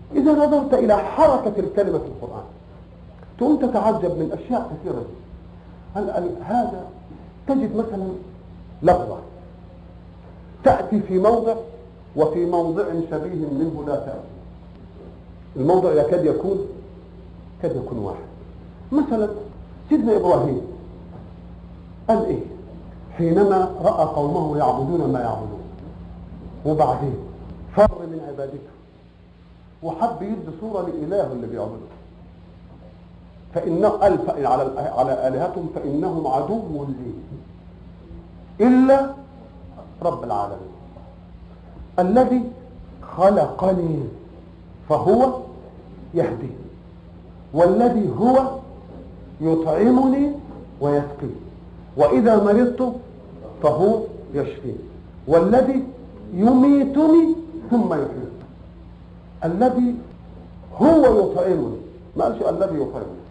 إذا نظرت إلى حركة الكلمة في القرآن تقوم تتعجب من أشياء كثيرة. هذا تجد مثلا لفظة تأتي في موضع وفي موضع شبيه منه لا تأتي. الموضع يكاد يكون واحد. مثلا سيدنا إبراهيم قال إيه حينما رأى قومه يعبدون ما يعبدون، وبعدين فر من عبادته وحب يدي صورة لإله اللي بيعبده، فإن ألف على آلهتهم فإنهم عدو لي إلا رب العالمين الذي خلقني فهو يهدي، والذي هو يطعمني ويسقي، وإذا مرضت فهو يشفي، والذي يميتني ثم يحيي. الذي هو يطعمني، ما قالش الذي يطعمني،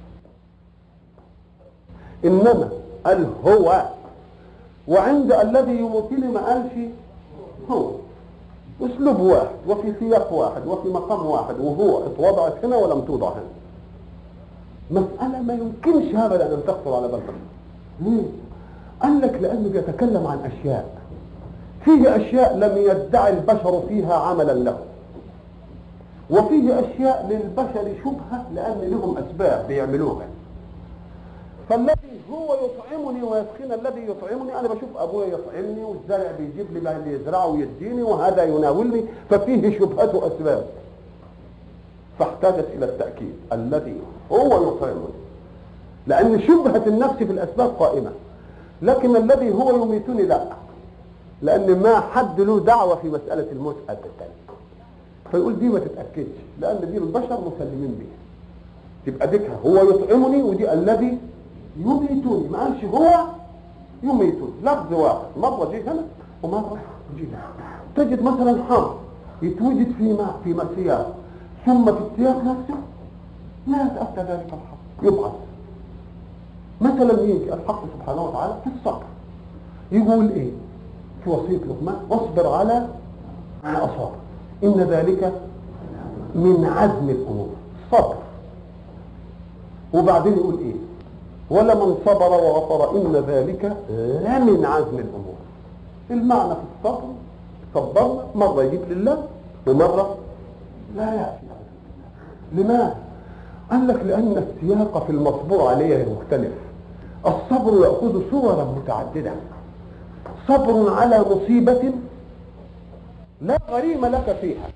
إنما قال هو. وعند الذي يميتني ما قالش هو. اسلوب واحد وفي سياق واحد وفي مقام واحد، وهو اتوضعت هنا ولم توضع هنا. مسألة ما يمكنش هذا أن تخطر على بالك. ليه؟ قال لك لأنه بيتكلم عن أشياء، فيه أشياء لم يدعي البشر فيها عملا له، وفيه أشياء للبشر شبهة لأن لهم أسباب بيعملوها. فالذي هو يطعمني ويسقيني، الذي يطعمني أنا بشوف أبويا يطعمني والزرع بيجيب لي اللي يزرعه ويديني وهذا يناولني، ففيه شبهة أسباب فاحتاجت إلى التأكيد الذي هو يطعمني، لأن شبهة النفس في الأسباب قائمة، لكن الذي هو يميتني لا، لأن ما حد له دعوة في مسألة الموت أبدا. فيقول دي ما تتأكدش لأن دي البشر مسلمين بيها، تبقى ديكها هو يطعمني ودي الذي يميتني. ما قالش هو يميتني، لفظ واحد، مرة جه هنا ومرة جه هنا. تجد مثلا حمر يتوجد في سياق، ثم في السياق نفسه لا يتأتى ذلك الحق يبعث. مثلا يجي الحق سبحانه وتعالى في الصبر يقول ايه في وصية لقمان؟ واصبر على ما أصاب إن ذلك من عزم الأمور، صبر. وبعدين يقول ايه؟ ولمن صبر وغفر إن ذلك لمن عزم الأمور. المعنى في الصبر صبرنا مرة يجيب لله ومرة لا يأتي. لماذا؟ قال لك لأن السياق في المصبور عليه مختلف. الصبر يأخذ صورا متعددة، صبر على مصيبة لا غريم لك فيها،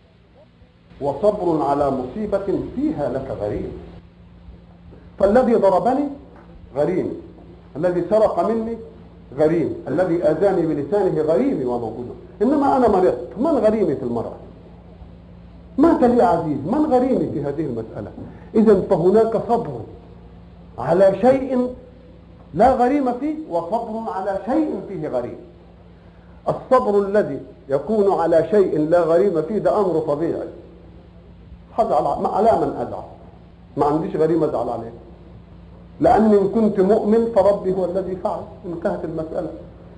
وصبر على مصيبة فيها لك غريم. فالذي ضربني غريم، الذي سرق مني غريم، الذي آذاني بلسانه غريمي وموجوده. إنما أنا مرضت، من غريمي في المرض؟ مات لي عزيز، من غريمي في هذه المسألة؟ إذن فهناك صبر على شيء لا غريم فيه، وصبر على شيء فيه غريم. الصبر الذي يكون على شيء لا غريم فيه ده أمر طبيعي. على من أزعل؟ ما عنديش غريم أزعل عليه، لأن إن كنت مؤمن فربي هو الذي فعل، انتهت المسألة.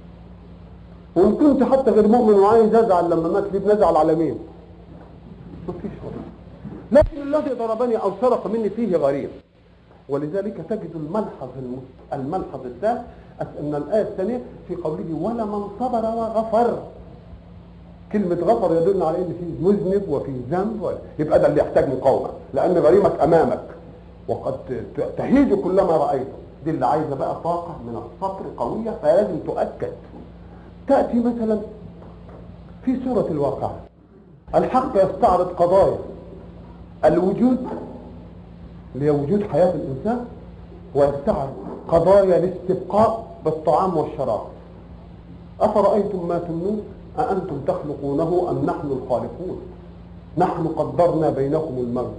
وإن كنت حتى غير مؤمن وعايز أزعل لما مات لي، بنزعل على مين؟ مفيش غريم. لكن الذي ضربني أو سرق مني فيه غريم. ولذلك تجد الملحظ الثاني أن الآية الثانية في قوله ولمن صبر وغفر. كلمة غفر يدل على أن فيه مذنب وفيه ذنب، يبقى ده اللي يحتاج مقاومة، لأن غريمك أمامك وقد تهيج كلما رأيته. دي اللي عايزة بقى طاقة من الصبر قوية، فلازم تؤكد. تأتي مثلا في سورة الواقعة الحق يستعرض قضايا الوجود اللي هي وجود حياة الإنسان، ويستعرض قضايا الاستبقاء بالطعام والشراب. أفرأيتم ما تمنون أأنتم تخلقونه أم نحن الخالقون نحن قدرنا بينكم الموت.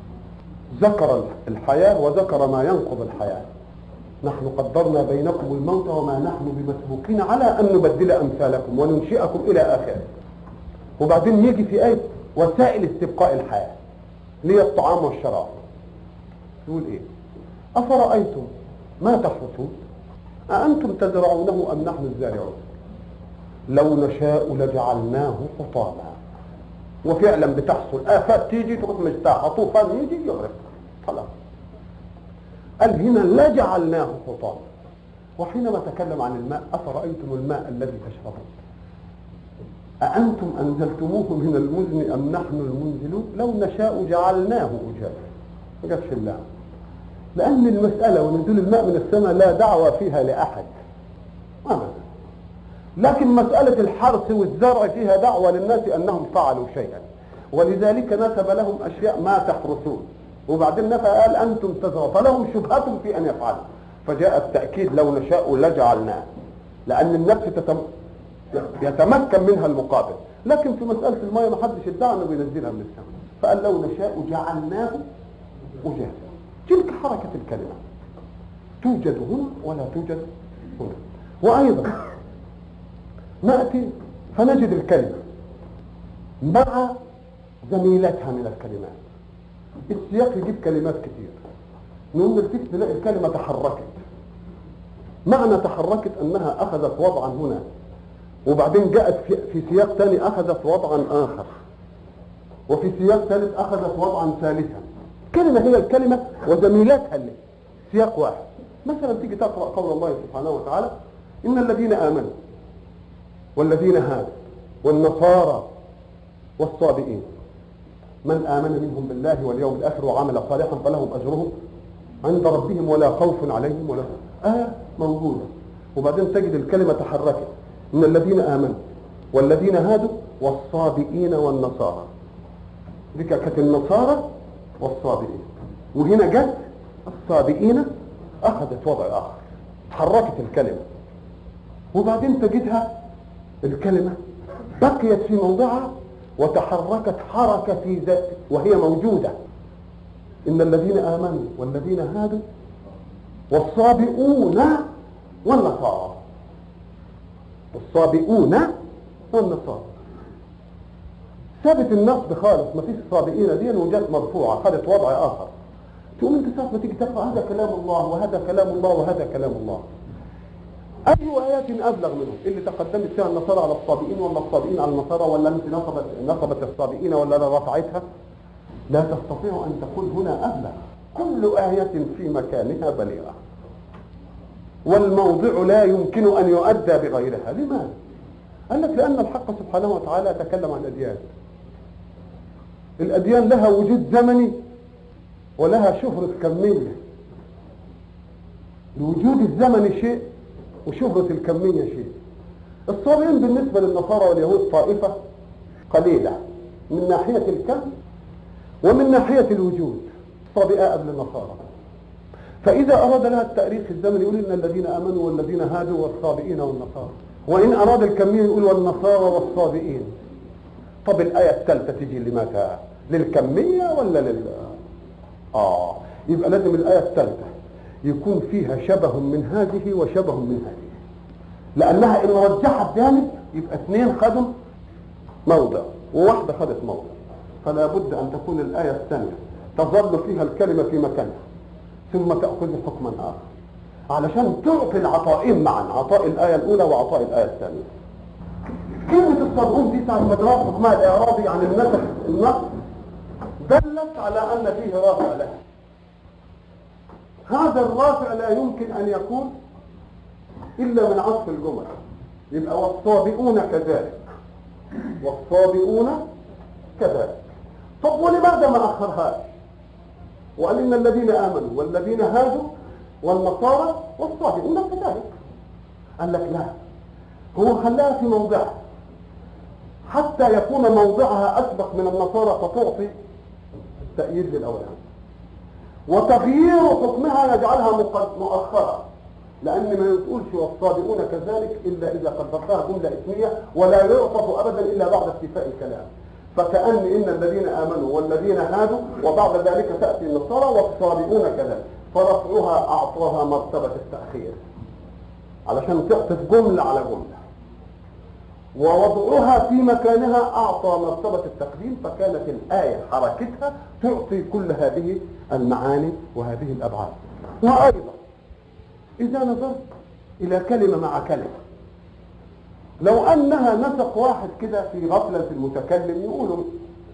ذكر الحياة وذكر ما ينقض الحياة. نحن قدرنا بينكم الموت وما نحن بمسبوقين على أن نبدل أمثالكم وننشئكم إلى آخره. وبعدين يجي في آية وسائل استبقاء الحياة اللي هي الطعام والشراب، يقول إيه؟ أفرأيتم ما تحرثون أأنتم تزرعونه أم نحن الزارعون لو نشاء لجعلناه حطاما. وفعلا بتحصل آفات تيجي تروح مجتاحة، طوفان يجي يغرق خلاص. قال هنا لجعلناه حطاما. وحينما تكلم عن الماء أفرأيتم الماء الذي تشربون أأنتم أنزلتموه من المزن أم نحن المنزلون لو نشاء جعلناه أجاجا. ما جابش الله، لأن المسألة ونزول الماء من السماء لا دعوة فيها لأحد أبدا، لكن مسألة الحرث والزرع فيها دعوة للناس أنهم فعلوا شيئا، ولذلك نسب لهم أشياء ما تحرثون، وبعدين نفى قال أنتم تزرعون، فلهم شبهة في أن يفعلوا، فجاء التأكيد لو نشاء لجعلناه، لأن النفس يتمكن منها المقابل. لكن في مسألة الماء ما حدش ادعى أنه بينزلها من السماء، فقال لو نشاء جعلناه أجاجا. تلك حركة الكلمة توجد هنا ولا توجد هنا. وأيضا نأتي فنجد الكلمة مع زميلتها من الكلمات. السياق يجيب كلمات كتير، نقوم نلتفت نلاقي الكلمة تحركت. معنى تحركت أنها أخذت وضعا هنا، وبعدين جاءت في سياق ثاني أخذت وضعا آخر، وفي سياق ثالث أخذت وضعا ثالثا. كلمة هي الكلمة وزميلاتها اللي سياق واحد. مثلا تيجي تقرأ قول الله سبحانه وتعالى إن الذين آمنوا والذين هادوا والنصارى والصابئين من آمن منهم بالله واليوم الآخر وعمل صالحا فلهم أجرهم عند ربهم ولا خوف عليهم ولا موجودة. وبعدين تجد الكلمة تحركت إن الذين آمنوا والذين هادوا والصابئين والنصارى. دي كانت النصارى والصابئين، وهنا جت الصابئين أخذت وضع آخر، تحركت الكلمة. وبعدين تجدها الكلمة بقيت في موضعها وتحركت حركة في ذات وهي موجودة. إن الذين آمنوا والذين هادوا والصابئون والنصارى، الصابئون والنصارى ثابت النصب خالص، ما فيش الصابئين دي وجات مرفوعة خدت وضع آخر. تقوم انت ساعة ما تيجي تقرأ هذا كلام الله وهذا كلام الله وهذا كلام الله، أي آيات أبلغ منهم؟ اللي تقدمت فيها النصارى على الصابئين ولا الصابئين على النصارى، ولا أنت نصبت الصابئين ولا رفعتها؟ لا تستطيع أن تقول هنا أبلغ. كل آية في مكانها بليغة، والموضع لا يمكن أن يؤدى بغيرها. لماذا؟ قال لك لأن الحق سبحانه وتعالى تكلم عن الأديان. الأديان لها وجود زمني ولها شهرة كمية. الوجود الزمني شيء وشهرة الكمية شيء. الصابئين بالنسبة للنصارى واليهود طائفة قليلة من ناحية الكم ومن ناحية الوجود، الصابئة قبل النصارى. فإذا أراد لها التاريخ الزمني يقول إن الذين آمنوا والذين هادوا والصابئين والنصارى، وإن أراد الكمية يقول والنصارى والصابئين. طب الآية الثالثة تيجي لماذا؟ للكمية ولا يبقى لازم الآية الثالثة يكون فيها شبه من هذه وشبه من هذه، لأنها إن رجحت جانب يبقى اثنين خدوا موضع وواحدة خدت موضع، فلا بد أن تكون الآية الثانية تظل فيها الكلمة في مكانها ثم تأخذ حكما آخر علشان تعطي العطائين معا، عطاء الآية الأولى وعطاء الآية الثانية. كلمة الصابئون دي ساعة ما دراسة حكمها الإعرابي عن النص دلت على أن فيه رافع له. هذا الرافع لا يمكن أن يكون إلا من عطف الجمل، يبقى والصابئون كذلك والصابئون كذلك. طب ولماذا ما أخرهاش وقال إن الذين آمنوا والذين هادوا والنصارى والصابئون كذلك؟ قال لك لا، هو خلاها في موضعها حتى يكون موضعها أسبق من النصارى فتعطي التأييد للأولاد، وتغيير حكمها يجعلها مؤخرة، لأن ما يقولش والصابئون كذلك إلا إذا قدرتها جملة اسمية ولا يعطف أبدا إلا بعد استيفاء الكلام. فكأن إن الذين آمنوا والذين هادوا وبعد ذلك تأتي النصارى والصابئون كذلك، فرفعها أعطاها مرتبة التأخير علشان تعطف جملة على جملة، ووضعها في مكانها أعطى مرتبة التقديم، فكانت الآية حركتها تعطي كل هذه المعاني وهذه الأبعاد. وأيضا إذا نظرت إلى كلمة مع كلمة، لو أنها نسق واحد كده في غفلة المتكلم يقولوا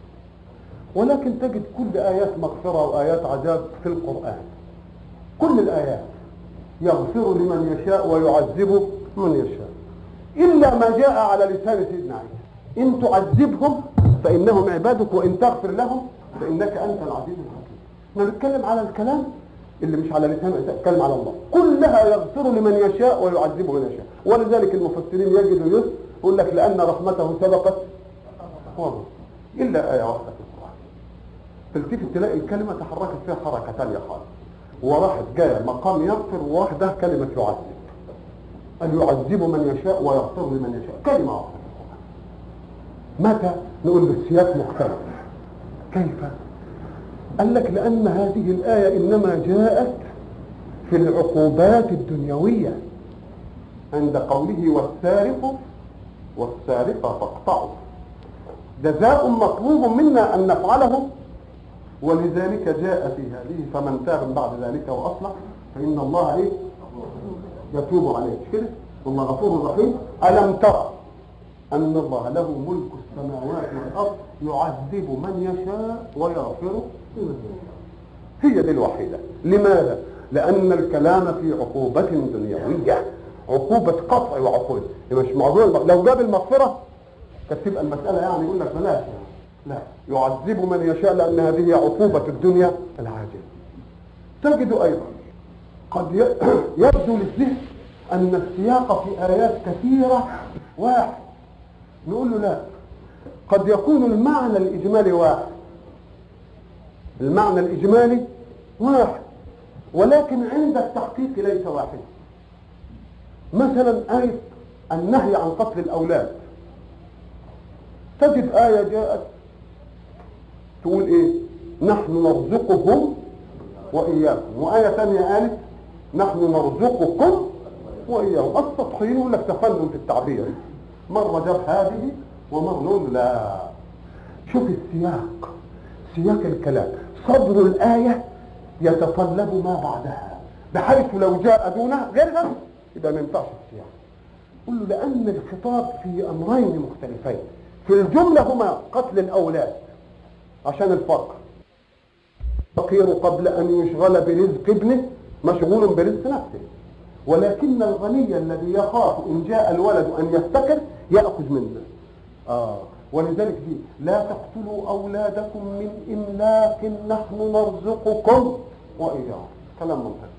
ولكن تجد كل آيات مغفرة وآيات عذاب في القرآن، كل الآيات يغفر لمن يشاء ويعذب من يشاء، إلا ما جاء على لسان سيدنا عيسى: إن تعذبهم فإنهم عبادك وإن تغفر لهم فإنك أنت العزيز الحكيم. احنا بنتكلم على الكلام اللي مش على لسان عيسى، بنتكلم على الله. كلها يغفر لمن يشاء ويعذب من يشاء. ولذلك المفسرين يجدوا يقول لك لأن رحمته سبقت غضبه، إلا آية واحدة في القرآن تلتفت تلاقي الكلمة تحركت فيها حركة ثانية خالص، وراحت جاية مقام يغفر وواحدة كلمة يعذب. أن يعذب من يشاء ويغفر لمن يشاء، كلمة واحدة. متى؟ نقول بالسياق مختلف. كيف؟ قال لك لأن هذه الآية إنما جاءت في العقوبات الدنيوية عند قوله والسارق والسارقة فاقطعوا، جزاء مطلوب منا أن نفعله، ولذلك جاء في هذه فمن تاب بعد ذلك وأصلح فإن الله يتوب عليه. مش كده؟ والله غفور رحيم. ألم ترى أن الله له ملك السماوات والأرض يعذب من يشاء ويغفر لمن يشاء. هي دي الوحيدة. لماذا؟ لأن الكلام في عقوبة دنيوية، عقوبة قطع وعقوبة. مش موضوع لو جاب المغفرة كانت تبقى المسألة يعني يقول لك بلاش، لا، يعذب من يشاء لأن هذه عقوبة الدنيا العاجلة. تجد أيضا قد يبدو للذهن أن السياق في آيات كثيرة واحد، نقول له لا، قد يكون المعنى الإجمالي واحد، المعنى الإجمالي واحد، ولكن عند التحقيق ليس واحد. مثلا آية النهي عن قتل الأولاد، تجد آية جاءت تقول إيه؟ نحن نرزقهم وإياكم، وآية ثانية قالت نحن نرزقكم وإياهم. السطحيين يقول لك تفنن في التعبير، مرة جاب هذه ومرة نقول لا، شوف السياق، سياق الكلام، صدر الآية يتطلب ما بعدها، بحيث لو جاء دونها غيرها يبقى ما ينفعش السياق. قل له لأن الخطاب في أمرين مختلفين، في الجملة هما قتل الأولاد عشان الفقر، فقير قبل أن يشغل برزق ابنه مشغول برزق نفسه، ولكن الغني الذي يخاف إن جاء الولد أن يفتكر يأخذ منه. ولذلك دي لا تقتلوا أولادكم من إملاق نحن نرزقكم وإياهم، كلام منتهي.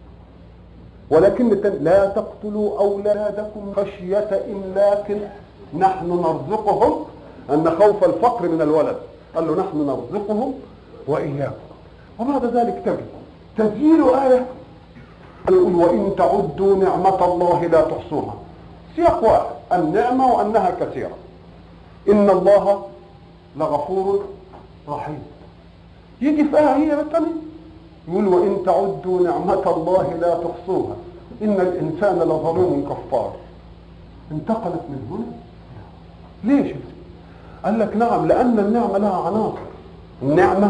ولكن لا تقتلوا أولادكم خشية إملاق نحن نرزقهم، أن خوف الفقر من الولد، قال له نحن نرزقهم وإياكم. وبعد ذلك تجد تسجيل آية يقول وإن تعدوا نعمة الله لا تحصوها، سياق واحد، النعمة وأنها كثيرة، إن الله لغفور رحيم. يجي في آية هي بالتالي يقول وإن تعدوا نعمة الله لا تحصوها إن الإنسان لظلوم كفار. انتقلت من هنا. ليش؟ قال لك نعم، لأن النعمة لها عناصر، النعمة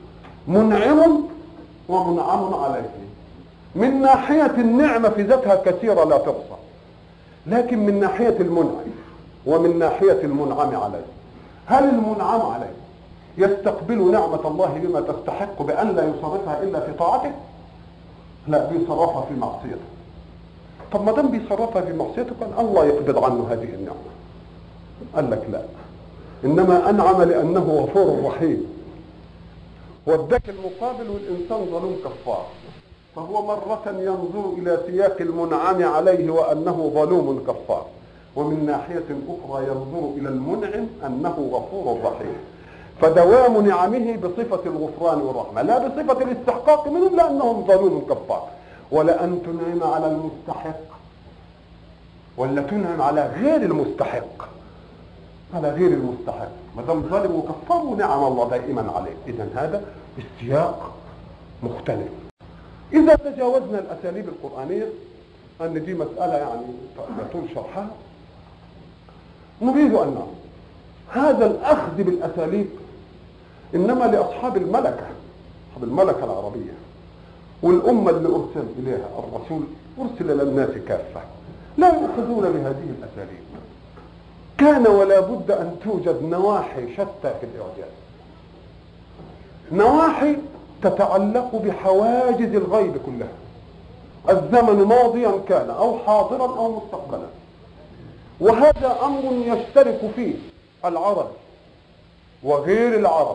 منعم ومنعم عليه. من ناحية النعمة في ذاتها كثيرة لا تحصى، لكن من ناحية المنعم ومن ناحية المنعم عليه، هل المنعم عليه يستقبل نعمة الله بما تستحق بأن لا يصرفها إلا في طاعته؟ لا، بيصرفها في معصيته. طب ما دام بيصرفها في معصيته كان الله يقبض عنه هذه النعمة. قال لك لا، إنما أنعم لأنه غفور رحيم، واداك المقابل والإنسان ظلوم كفار، فهو مرة ينظر إلى سياق المنعم عليه وأنه ظلوم كفار، ومن ناحية أخرى ينظر إلى المنعم أنه غفور رحيم. فدوام نعمه بصفة الغفران والرحمة، لا بصفة الاستحقاق منهم لأنهم ظلوم كفار. ولا أن تنعم على المستحق ولا تنعم على غير المستحق، على غير المستحق، ما دام ظالم وكفار ونعم الله دائما عليه. إذن هذا السياق مختلف. إذا تجاوزنا الأساليب القرآنية، أن دي مسألة يعني يطول شرحها، نريد أن هذا الأخذ بالأساليب إنما لأصحاب الملكة، أصحاب الملكة العربية، والأمة اللي أرسل إليها الرسول أرسل إلى الناس كافة، لا يأخذون بهذه الأساليب. كان ولا بد أن توجد نواحي شتى في الإعجاز، نواحي تتعلق بحواجز الغيب كلها، الزمن ماضيا كان أو حاضرا أو مستقبلا، وهذا أمر يشترك فيه العرب وغير العرب،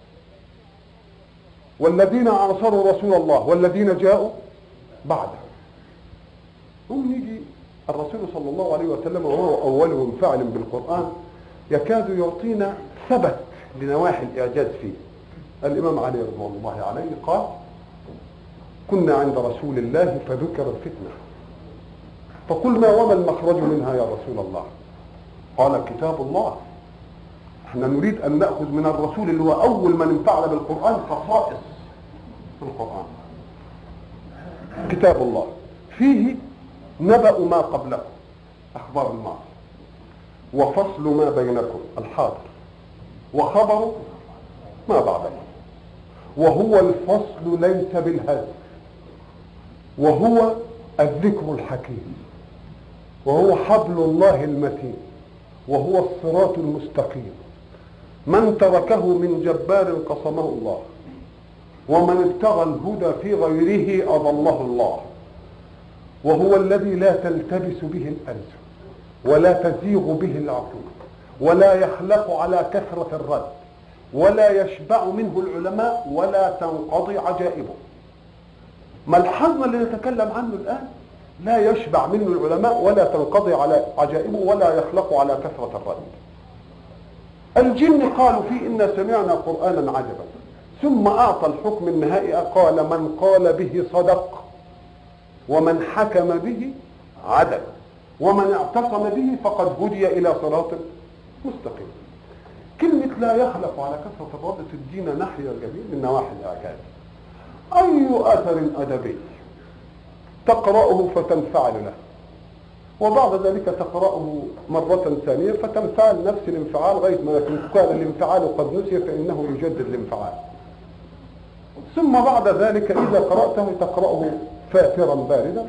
والذين عاصروا رسول الله والذين جاءوا بعده. يجي الرسول صلى الله عليه وسلم وهو أول منفعل بالقرآن يكاد يعطينا ثبت لنواحي الإعجاز فيه. الإمام علي رضوان الله عليه قال: كنا عند رسول الله فذكر الفتنة فقلنا: وما المخرج منها يا رسول الله؟ قال: كتاب الله. احنا نريد أن نأخذ من الرسول اللي هو أول من انفعل بالقرآن خصائص في القرآن. كتاب الله فيه نبأ ما قبلكم، أخبار الماضي، وفصل ما بينكم، الحاضر، وخبر ما بعدكم، وهو الفصل ليس بالهزل، وهو الذكر الحكيم، وهو حبل الله المتين، وهو الصراط المستقيم. من تركه من جبار قصمه الله، ومن ابتغى الهدى في غيره أضله الله، وهو الذي لا تلتبس به الألسن ولا تزيغ به العقول ولا يخلق على كثرة الرد ولا يشبع منه العلماء ولا تنقضي عجائبه. ملحظنا اللي نتكلم عنه الآن لا يشبع منه العلماء ولا تنقضي على عجائبه ولا يخلق على كثرة الرد. الجن قالوا فيه: إنا سمعنا قرآنا عجبا، ثم أعطى الحكم النهائي قال: من قال به صدق، ومن حكم به عدل، ومن اعتصم به فقد هدي إلى صراط مستقيم. كلمة لا يخلق على كثرة الرد تدينا ناحية جميل من نواحي الإعجاز. أي أثر أدبي تقرأه فتنفعل له، وبعد ذلك تقرأه مرة ثانية فتنفعل نفس الانفعال غير ما كان الانفعال قد نسي فإنه يجدد الانفعال، ثم بعد ذلك إذا قرأته تقرأه فاترا باردا.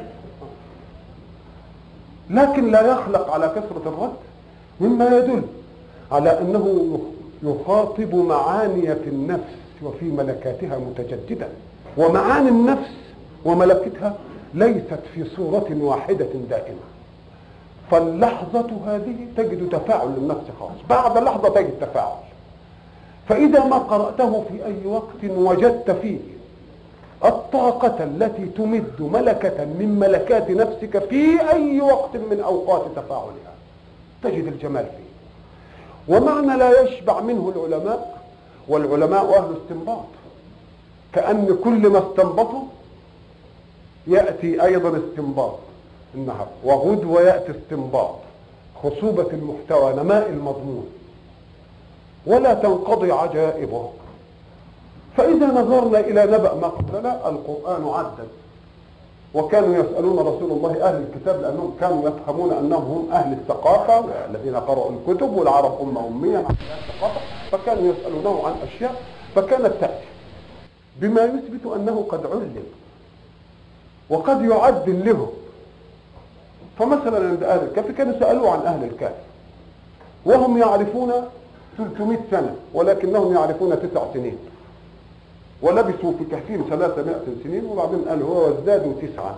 لكن لا يخلق على كثرة الرد مما يدل على أنه يخاطب معاني في النفس وفي ملكاتها متجددا، ومعاني النفس وملكتها ليست في صورة واحدة دائمة. فاللحظة هذه تجد تفاعل للنفس خاص، بعد لحظة تجد تفاعل. فإذا ما قرأته في أي وقت وجدت فيه الطاقة التي تمد ملكة من ملكات نفسك في أي وقت من أوقات تفاعلها تجد الجمال فيه. ومعنى لا يشبع منه العلماء، والعلماء أهل استنباط، كأن كل ما استنبطوا يأتي أيضا استنباط النهر، وغدوة يأتي استنباط، خصوبة المحتوى، نماء المضمون، ولا تنقضي عجائبه. فإذا نظرنا إلى نبأ ما قبلنا القرآن عدد، وكانوا يسألون رسول الله أهل الكتاب لأنهم كانوا يفهمون أنهم هم أهل الثقافة الذين قرأوا الكتب، والعرب أمية عن الثقافة، فكانوا يسألونه عن أشياء فكانت تأتي بما يثبت أنه قد علم وقد يعدل له. فمثلا عند أهل الكهف كانوا سألوا عن أهل الكهف وهم يعرفون 300 سنة ولكنهم يعرفون 9 سنين، ولبثوا في كهفهم 300 سنين، وبعدين قال هو وازدادوا 9.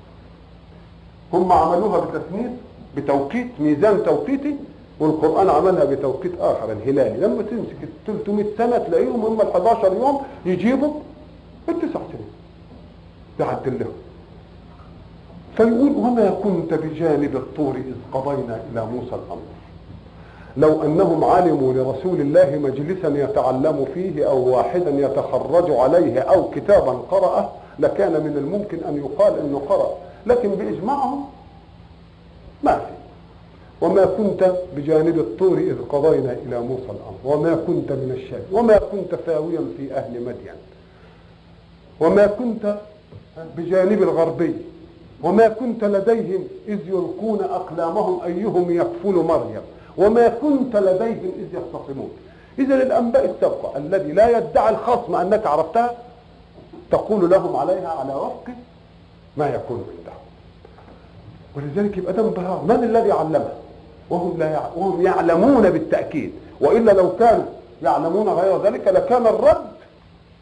هم عملوها بتسمير بتوقيت ميزان توقيتي، والقرآن عملها بتوقيت آخر الهلالي. لما تمسك 300 سنة تلاقيهم هم 11 يوم يجيبوا 9 سنين يعدل لهم. فيقول: وما كنت بجانب الطور إذ قضينا إلى موسى الأمر. لو أنهم علموا لرسول الله مجلسا يتعلم فيه أو واحدا يتخرج عليه أو كتابا قرأه لكان من الممكن أن يقال أنه قرأ، لكن بإجماعهم ما في. وما كنت بجانب الطور إذ قضينا إلى موسى الأمر وما كنت من الشاهدين وما كنت ثاويا في أهل مدين وما كنت بجانب الغربي وما كنت لديهم إذ يلقون أقلامهم أيهم يكفل مريم وما كنت لديهم إذ يختصمون. إذا الأنباء السابقة الذي لا يدعي الخصم أنك عرفتها تقول لهم عليها على وفق ما يكون عندهم. ولذلك يبقى ده انبهار. من الذي علمه وهم يعلمون بالتأكيد، وإلا لو كانوا يعلمون غير ذلك لكان الرد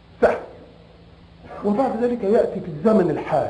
وبعد ذلك يأتي في الزمن الحالي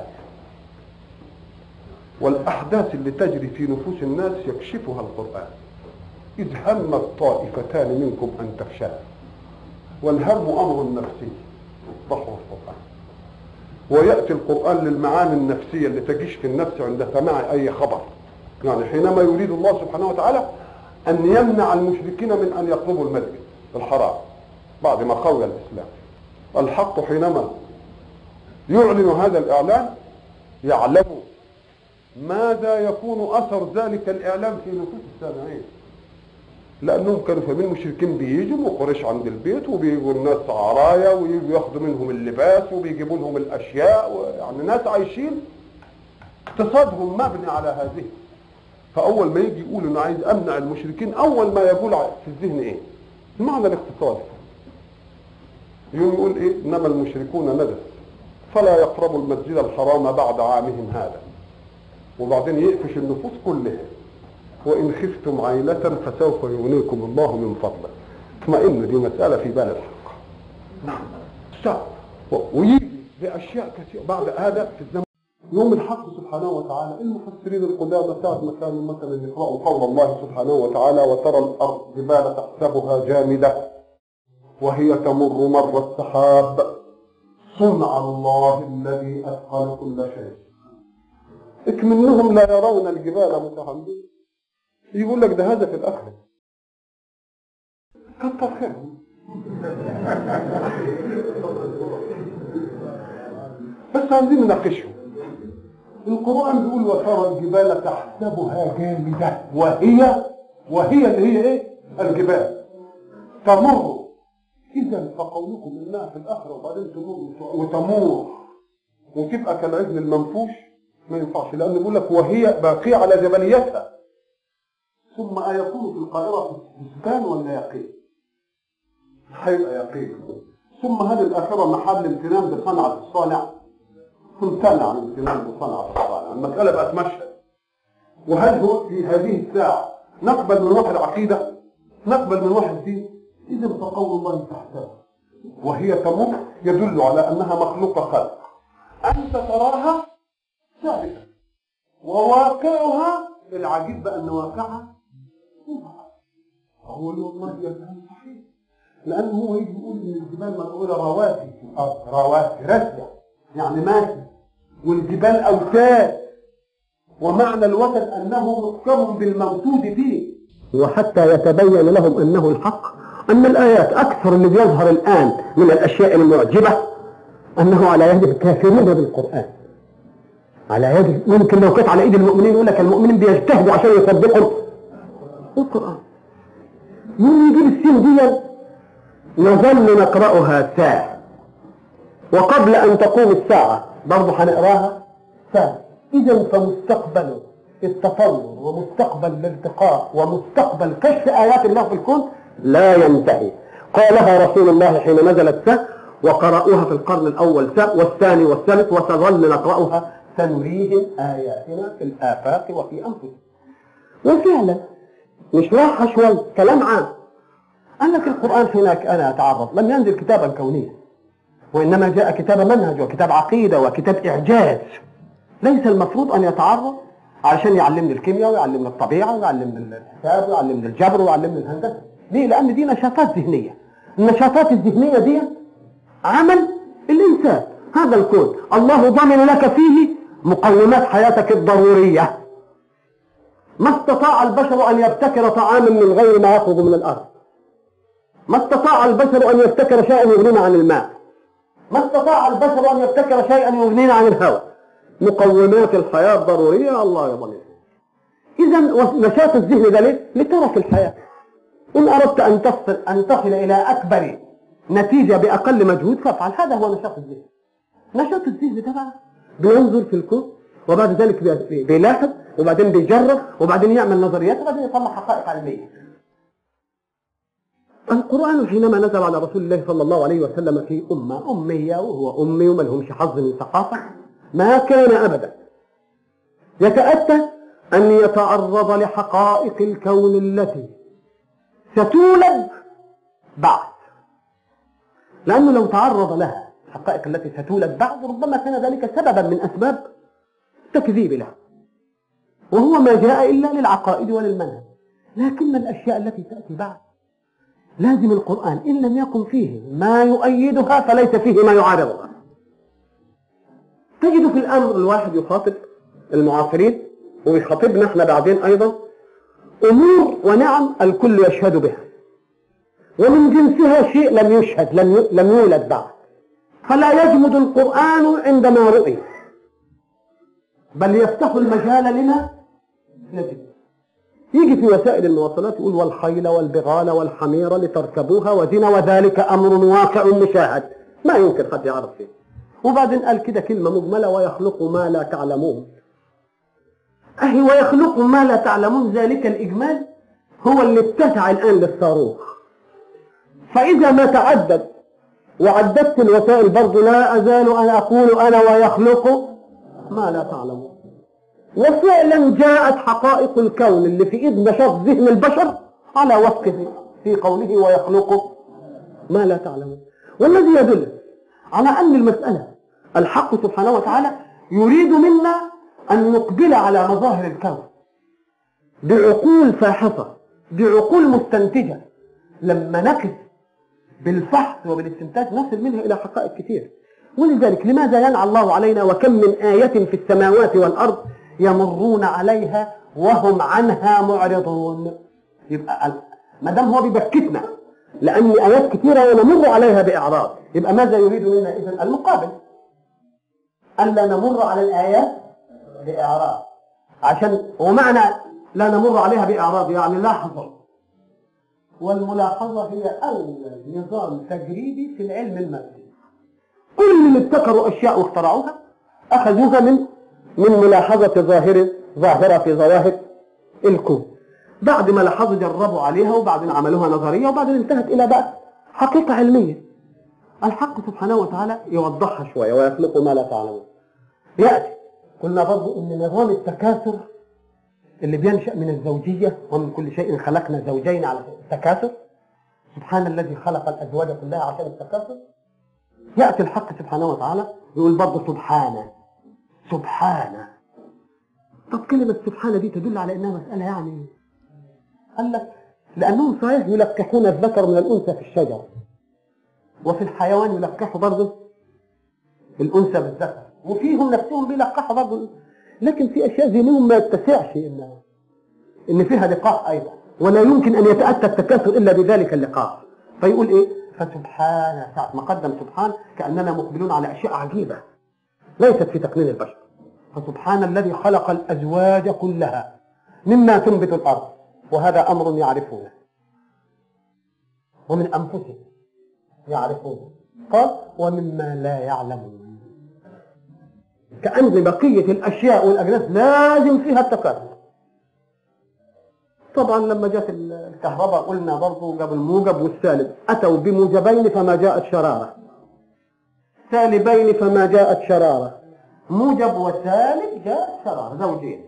والأحداث اللي تجري في نفوس الناس يكشفها القرآن. إذ همت طائفتان منكم أن تفشلا والهم أمر نفسي يصبحه القرآن. ويأتي القرآن للمعاني النفسية اللي تجيش في النفس عند سماع أي خبر. يعني حينما يريد الله سبحانه وتعالى أن يمنع المشركين من أن يقربوا المسجد الحرام بعد ما خوي الإسلام، الحق حينما يعلن هذا الإعلان يعلم ماذا يكون أثر ذلك الإعلان في نفوس السامعين، لأنهم كانوا فاهمين المشركين بيجوا وقريش عند البيت وبيجوا الناس عرايا ويجوا ياخدوا منهم اللباس وبيجيبوا لهم الأشياء، يعني ناس عايشين اقتصادهم مبني على هذه. فأول ما يجي يقول إنه عايز أمنع المشركين، أول ما يقول في الذهن إيه؟ المعنى الاقتصادي. يقول إيه؟ إنما المشركون نجس فلا يقربوا المسجد الحرام بعد عامهم هذا. وبعدين يقفش النفوس كلها، وإن خفتم عيلة فسوف يغنيكم الله من فضله. اطمئن، دي مسألة في بال الحق. نعم. ويجي بأشياء كثيرة بعد هذا في الزمن. يوم الحق سبحانه وتعالى المفسرين القدامى ساعة ما كانوا مثلا يقرأوا قول الله سبحانه وتعالى وترى الأرض جبال تحسبها جامدة وهي تمر مر السحاب صنع الله الذي أتقن كل شيء. اكمنهم لا يرون الجبال متحملة. يقول لك ده هذا في الآخرة. كتر خيرهم. بس عايزين نناقشهم. القرآن بيقول وترى الجبال تحسبها جامدة وهي اللي هي ايه؟ الجبال تمر. إذا فقولكم إنها في الآخرة وبعدين تمر وتبقى كالعجل المنفوش ما ينفعش، لأنه بيقول لك وهي باقية على جبليتها. ثم أيكون في القاهرة حسبان ولا يقين؟ هيبقى يقين. ثم هذه الآخرة محل امتنان بصنعة الصانع، تمتنع عن امتنان بصنعة الصانع. المسألة بقت مشهد. وهل هو في هذه الساعة نقبل من واحد عقيدة؟ نقبل من واحد دين؟ إذا فقول الله تحتها وهي تمر يدل على أنها مخلوقة خلق. أنت تراها ثابتة وواقعها العجيب بأن واقعها هو والله يفهم صحيح، لأنه هو يجي يقول إن الجبال مقولة رواسي في الأرض، رواسي راسية يعني ماشي، والجبال أوتاد، ومعنى الوتد أنه محكم بالموجود فيه. وحتى يتبين لهم أنه الحق أن الآيات أكثر اللي بيظهر الآن من الأشياء المعجبة أنه على يد الكافرين بالقرآن، على يد، ممكن لو كانت على ايد المؤمنين يقول لك المؤمنين بيجتهدوا عشان يصدقوا القرآن. يوم يجيب السين دي نظل نقرأها ساعة، وقبل أن تقوم الساعة برضه هنقراها ساعة. إذا فمستقبل التطور ومستقبل الارتقاء ومستقبل كشف آيات الله في الكون لا ينتهي. قالها رسول الله حين نزلت ساعة، وقرأوها في القرن الأول ساعة والثاني والثالث، وتظل نقرأها سنريهم آياتنا في الآفاق وفي أنفسهم. وفعلا مش راحة شوي كلام عام. قال لك القرآن هناك أنا أتعرض لم ينزل كتابا كونيا، وإنما جاء كتاب منهج وكتاب عقيدة وكتاب إعجاز. ليس المفروض أن يتعرض علشان يعلمني الكيمياء ويعلمني الطبيعة ويعلمني الحساب ويعلمني الجبر ويعلمني الهندسة. ليه؟ لأن دي نشاطات ذهنية. النشاطات الذهنية دي عمل الإنسان، هذا الكون الله ضمن لك فيه مقومات حياتك الضرورية. ما استطاع البشر أن يبتكر طعاما من غير ما يخرج من الأرض. ما استطاع البشر أن يبتكر شيئا يغنينا عن الماء. ما استطاع البشر أن يبتكر شيئا يغنينا عن الهواء. مقومات الحياة الضرورية الله يضمنها. إذا نشاط الذهن ده ليه؟ لترك الحياة. إن أردت أن تصل إلى أكبر نتيجة بأقل مجهود فافعل. هذا هو نشاط الذهن. نشاط الذهن ده بقى بينظر في الكون، وبعد ذلك بيلاحظ، وبعدين بيجرب، وبعدين يعمل نظريات، وبعدين يطلع حقائق علمية. القرآن حينما نزل على رسول الله صلى الله عليه وسلم في أمة أمية وهو أمي وما لهمش حظ من ثقافة، ما كان أبدا يتأتى أن يتعرض لحقائق الكون التي ستولد بعد، لأنه لو تعرض لها الحقائق التي ستولد بعد، ربما كان ذلك سببا من أسباب تكذيب له، وهو ما جاء إلا للعقائد وللمنهج. لكن الأشياء التي تأتي بعد لازم القرآن إن لم يكن فيه ما يؤيدها فليس فيه ما يعارضها. تجد في الأمر الواحد يخاطب المعاصرين ويخاطبنا احنا بعدين أيضا أمور ونعم الكل يشهد بها، ومن جنسها شيء لم يشهد، لم يولد بعد، فلا يجمد القرآن عندما رؤي، بل يفتح المجال لما نجد. يجي في وسائل المواصلات يقول والخيل والبغال والحمير لتركبوها وزنا وذلك أمر واقع مشاهد، ما يمكن حد يعرف فيه. وبعدين قال كده كلمة مجملة ويخلق ما لا تعلمون. أهي ويخلق ما لا تعلمون، ذلك الإجمال هو اللي اتسع الآن للصاروخ. فإذا ما تعدد وعددت الوسائل برضو لا أزال أن أقول أنا ويخلق ما لا تعلمون. وفعلا جاءت حقائق الكون اللي في إيد نشاط ذهن البشر على وفقه في قوله ويخلق ما لا تعلمون، والذي يدل على أن المسألة الحق سبحانه وتعالى يريد منا أن نقبل على مظاهر الكون بعقول فاحصة، بعقول مستنتجة. لما نقف بالفحص وبالاستنتاج نصل منها إلى حقائق كثير. ولذلك لماذا ينعى الله علينا وكم من آية في السماوات والأرض يمرون عليها وهم عنها معرضون؟ يبقى ما دام هو بيبكتنا لأن آيات كثيرة ونمر عليها بإعراض، يبقى ماذا يريد منا إذن؟ المقابل، ألا نمر على الآيات بإعراض. عشان ومعنى لا نمر عليها بإعراض يعني لاحظوا، والملاحظة هي أول نظام تجريبي في العلم المادي. كل اللي ابتكروا أشياء واخترعوها أخذوها من ملاحظة ظاهرة في ظواهر الكون. بعد ما لاحظوا جربوا عليها وبعدين عملوها نظرية وبعدين انتهت إلى بقى حقيقة علمية. الحق سبحانه وتعالى يوضحها شوية ويخلق ما لا تعلمون. يأتي قلنا برضو إن نظام التكاثر اللي بينشأ من الزوجية، ومن كل شيء خلقنا زوجين على التكاثر، سبحان الذي خلق الأزواج كلها عشان التكاثر. يأتي الحق سبحانه وتعالى يقول برضو سبحانه. طب كلمة سبحانه دي تدل على إنها مسألة يعني قال لك لأنهم صحيح يلقحون الذكر من الأنثى في الشجر، وفي الحيوان يلقحوا برضو الأنثى بالذكر، وفيهم نفسهم بيلقحوا برضو، لكن في أشياء ذهنهم ما يتسعش إن فيها لقاح أيضا، ولا يمكن أن يتأتى التكاثر إلا بذلك اللقاح. فيقول إيه؟ فسبحانه، ساعة ما قدم سبحان كأننا مقبلون على أشياء عجيبة ليست في تقنين البشر. فسبحان الذي خلق الأزواج كلها مما تنبت الأرض، وهذا أمر يعرفونه ومن أنفسهم يعرفونه. قال ومما لا يعلمون، كأن بقية الأشياء والأجناس لازم فيها التكاثر. طبعا لما جاءت الكهرباء قلنا برضو جاب الموجب والسالب، أتوا بموجبين فما جاءت شرارة، سالبين فما جاءت شرارة، موجب وسالب جاءت شرارة زوجين.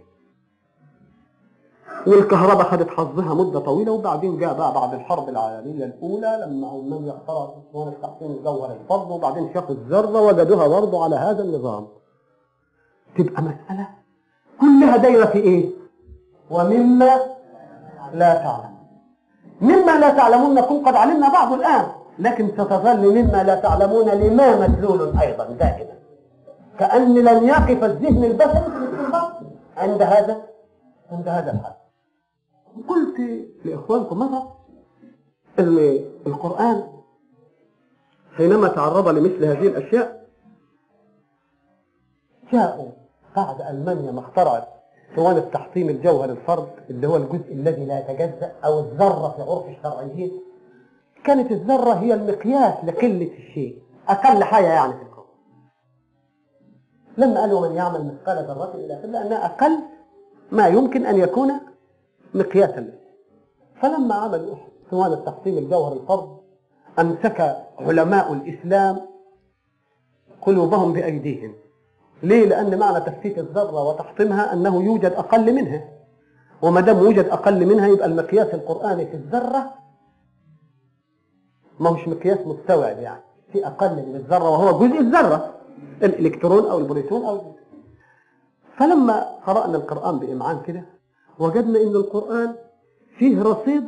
والكهرباء خدت حظها مدة طويلة، وبعدين جاء بقى بعد الحرب العالمية الأولى لما هم يخترعوا اسطوانة تحسين الجوهر الفرد، وبعدين شافوا الذرة وجدوها برضو على هذا النظام. تبقى مسألة كلها دايرة في إيه؟ ومما لا تعلمون. مما لا تعلمون نكون قد علمنا بعض الآن، لكن ستظل مما لا تعلمون لما مدلول أيضا دائما، كأن لن يقف الذهن البشري في الاستنباط عند هذا الحد. قلت لإخوانكم مرة أن القرآن حينما تعرض لمثل هذه الأشياء جاءوا بعد ألمانيا ما اخترعت اسطوانة تحطيم الجوهر الفرد اللي هو الجزء الذي لا يتجزأ أو الذرة في عرف الشرعيين. كانت الذرة هي المقياس لقلة الشيء، أقل حاجة يعني في الكون. لما قالوا من يعمل مثقال ذرة إلى آخره لأنها أقل ما يمكن أن يكون مقياسا له. فلما عملوا اسطوانة تحطيم الجوهر الفرد أمسك علماء الإسلام قلوبهم بأيديهم. ليه؟ لأن معنى تفتيت الذرة وتحطيمها أنه يوجد أقل منها، وما دام يوجد أقل منها يبقى المقياس القرآني في الذرة ما هوش مقياس مستوعب يعني، في أقل من الذرة وهو جزء الذرة، الإلكترون أو البروتون أو الجزء. فلما قرأنا القرآن بإمعان كده وجدنا إن القرآن فيه رصيد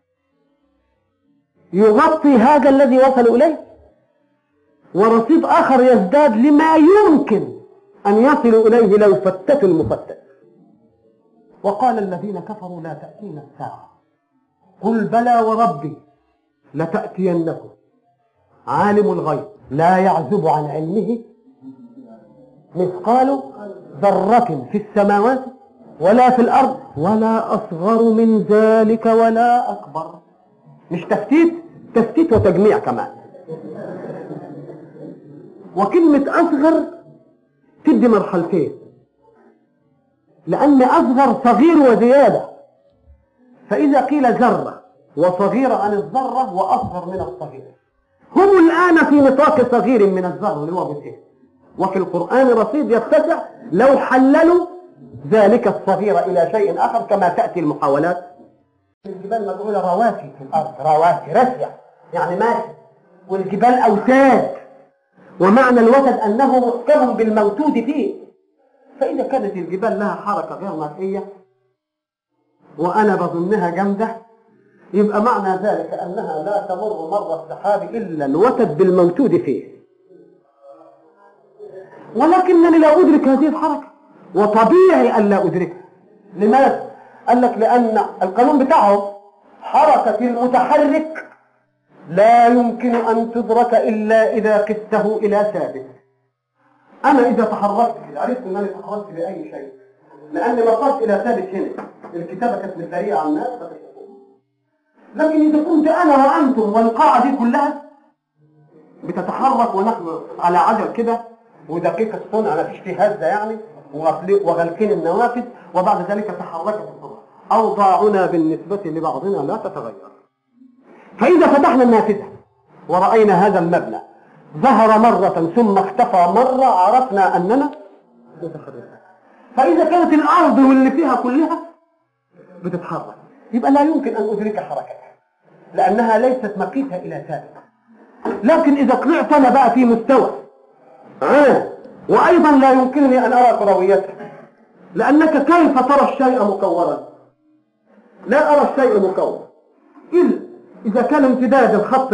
يغطي هذا الذي وصل إليه، ورصيد آخر يزداد لما يمكن أن يصلوا إليه لو فتتوا المفتت. وقال الذين كفروا لا تأتينا الساعة، قل بلى وربي لتأتينكم عالم الغيب لا يعزب عن علمه مثقال ذرة في السماوات ولا في الأرض ولا أصغر من ذلك ولا أكبر. مش تفتيت وتجميع كمان. وكلمة أصغر تدي مرحلتين، لأن أصغر صغير وزيادة، فإذا قيل ذرة وصغيرة عن الذرة وأصغر من الصغير، هم الآن في نطاق صغير من الذرة اللي هو بإيه، وفي القرآن رصيد يتسع لو حللوا ذلك الصغير إلى شيء آخر، كما تأتي المحاولات. الجبال مجعولة رواسي في الأرض، رواسي راسية يعني ماشي، والجبال أوتاد، ومعنى الوتد أنه محكم بالموتود فيه. فإذا كانت الجبال لها حركة غير مرئية وأنا بظنها جامدة، يبقى معنى ذلك أنها لا تمر مر السحاب إلا الوتد بالموتود فيه. ولكنني لا أدرك هذه الحركة، وطبيعي أن لا أدركها. لماذا؟ قال لك لأن القانون بتاعهم حركة المتحرك لا يمكن أن تدرك إلا إذا قسته إلى ثابت. أنا إذا تحركت عرفت أنني تحركت بأي شيء، لأني وصلت إلى ثابت هنا. الكتابة كانت مثالية على الناس، لكن إذا كنت أنا وأنتم والقاعة دي كلها بتتحرك ونحن على عجل كده ودقيقة الصنع ما فيش فيه هزة يعني، وغلقين النوافذ، وبعد ذلك تحركت الصنع، أوضاعنا بالنسبة لبعضنا لا تتغير. فإذا فتحنا النافذة ورأينا هذا المبنى ظهر مرة ثم اختفى مرة، عرفنا أننا متحركين. فإذا كانت الأرض واللي فيها كلها بتتحرك، يبقى لا يمكن أن أدرك حركتها لأنها ليست مقيسة إلى ثابت. لكن إذا طلعت أنا بقى في مستوى وأيضا لا يمكنني أن أرى كرويتها، لأنك كيف ترى الشيء مكورا؟ لا أرى الشيء مكور إلا إذا كان امتداد الخط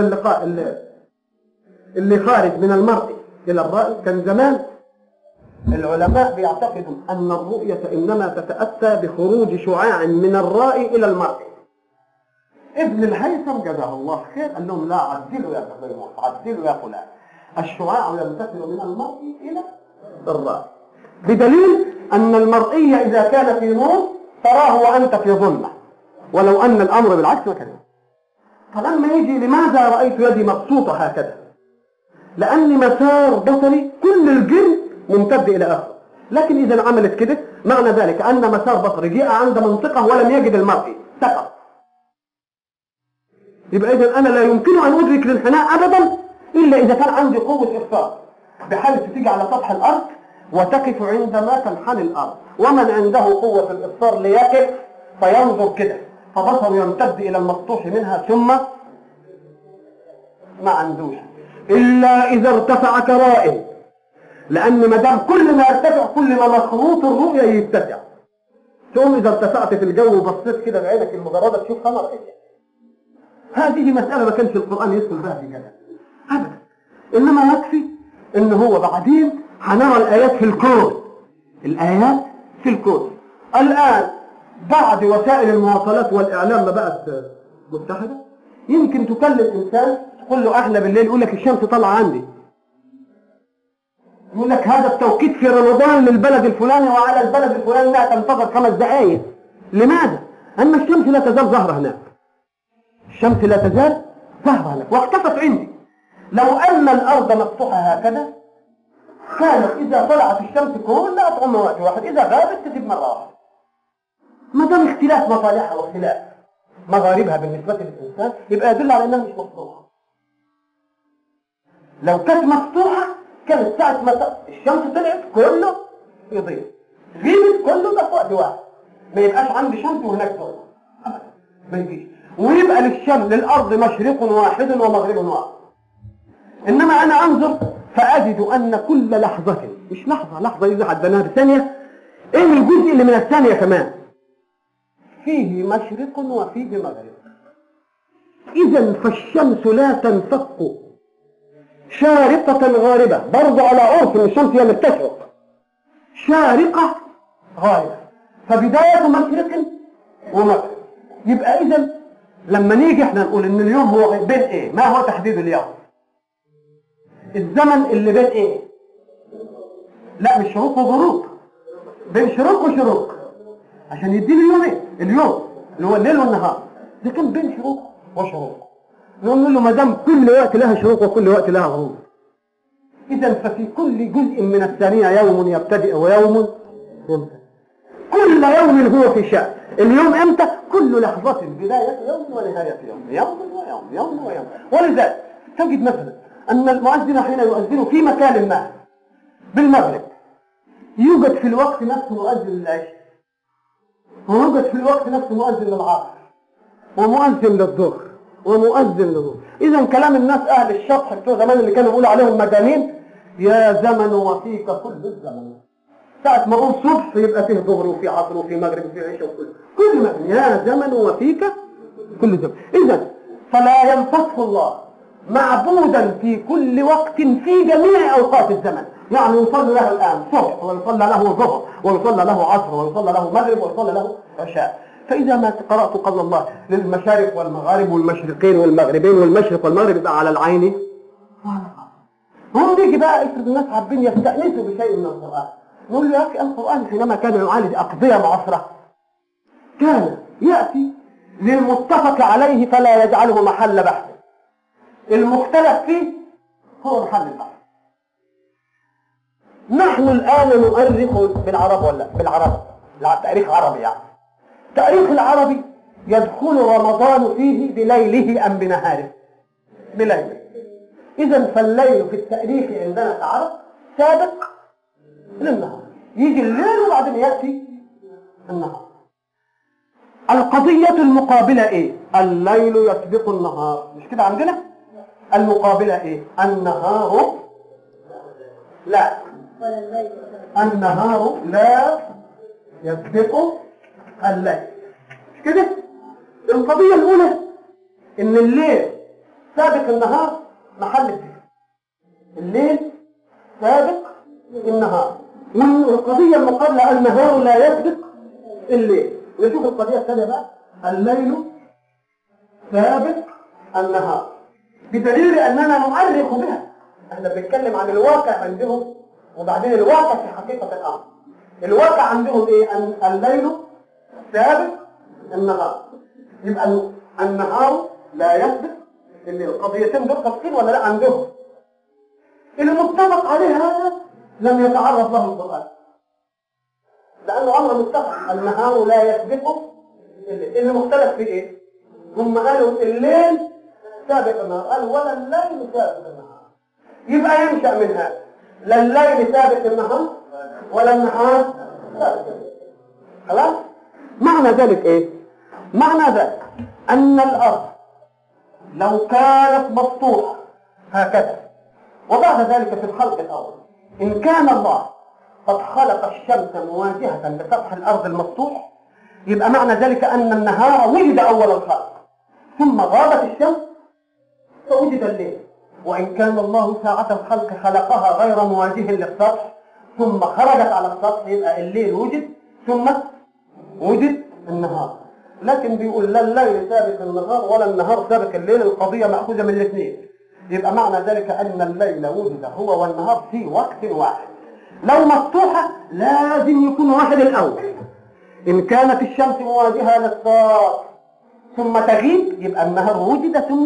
اللي خارج من المرئي إلى الرأي. كان زمان العلماء بيعتقدوا أن الرؤية إنما تتأتى بخروج شعاع من الرأي إلى المرئي. ابن الهيثم جزاه الله خير قال لهم لا، عدلوا يا فلان، عدلوا يا فلان، الشعاع ينتقل من المرئي إلى الرأي، بدليل أن المرئي إذا كان في نور تراه وأنت في ظلمة، ولو أن الأمر بالعكس ما كان. فلما يجي لماذا رأيت يدي مبسوطة هكذا؟ لأن مسار بصري كل الجن ممتد إلى آخر، لكن إذا عملت كده معنى ذلك أن مسار بصري جاء عند منطقة ولم يجد المرئي سقط. يبقى إذا أنا لا يمكن أن أدرك الانحناء أبدا إلا إذا كان عندي قوة إبصار، بحيث تيجي على سطح الأرض وتقف عندما تنحني الأرض. ومن عنده قوة الإبصار ليقف فينظر كده، فبصره يمتد إلى المسطوح منها ثم ما عندوش، إلا إذا ارتفع كرائم، لأن ما دام كل ما يرتفع كل ما مخروط الرؤية يتسع. ثم إذا ارتفعت في الجو وبصيت كده بعينك المجردة تشوف قمر إيه. هذه مسألة ما كانش القرآن يدخل بها في كده أبدا، إنما يكفي إن هو بعدين هنرى الآيات في الكون. الآيات في الكون الآن بعد وسائل المواصلات والإعلام ما بقت متحدة، يمكن تكلم إنسان تقول له أحلى بالليل يقول لك الشمس طالعة عندي، يقول لك هذا التوقيت في رمضان للبلد الفلاني وعلى البلد الفلاني لا تنتظر 5 دقائق. لماذا؟ أن الشمس لا تزال ظاهرة هناك، الشمس لا تزال ظاهرة هناك واختفت عندي. لو أن الأرض مفتوحة هكذا كانت إذا طلعت الشمس كلها تعم وقت واحد، إذا غابت تذهب مرة واحدة. ما دام اختلاف مصالحها واختلاف مغاربها بالنسبة للإنسان يبقى يدل على أنها مش مفتوحة. لو كانت مفتوحة كانت ساعة ما الشمس طلعت كله يضيع، غيبت كله ده في وقت واحد، ما يبقاش عندي شمس وهناك ضوء أبدا، ما يجيش. ويبقى للأرض مشرق واحد ومغرب واحد. إنما أنا أنظر فأجد أن كل لحظة، مش لحظة إذا عدناها بثانية، إيه الجزء اللي من الثانية كمان فيه مشرق وفيه مغرب. إذا فالشمس لا تنفك شارقة غاربة، برضو على عرف إن الشمس هي اللي بتشرق، شارقة غاربة، فبداية مشرق ومغرب. يبقى إذا لما نيجي احنا نقول إن اليوم هو بين إيه؟ ما هو تحديد اليوم؟ الزمن اللي بين إيه؟ لا مش شروق وغروب، بين شروق وشروق، عشان يديني اليوم إيه؟ اليوم اللي هو الليل والنهار، ده كان بين شروق وشروق. نقول له ما دام كل وقت لها شروق وكل وقت لها غروب، إذا ففي كل جزء من الثانية يوم يبتدئ ويوم ينتهي، كل يوم هو في شأن. اليوم امتى؟ كل لحظة بداية يوم ونهاية يوم، يوم ويوم، يوم ويوم. ولذلك تجد مثلا أن المؤذن حين يؤذن في مكان ما بالمغرب يوجد في الوقت نفسه مؤذن للعشاء، ويوجد في الوقت نفسه مؤذن للعصر، ومؤذن للظهر، ومؤذن للظهر. إذا كلام الناس أهل الشطح بتوع زمان اللي كانوا بيقولوا عليهم مجانين، يا زمن وفيك كل الزمن، ساعة ما أقول صبح يبقى فيه ظهر وفيه عصر وفيه مغرب وفيه عشاء كل مكان، يا زمن وفيك كل زمن. إذا فلا ينفصل الله معبودا في كل وقت في جميع أوقات الزمن، يعني يصلى له الآن صبح، ويصلى له ظهر، ويصلى له عصر، ويصلى له مغرب، ويصلى له عشاء. فإذا ما قرأت قول الله للمشارق والمغارب والمشرقين والمغربين والمشرق والمغرب يبقى على العين وعلى القلب. هم بيجي بقى افرض الناس حابين يستأنسوا بشيء من القرآن، نقول له يا أخي القرآن حينما كان يعالج أقضية معاصرة كان يأتي للمتفق عليه فلا يجعله محل بحث، المختلف فيه هو محل البحث. نحن الآن نؤرخ بالعرب ولا بالعرب، تاريخ عربي يعني، تاريخ العربي يدخل رمضان فيه بليله أم بنهاره؟ بليله. إذا فالليل في التاريخ عندنا كعرب سابق للنهار، يجي الليل وبعدين يأتي النهار. القضية المقابلة إيه؟ الليل يسبق النهار، مش كده عندنا؟ المقابلة إيه؟ النهار لا، النهار لا يسبق الليل، مش كده؟ القضية الأولى إن الليل سابق النهار محل الذكر، الليل سابق النهار. والقضية المقابلة النهار لا يسبق الليل. ونشوف القضية الثانية بقى، الليل سابق النهار، بدليل أننا نؤرخ بها. احنا بنتكلم عن الواقع عندهم، وبعدين الواقع في حقيقة الأمر. الواقع عندهم ايه؟ أن الليل سابق النهار، يبقى النهار لا يسبق الليل. القضيتين دول تفصيل ولا لا عندهم؟ المتفق عليه هذا لم يتعرض له القرآن، لأنه أمر متفق، النهار لا يسبق الليل. اللي مختلف في ايه؟ هم قالوا الليل سابق النهار، قالوا ولا الليل سابق النهار. يبقى ينشأ من هذا لا الليل سابق النهار ولا النهار سابق الليل. خلاص؟ معنى ذلك ايه؟ معنى ذلك أن الأرض لو كانت مسطوحة هكذا، وبعد ذلك في الخلق الأول إن كان الله قد خلق الشمس مواجهة لسطح الأرض المسطوح، يبقى معنى ذلك أن النهار وجد أول الخلق، ثم غابت الشمس فوجد الليل. وإن كان الله ساعة الخلق خلقها غير مواجه للسطح ثم خرجت على السطح، يبقى الليل وجد ثم وجد النهار. لكن بيقول لا الليل سابق النهار ولا النهار سابق الليل، القضية مأخوذة من الاثنين. يبقى معنى ذلك أن الليل وجد هو والنهار في وقت واحد. لو مفتوحة لازم يكون واحد الأول. إن كانت الشمس مواجهة للسطح ثم تغيب يبقى النهار وجد ثم،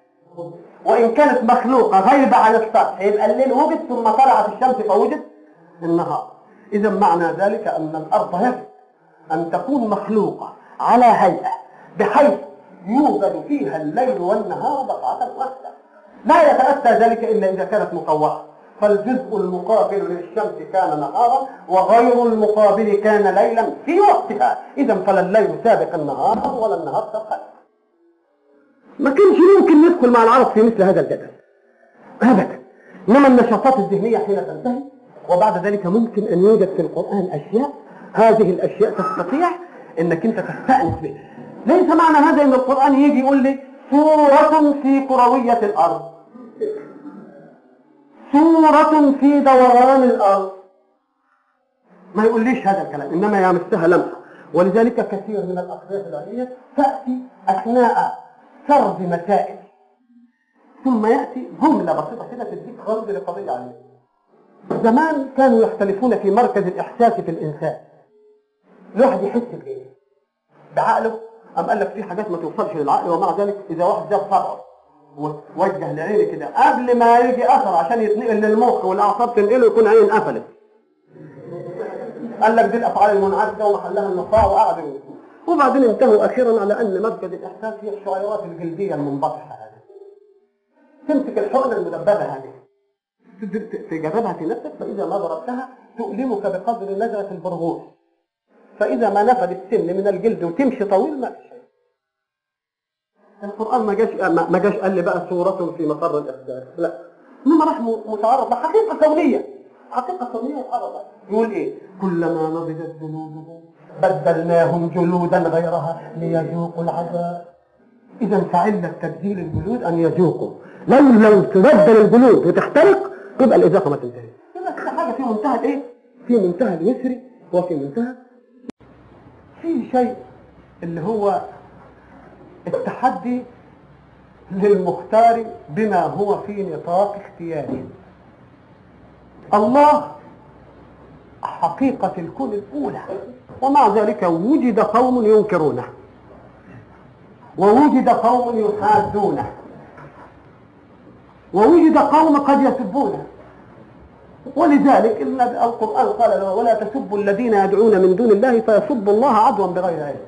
وإن كانت مخلوقة غيبة عن السطح يبقى الليل وجد ثم طلعت الشمس فوجد النهار. إذا معنى ذلك أن الأرض يجب أن تكون مخلوقة على هيئة بحيث يوجد فيها الليل والنهار دفعة واحدة، لا يتأتى ذلك إلا إذا كانت مقوعة. فالجزء المقابل للشمس كان نهارا وغير المقابل كان ليلا في وقتها. إذا فلا الليل سابق النهار ولا النهار سابق. ما كانش ممكن ندخل مع العرب في مثل هذا الجدل. أبدا. إنما النشاطات الذهنية حين تنتهي وبعد ذلك ممكن أن يوجد في القرآن أشياء، هذه الأشياء تستطيع أنك أنت تستأنس بها. ليس معنى هذا أن القرآن يجي يقول لي سورة في كروية الأرض، سورة في دوران الأرض، ما يقوليش هذا الكلام، إنما يمسها لمسة. ولذلك كثير من الأقضية العلمية تأتي أثناء سرد مسائل، ثم يأتي جملة بسيطة كده تديك غرض لقضية علمية. زمان كانوا يختلفون في مركز الإحساس في الإنسان. الواحد يحس بإيه؟ بعقله، أم قال لك في حاجات ما توصلش للعقل، ومع ذلك إذا واحد جاب صبعه ووجه لعينه كده قبل ما يجي أثر عشان يتنقل للمخ والأعصاب تنقله يكون عين قفلت. قال لك دي الأفعال المنعكسة ومحلها النقاع وقعدوا، وبعدين انتهوا أخيرا على أن مركز الإحساس هي الشعيرات الجلدية المنبطحة هذه. تمسك الحقنة المدببة هذه تجربها في نفسك، فإذا ما ضربتها تؤلمك بقدر نزعة البرغوث، فإذا ما نفد السن من الجلد وتمشي طويل ما في شيء. القرآن ما جاش قال لي بقى سورة في مقر الإحساس، لا، إنما راح متعرض لحقيقة كونية، حقيقة كونية يتعرض. يقول إيه؟ كلما نضجت جلودهم بدلناهم جلودا غيرها ليذوقوا العذاب. إذا فعل تبديل الجلود أن يذوقوا. لو تبدل الجلود وتحترق تبقى الإذاقة ما تنتهي. يبقى كده حاجة في منتهى الإيه؟ في منتهى اليسر وفي منتهى في شيء اللي هو التحدي للمختار بما هو في نطاق اختياره. الله حقيقة الكون الأولى، ومع ذلك وجد قوم ينكرونه، ووجد قوم يحادونه، ووجد قوم قد يسبونه. ولذلك القرآن قال له ولا تسبوا الذين يدعون من دون الله فيسبوا الله عدوا بغير علم.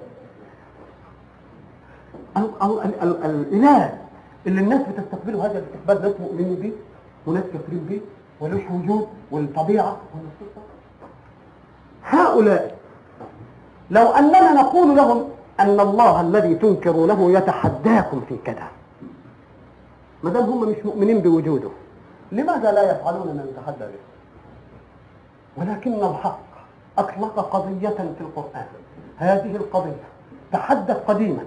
الإله اللي الناس بتستقبله هذا الاستقبال، ناس مؤمنين به وناس كافرين به ولوش وجود والطبيعة والنصوص، هؤلاء لو أننا نقول لهم أن الله الذي تنكرونه يتحداكم في كذا، ما دام هم مش مؤمنين بوجوده، لماذا لا يفعلون ما يتحدى به؟ ولكن الحق أطلق قضية في القرآن، هذه القضية تحدث قديما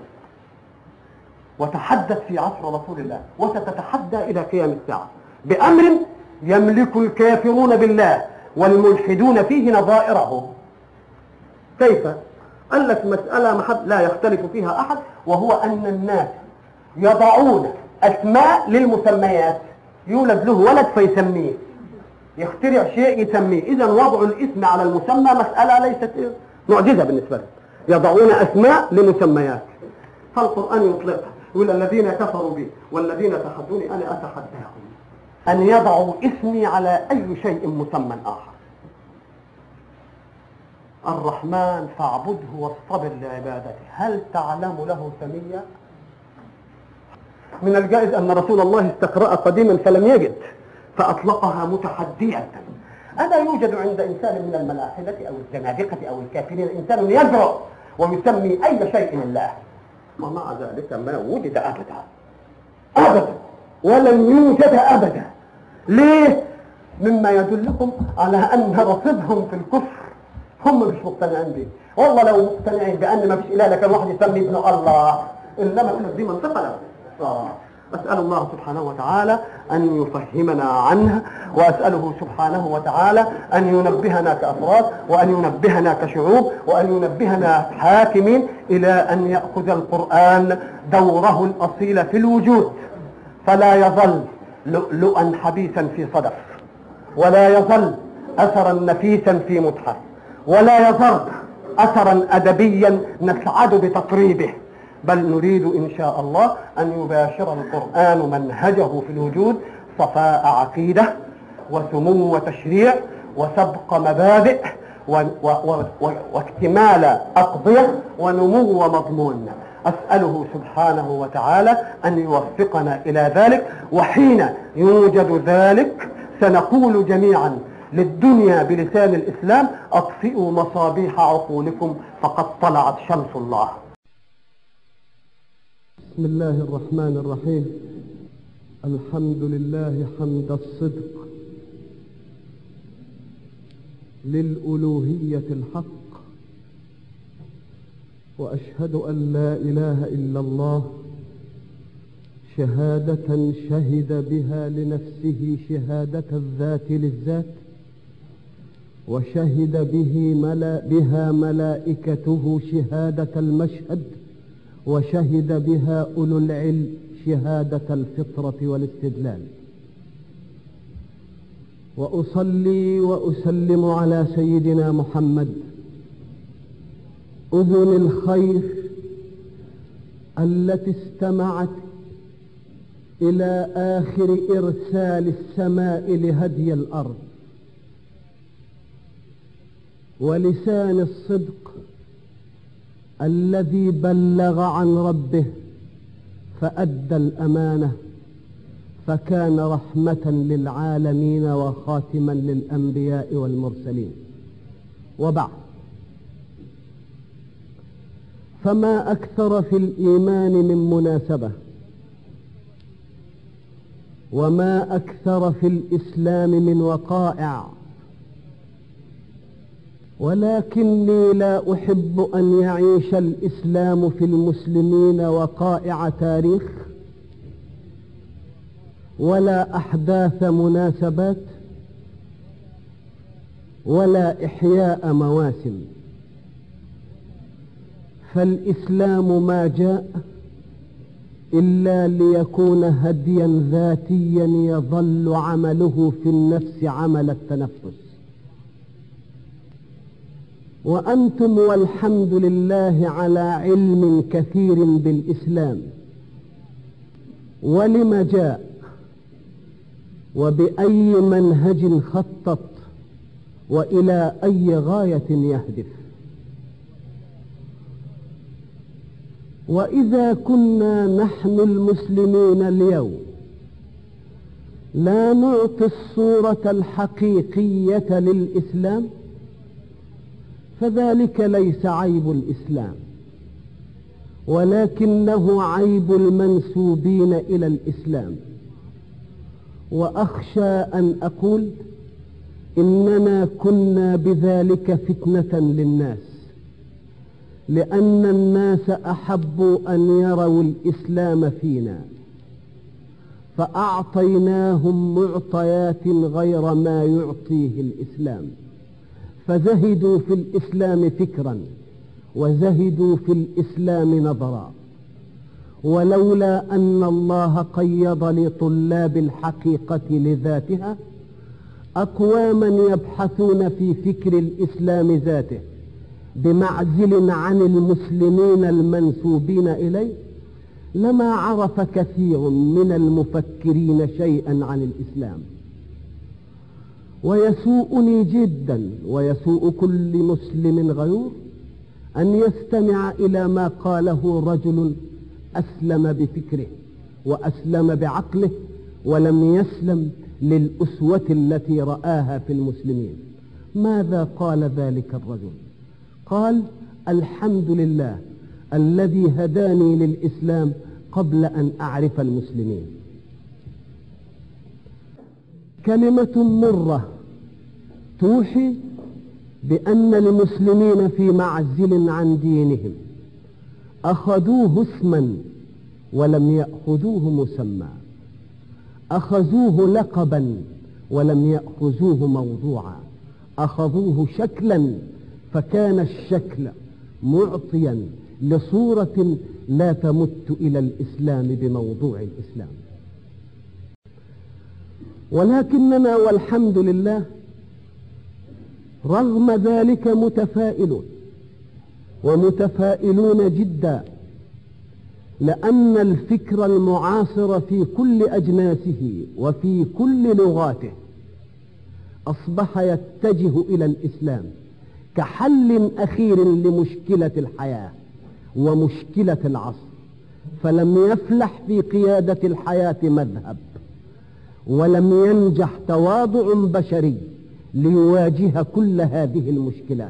وتحدث في عصر رسول الله وستتحدى إلى قيام الساعة بأمر يملك الكافرون بالله والملحدون فيه نظائره. كيف؟ قال لك مسألة لا يختلف فيها أحد، وهو أن الناس يضعون أسماء للمسميات. يولد له ولد فيسميه، يخترع شيء يسميه. إذا وضع الاسم على المسمى مسألة ليست معجزة بالنسبة لهم، يضعون أسماء لمسميات. فالقرآن يطلقها، يقول الذين كفروا بي والذين تحدوني أنا أتحداهم أن يضعوا اسمي على أي شيء مسمى آخر. الرحمن فاعبده واصطبر لعبادته، هل تعلم له سميا؟ من الجائز أن رسول الله استقرأ قديما فلم يجد فأطلقها متحدية. ألا يوجد عند إنسان من الملاحدة أو الزنادقة أو الكافرين إنسان يجرؤ ويسمي أي شيء الله؟ ومع ذلك ما وجد أبدا أبدا، ولن يوجد أبدا. ليه؟ مما يدلكم على أن رصيدهم في الكفر هم مش مقتنعين به. والله لو مقتنعين بأن ما فيش إله لكان واحد يسمي ابن الله، إنما يقول لك دي منطقة لا. أسأل الله سبحانه وتعالى أن يفهمنا عنها، وأسأله سبحانه وتعالى أن ينبهنا كأفراد، وأن ينبهنا كشعوب، وأن ينبهنا حاكمين إلى أن يأخذ القرآن دوره الأصيل في الوجود، فلا يظل لؤلؤا حبيسا في صدف، ولا يظل أثرا نفيسا في متحف، ولا يظل أثرا أدبيا نسعد بتطريبه، بل نريد إن شاء الله أن يباشر القرآن منهجه في الوجود صفاء عقيدة وسمو تشريع وسبق مبادئ واكتمال أقضية ونمو مضمون. أسأله سبحانه وتعالى أن يوفقنا إلى ذلك، وحين يوجد ذلك سنقول جميعا للدنيا بلسان الإسلام أطفئوا مصابيح عقولكم فقد طلعت شمس الله. بسم الله الرحمن الرحيم. الحمد لله حمد الصدق للألوهية الحق، وأشهد أن لا إله إلا الله شهادة شهد بها لنفسه شهادة الذات للذات، وشهد بها ملائكته شهادة المشهد، وشهد بها أولو العلم شهادة الفطرة والاستدلال. وأصلي وأسلم على سيدنا محمد أذن الخير التي استمعت إلى آخر إرسال السماء لهدي الأرض، ولسان الصدق الذي بلغ عن ربه فأدى الأمانة فكان رحمة للعالمين وخاتما للأنبياء والمرسلين. وبعد، فما أكثر في الإيمان من مناسبة، وما أكثر في الإسلام من وقائع، ولكني لا أحب أن يعيش الإسلام في المسلمين وقائع تاريخ ولا أحداث مناسبات ولا إحياء مواسم. فالإسلام ما جاء إلا ليكون هديا ذاتيا يظل عمله في النفس عمل التنفس. وأنتم والحمد لله على علم كثير بالإسلام ولم جاء وبأي منهج خطط وإلى أي غاية يهدف. وإذا كنا نحن المسلمين اليوم لا نعطي الصورة الحقيقية للإسلام فذلك ليس عيب الإسلام، ولكنه عيب المنسوبين إلى الإسلام. وأخشى أن أقول إننا كنا بذلك فتنة للناس، لأن الناس أحبوا أن يروا الإسلام فينا فأعطيناهم معطيات غير ما يعطيه الإسلام، فزهدوا في الإسلام فكرا وزهدوا في الإسلام نظرا. ولولا أن الله قيض لطلاب الحقيقة لذاتها أقواما يبحثون في فكر الإسلام ذاته بمعزل عن المسلمين المنسوبين إليه لما عرف كثير من المفكرين شيئا عن الإسلام. ويسوءني جدا ويسوء كل مسلم غيور أن يستمع إلى ما قاله رجل أسلم بفكره وأسلم بعقله ولم يسلم للأسوة التي رآها في المسلمين. ماذا قال ذلك الرجل؟ قال: الحمد لله الذي هداني للإسلام قبل أن أعرف المسلمين. كلمة مرة توحي بأن المسلمين في معزل عن دينهم، أخذوه اسما ولم يأخذوه مسمى، أخذوه لقبا ولم يأخذوه موضوعا، أخذوه شكلا فكان الشكل معطيا لصورة لا تمت إلى الإسلام بموضوع الإسلام. ولكننا والحمد لله رغم ذلك متفائلون ومتفائلون جدا، لأن الفكر المعاصر في كل أجناسه وفي كل لغاته أصبح يتجه إلى الإسلام كحل أخير لمشكلة الحياة ومشكلة العصر، فلم يفلح في قيادة الحياة مذهب، ولم ينجح تواضع بشري ليواجه كل هذه المشكلات.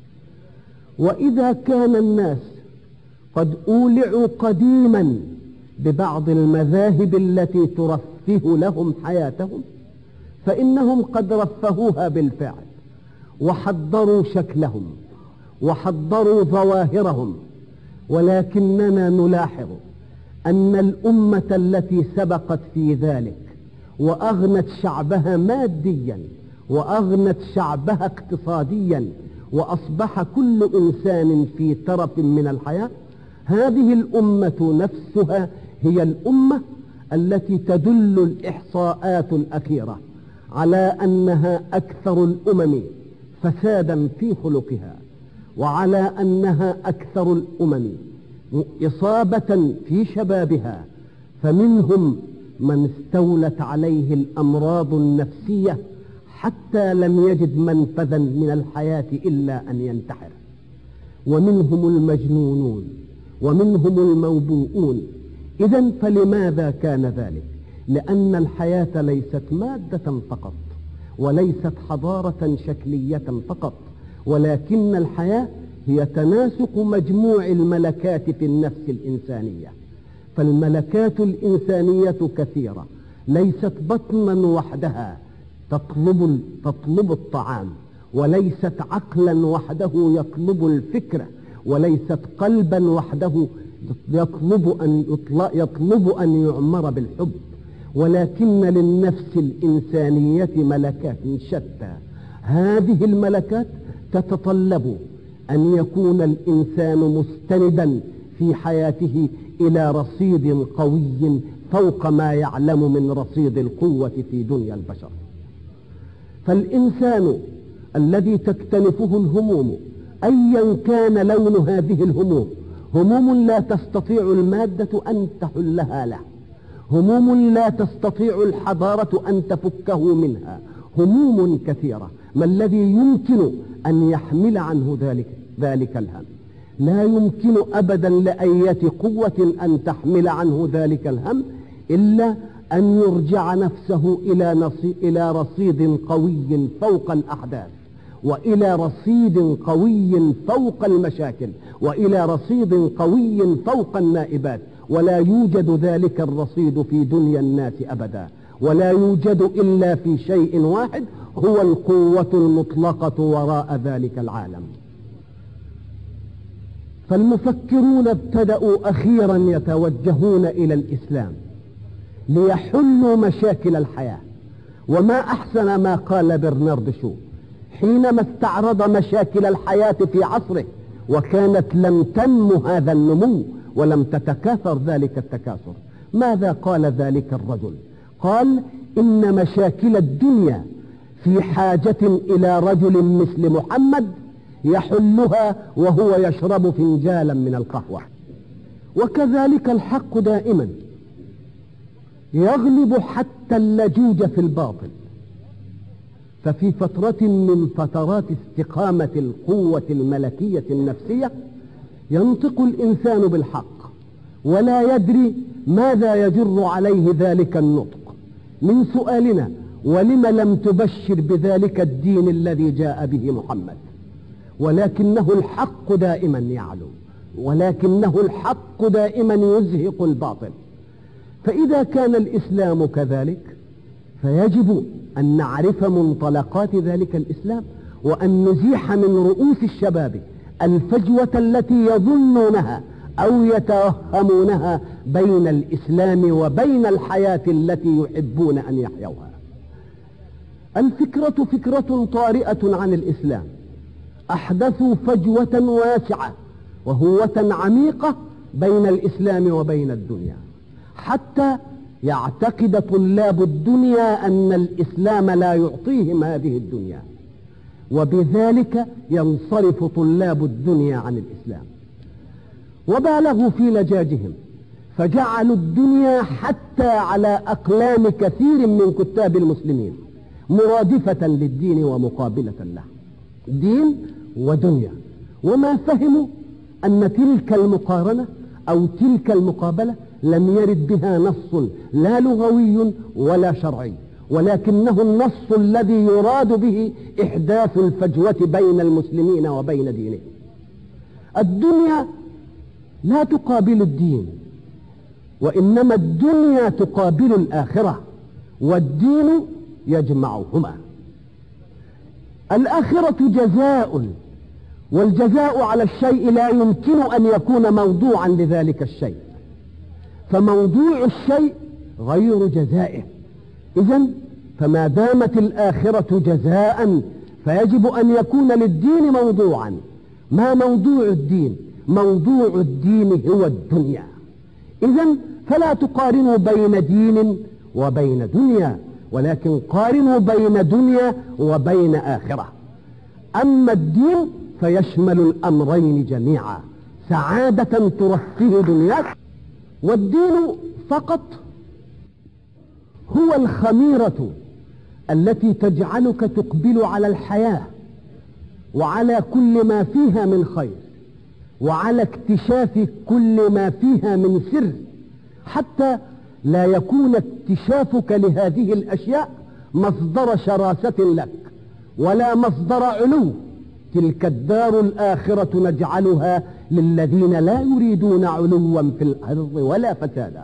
وإذا كان الناس قد أولعوا قديما ببعض المذاهب التي ترفه لهم حياتهم، فإنهم قد رفهوها بالفعل وحضروا شكلهم وحضروا ظواهرهم، ولكننا نلاحظ أن الأمة التي سبقت في ذلك وأغنت شعبها ماديا وأغنت شعبها اقتصاديا وأصبح كل إنسان في ترف من الحياة، هذه الأمة نفسها هي الأمة التي تدل الإحصاءات الأخيرة على أنها أكثر الأمم فسادا في خلقها، وعلى أنها أكثر الأمم إصابة في شبابها، فمنهم من استولت عليه الأمراض النفسية حتى لم يجد منفذا من الحياة إلا أن ينتحر، ومنهم المجنونون ومنهم الموبوءون. إذن فلماذا كان ذلك؟ لأن الحياة ليست مادة فقط وليست حضارة شكلية فقط، ولكن الحياة هي تناسق مجموع الملكات في النفس الإنسانية. فالملكات الإنسانية كثيرة، ليست بطنا وحدها تطلب الطعام، وليست عقلا وحده يطلب الفكرة، وليست قلبا وحده يطلب أن يعمر بالحب، ولكن للنفس الإنسانية ملكات شتى. هذه الملكات تتطلب أن يكون الإنسان مستندا في حياته إلى رصيد قوي فوق ما يعلم من رصيد القوة في دنيا البشر. فالإنسان الذي تكتنفه الهموم أيا كان لون هذه الهموم، هموم لا تستطيع المادة أن تحلها له، هموم لا تستطيع الحضارة أن تفكه منها، هموم كثيرة. ما الذي يمكن أن يحمل عنه ذلك الهم؟ لا يمكن أبدا لأية قوة أن تحمل عنه ذلك الهم إلا أن يرجع نفسه إلى رصيد قوي فوق الأحداث، وإلى رصيد قوي فوق المشاكل، وإلى رصيد قوي فوق النائبات. ولا يوجد ذلك الرصيد في دنيا الناس أبدا، ولا يوجد إلا في شيء واحد، هو القوة المطلقة وراء ذلك العالم. فالمفكرون ابتدأوا أخيرا يتوجهون إلى الإسلام ليحلوا مشاكل الحياة. وما أحسن ما قال برنارد شو حينما استعرض مشاكل الحياة في عصره، وكانت لم تنم هذا النمو ولم تتكاثر ذلك التكاثر. ماذا قال ذلك الرجل؟ قال: إن مشاكل الدنيا في حاجة إلى رجل مثل محمد يحلها وهو يشرب فنجالا من القهوة. وكذلك الحق دائما يغلب حتى اللجوج في الباطل. ففي فترة من فترات استقامة القوة الملكية النفسية ينطق الإنسان بالحق ولا يدري ماذا يجر عليه ذلك النطق. من سؤالنا: ولم لم تبشر بذلك الدين الذي جاء به محمد؟ ولكنه الحق دائما يعلو، ولكنه الحق دائما يزهق الباطل. فإذا كان الإسلام كذلك فيجب أن نعرف منطلقات ذلك الإسلام، وأن نزيح من رؤوس الشباب الفجوة التي يظنونها أو يتوهمونها بين الإسلام وبين الحياة التي يحبون أن يحيوها. الفكرة فكرة طارئة عن الإسلام، أحدثوا فجوة واسعة وهوة عميقة بين الإسلام وبين الدنيا، حتى يعتقد طلاب الدنيا أن الإسلام لا يعطيهم هذه الدنيا، وبذلك ينصرف طلاب الدنيا عن الإسلام. وبالغوا في لجاجهم فجعلوا الدنيا حتى على أقلام كثير من كتاب المسلمين مرادفة للدين ومقابلة له، دين ودنيا. وما فهموا أن تلك المقارنة أو تلك المقابلة لم يرد بها نص لا لغوي ولا شرعي، ولكنه النص الذي يراد به إحداث الفجوة بين المسلمين وبين دينهم. الدنيا لا تقابل الدين، وإنما الدنيا تقابل الآخرة، والدين يجمعهما. الآخرة جزاء، والجزاء على الشيء لا يمكن أن يكون موضوعا لذلك الشيء، فموضوع الشيء غير جزائه. إذن فما دامت الآخرة جزاء فيجب أن يكون للدين موضوعا. ما موضوع الدين؟ موضوع الدين هو الدنيا. إذن فلا تقارنوا بين دين وبين دنيا، ولكن قارنوا بين دنيا وبين آخرة. أما الدين فيشمل الأمرين جميعا، سعادة ترفه دنياك، والدين فقط هو الخميرة التي تجعلك تقبل على الحياة وعلى كل ما فيها من خير، وعلى اكتشاف كل ما فيها من سر، حتى لا يكون اكتشافك لهذه الأشياء مصدر شراسة لك ولا مصدر علو. تلك الدار الآخرة نجعلها للذين لا يريدون علوا في الأرض ولا فسادا.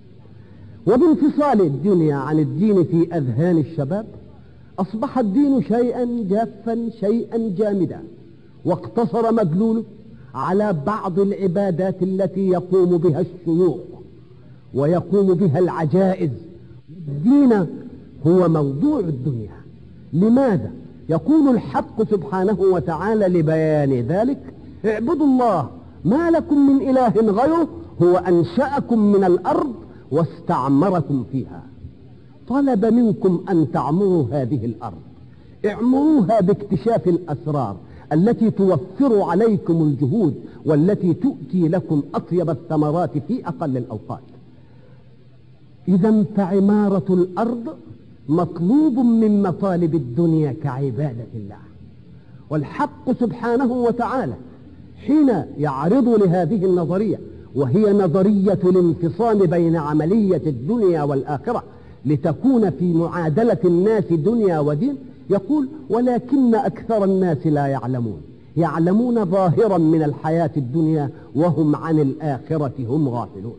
وبانفصال الدنيا عن الدين في أذهان الشباب أصبح الدين شيئا جافا، شيئا جامدا، واقتصر مدلوله على بعض العبادات التي يقوم بها الشيوخ ويقوم بها العجائز. الدين هو موضوع الدنيا. لماذا؟ يقول الحق سبحانه وتعالى لبيان ذلك: اعبدوا الله ما لكم من إله غيره هو أنشأكم من الأرض واستعمركم فيها. طلب منكم أن تعمروا هذه الأرض، اعمروها باكتشاف الأسرار التي توفر عليكم الجهود والتي تؤتي لكم أطيب الثمرات في أقل الأوقات. إذا فعمارة الأرض مطلوب من مطالب الدنيا كعبادة الله. والحق سبحانه وتعالى حين يعرض لهذه النظرية، وهي نظرية الانفصام بين عملية الدنيا والآخرة لتكون في معادلة الناس دنيا ودين، يقول: ولكن أكثر الناس لا يعلمون، يعلمون ظاهرا من الحياة الدنيا وهم عن الآخرة هم غافلون.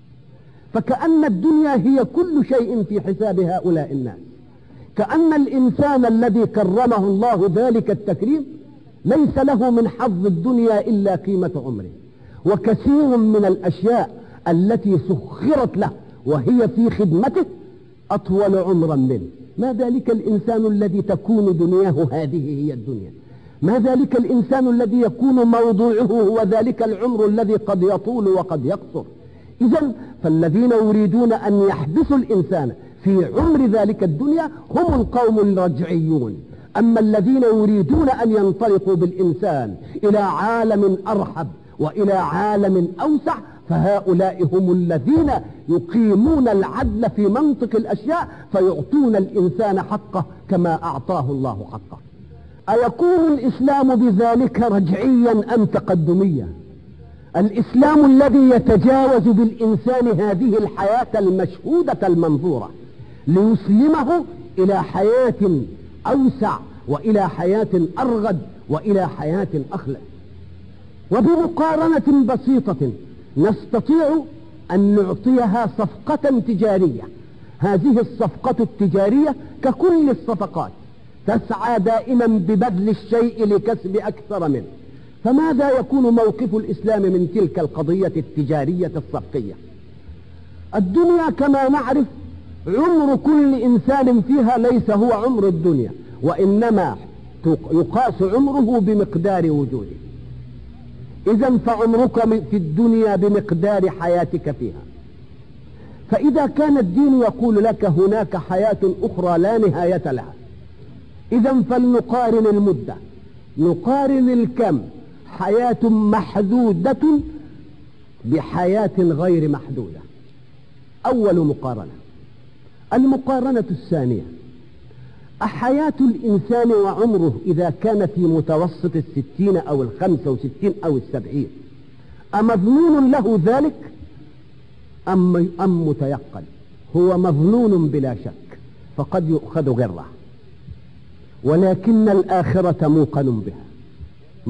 فكأن الدنيا هي كل شيء في حساب هؤلاء الناس، كأن الإنسان الذي كرمه الله ذلك التكريم ليس له من حظ الدنيا إلا قيمة عمره، وكثير من الأشياء التي سخرت له وهي في خدمته أطول عمرا منه. ما ذلك الإنسان الذي تكون دنياه هذه هي الدنيا؟ ما ذلك الإنسان الذي يكون موضوعه هو ذلك العمر الذي قد يطول وقد يقصر؟ إذن فالذين يريدون أن يحبسوا الإنسان في عمر ذلك الدنيا هم القوم الرجعيون. أما الذين يريدون أن ينطلقوا بالإنسان إلى عالم أرحب وإلى عالم أوسع فهؤلاء هم الذين يقيمون العدل في منطق الأشياء فيعطون الإنسان حقه كما أعطاه الله حقه. أيكون الإسلام بذلك رجعيا أم تقدميا؟ الإسلام الذي يتجاوز بالإنسان هذه الحياة المشهودة المنظورة ليسلمه إلى حياة أوسع وإلى حياة أرغد وإلى حياة أخلد. وبمقارنة بسيطة نستطيع أن نعطيها صفقة تجارية. هذه الصفقة التجارية ككل الصفقات تسعى دائما ببذل الشيء لكسب أكثر منه. فماذا يكون موقف الإسلام من تلك القضية التجارية الصفقية؟ الدنيا كما نعرف عمر كل إنسان فيها ليس هو عمر الدنيا، وإنما يقاس عمره بمقدار وجوده. إذن فعمرك في الدنيا بمقدار حياتك فيها. فإذا كان الدين يقول لك هناك حياة أخرى لا نهاية لها، إذن فلنقارن المدة، نقارن الكم. حياة محدودة بحياة غير محدودة. أول مقارنة. المقارنة الثانية: حياة الإنسان وعمره إذا كان في متوسط 60 أو 65 أو 70 أمظنون له ذلك أم متيقن؟ هو مظنون بلا شك، فقد يؤخذ غره، ولكن الآخرة موقن بها.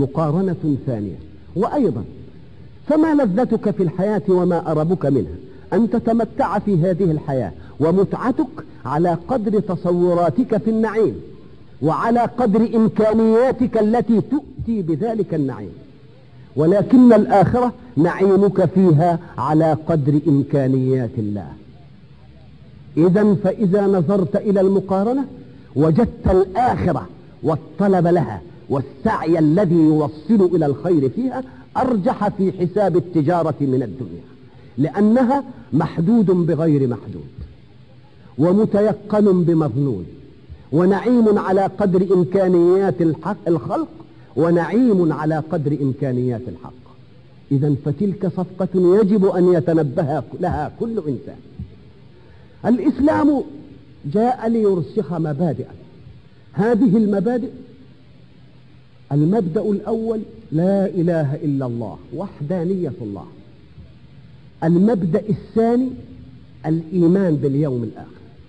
مقارنة ثانية. وأيضا فما لذتك في الحياة وما أربك منها؟ أن تتمتع في هذه الحياة، ومتعتك على قدر تصوراتك في النعيم وعلى قدر إمكانياتك التي تؤتي بذلك النعيم، ولكن الآخرة نعيمك فيها على قدر إمكانيات الله. إذن فإذا نظرت إلى المقارنة وجدت الآخرة والطلب لها والسعي الذي يوصل إلى الخير فيها أرجح في حساب التجارة من الدنيا، لأنها محدود بغير محدود ومتيقن بمظنون، ونعيم على قدر إمكانيات الخلق، ونعيم على قدر إمكانيات الحق. إذن فتلك صفقة يجب أن يتنبه لها كل إنسان. الإسلام جاء ليرسخ مبادئ، هذه المبادئ: المبدأ الأول لا إله إلا الله، وحدانية الله. المبدأ الثاني الإيمان باليوم الآخر.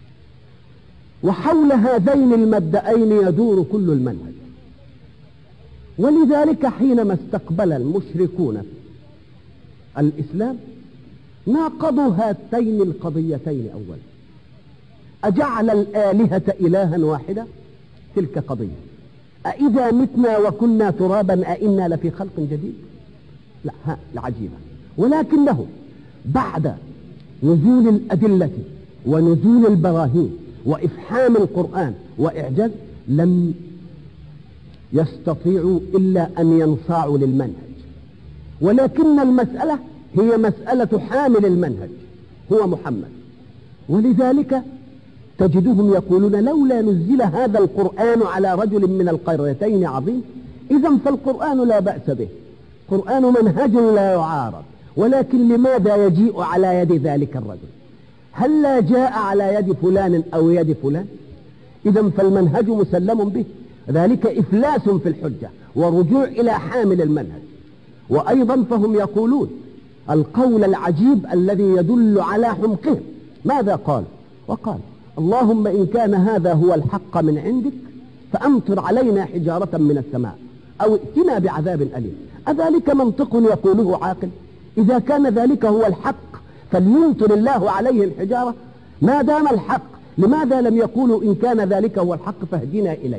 وحول هذين المبدأين يدور كل المنهج. ولذلك حينما استقبل المشركون الإسلام ناقضوا هاتين القضيتين أولا: أجعل الآلهة إلها واحدة؟ تلك قضية. أإذا متنا وكنا ترابا أإنا لفي خلق جديد؟ لا، العجيبة. ولكنه بعد نزول الأدلة ونزول البراهين وإفحام القرآن وإعجاز لم يستطيعوا إلا أن ينصاعوا للمنهج، ولكن المسألة هي مسألة حامل المنهج هو محمد. ولذلك تجدهم يقولون: لولا نزل هذا القرآن على رجل من القريتين عظيم. إذن فالقرآن لا بأس به، قرآن منهج لا يعارض، ولكن لماذا يجيء على يد ذلك الرجل؟ هل لا جاء على يد فلان أو يد فلان؟ إذن فالمنهج مسلم به، ذلك إفلاس في الحجة ورجوع إلى حامل المنهج. وأيضا فهم يقولون القول العجيب الذي يدل على حمقهم. ماذا قال؟ وقال: اللهم إن كان هذا هو الحق من عندك فأمطر علينا حجارة من السماء أو ائتنا بعذاب أليم. أذلك منطق يقوله عاقل؟ إذا كان ذلك هو الحق فليمطر الله عليه الحجارة ما دام الحق. لماذا لم يقولوا إن كان ذلك هو الحق فاهدنا إليه؟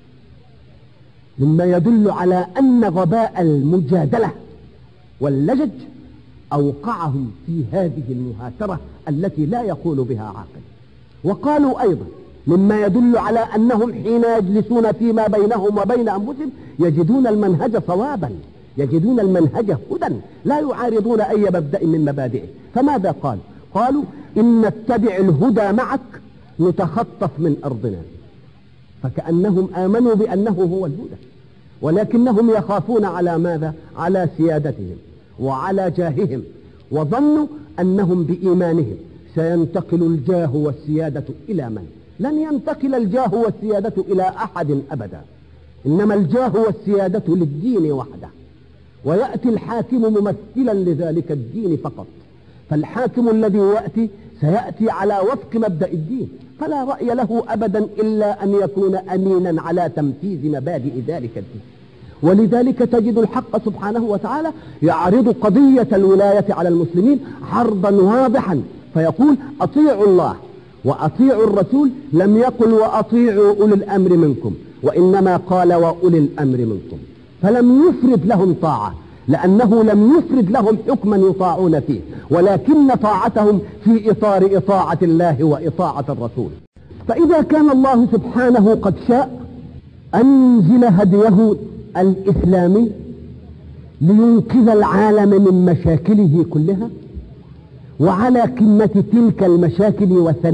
مما يدل على أن غباء المجادلة واللجج أوقعهم في هذه المهاترة التي لا يقول بها عاقل. وقالوا أيضا مما يدل على أنهم حين يجلسون فيما بينهم وبين أنفسهم يجدون المنهج صوابا، يجدون المنهج هدى، لا يعارضون أي مبدأ من مبادئه. فماذا قال؟ قالوا: إن نتبع الهدى معك نتخطف من أرضنا. فكأنهم آمنوا بأنه هو الهدى، ولكنهم يخافون على ماذا؟ على سيادتهم وعلى جاههم، وظنوا أنهم بإيمانهم سينتقل الجاه والسيادة إلى من؟ لن ينتقل الجاه والسيادة إلى أحد أبدا، إنما الجاه والسيادة للدين وحده، ويأتي الحاكم ممثلا لذلك الدين فقط. فالحاكم الذي يأتي سيأتي على وفق مبدأ الدين، فلا رأي له أبدا إلا أن يكون أمينا على تنفيذ مبادئ ذلك الدين. ولذلك تجد الحق سبحانه وتعالى يعرض قضية الولاية على المسلمين عرضا واضحا، فيقول: أطيعوا الله وأطيعوا الرسول. لم يقل وأطيعوا أولي الأمر منكم، وإنما قال وأولي الأمر منكم، فلم يفرد لهم طاعة، لأنه لم يفرد لهم حكما يطاعون فيه، ولكن طاعتهم في إطار إطاعة الله وإطاعة الرسول. فإذا كان الله سبحانه قد شاء أنزل هديه الإسلامي لينقذ العالم من مشاكله كلها، وعلى قمة تلك المشاكل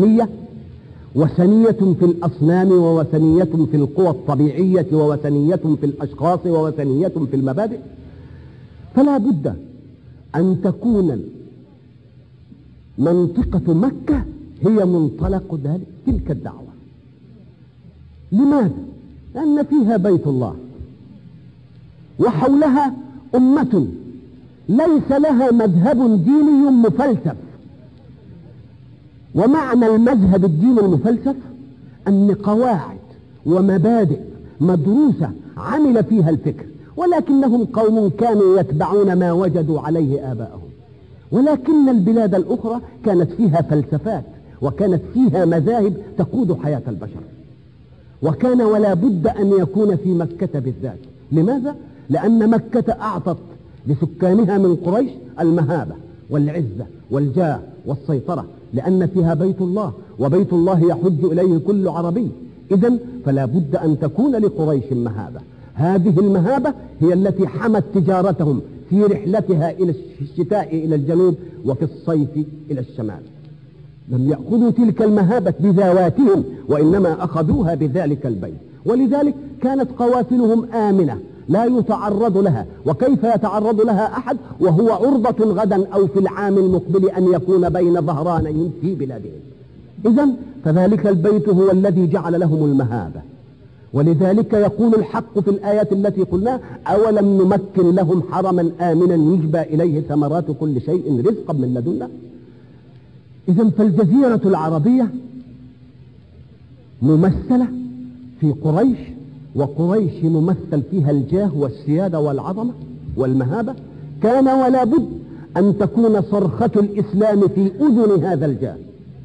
وثنية في الأصنام، ووثنية في القوى الطبيعية، ووثنية في الأشخاص، ووثنية في المبادئ، فلا بد أن تكون منطقة مكة هي منطلق تلك الدعوة. لماذا؟ لأن فيها بيت الله، وحولها أمة ليس لها مذهب ديني مفلسف. ومعنى المذهب الديني المفلسف أن قواعد ومبادئ مدروسة عمل فيها الفكر، ولكنهم قوم كانوا يتبعون ما وجدوا عليه آباءهم، ولكن البلاد الأخرى كانت فيها فلسفات وكانت فيها مذاهب تقود حياة البشر، وكان ولا بد أن يكون في مكة بالذات. لماذا؟ لأن مكة أعطت لسكانها من قريش المهابة والعزة والجاه والسيطرة، لأن فيها بيت الله، وبيت الله يحج إليه كل عربي. إذن فلا بد أن تكون لقريش مهابة. هذه المهابة هي التي حمت تجارتهم في رحلتها في الشتاء إلى الجنوب وفي الصيف إلى الشمال. لم يأخذوا تلك المهابة بذواتهم، وإنما أخذوها بذلك البيت، ولذلك كانت قوافلهم آمنة لا يتعرض لها. وكيف يتعرض لها أحد وهو عرضة غدا أو في العام المقبل أن يكون بين ظهرانين في بلادهم؟ إذن فذلك البيت هو الذي جعل لهم المهابة. ولذلك يقول الحق في الآيات التي قلنا: أولم نمكن لهم حرما آمنا يجبى إليه ثمرات كل شيء رزقا من لدنا. إذن فالجزيرة العربية ممثلة في قريش، وقريش ممثل فيها الجاه والسيادة والعظمة والمهابة. كان ولا بد أن تكون صرخة الإسلام في أذن هذا الجاه،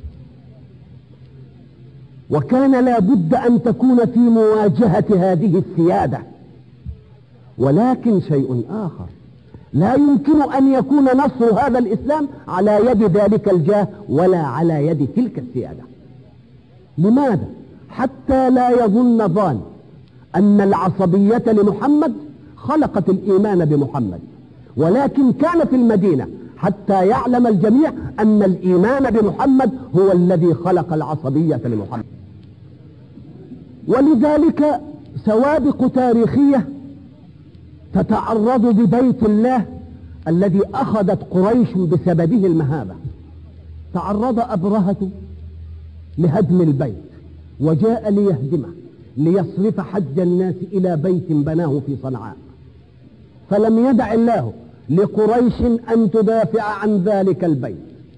وكان لا بد أن تكون في مواجهة هذه السيادة. ولكن شيء آخر، لا يمكن أن يكون نصر هذا الإسلام على يد ذلك الجاه ولا على يد تلك السيادة. لماذا؟ حتى لا يظن ظان أن العصبية لمحمد خلقت الإيمان بمحمد، ولكن كان في المدينة حتى يعلم الجميع أن الإيمان بمحمد هو الذي خلق العصبية لمحمد. ولذلك سوابق تاريخية تتعرض ببيت الله الذي أخذت قريش بسببه المهابة. تعرض أبرهة لهدم البيت، وجاء ليهدمه ليصرف حج الناس إلى بيت بناه في صنعاء، فلم يدع الله لقريش أن تدافع عن ذلك البيت.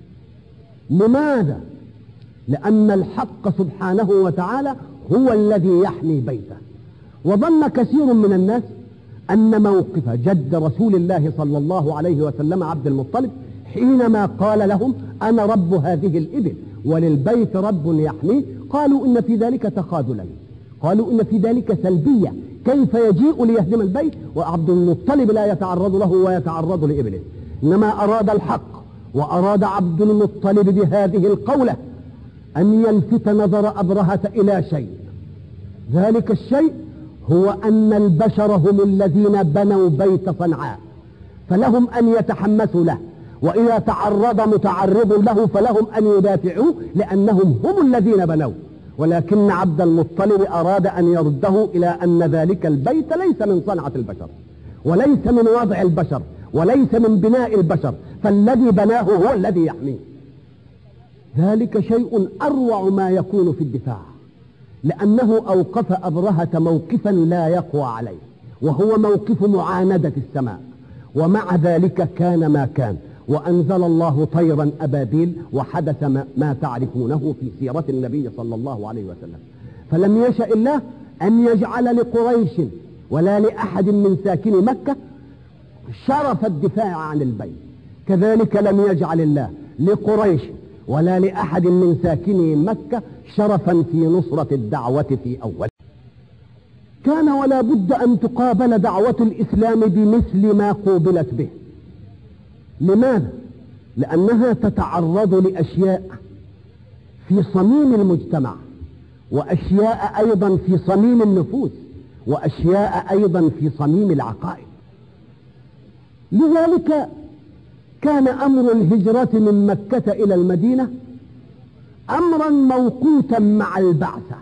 لماذا؟ لأن الحق سبحانه وتعالى هو الذي يحمي بيته. وظن كثير من الناس أن موقف جد رسول الله صلى الله عليه وسلم عبد المطلب حينما قال لهم: أنا رب هذه الإبل وللبيت رب يحميه، قالوا إن في ذلك تخاذلا، قالوا إن في ذلك سلبية، كيف يجيء ليهدم البيت وعبد المطلب لا يتعرض له ويتعرض لإبله؟ إنما أراد الحق وأراد عبد المطلب بهذه القولة أن يلفت نظر أبرهة إلى شيء. ذلك الشيء هو أن البشر هم الذين بنوا بيت صنعاء، فلهم أن يتحمسوا له، وإذا تعرض متعرض له فلهم أن يدافعوه لأنهم هم الذين بنوا. ولكن عبد المطلب أراد أن يرده إلى أن ذلك البيت ليس من صنعة البشر، وليس من وضع البشر، وليس من بناء البشر، فالذي بناه هو الذي يحميه. ذلك شيء أروع ما يكون في الدفاع، لأنه أوقف أبرهة موقفا لا يقوى عليه، وهو موقف معاندة السماء. ومع ذلك كان ما كان، وأنزل الله طيرا أبابيل، وحدث ما تعرفونه في سيرة النبي صلى الله عليه وسلم. فلم يشأ الله أن يجعل لقريش ولا لأحد من ساكن مكة شرف الدفاع عن البيت، كذلك لم يجعل الله لقريش ولا لأحد من ساكني مكة شرفا في نصرة الدعوة في أول. كان ولا بد أن تقابل دعوة الإسلام بمثل ما قوبلت به. لماذا؟ لأنها تتعرض لأشياء في صميم المجتمع، وأشياء أيضا في صميم النفوس، وأشياء أيضا في صميم العقائد. لذلك كان أمر الهجرة من مكة إلى المدينة أمرا موقوتا مع البعثة،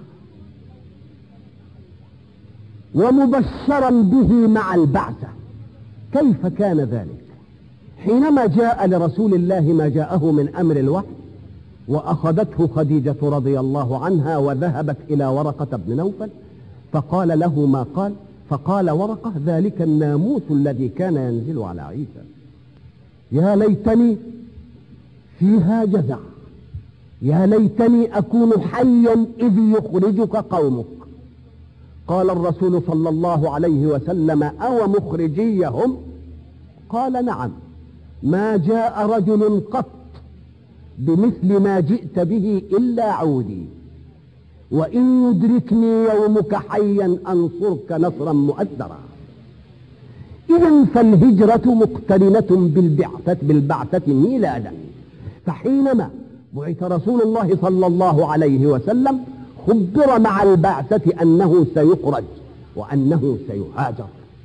ومبشرا به مع البعثة. كيف كان ذلك؟ حينما جاء لرسول الله ما جاءه من أمر الوحي، وأخذته خديجة رضي الله عنها وذهبت إلى ورقة بن نوفل فقال له ما قال، فقال ورقة: ذلك الناموس الذي كان ينزل على عيسى، يا ليتني فيها جزع، يا ليتني أكون حيا إذ يخرجك قومك. قال الرسول صلى الله عليه وسلم: أو مخرجيهم؟ قال: نعم. ما جاء رجل قط بمثل ما جئت به إلا عودي، وإن يدركني يومك حيا أنصرك نصرا مؤثرا. إذن فالهجرة مقترنة بالبعثة ميلادا، فحينما بعث رسول الله صلى الله عليه وسلم خبر مع البعثة أنه سيخرج وأنه سيهاجر.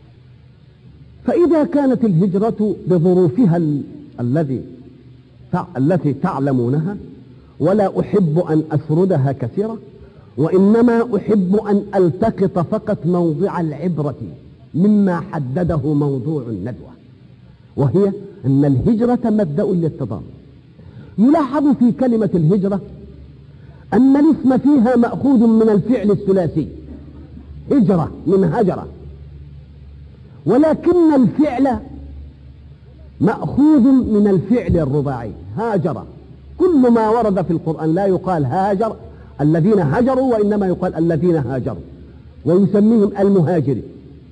فإذا كانت الهجرة بظروفها التي تعلمونها، ولا أحب أن أسردها كثيرا، وإنما أحب أن ألتقط فقط موضع العبرة مما حدده موضوع الندوة، وهي أن الهجرة مبدأ للتضامن. يلاحظ في كلمة الهجرة أن الاسم فيها مأخوذ من الفعل الثلاثي، هجرة من هجرة، ولكن الفعل مأخوذ من الفعل الرباعي هاجر. كل ما ورد في القرآن لا يقال هاجر الذين هجروا، وإنما يقال الذين هاجروا، ويسميهم المهاجرين.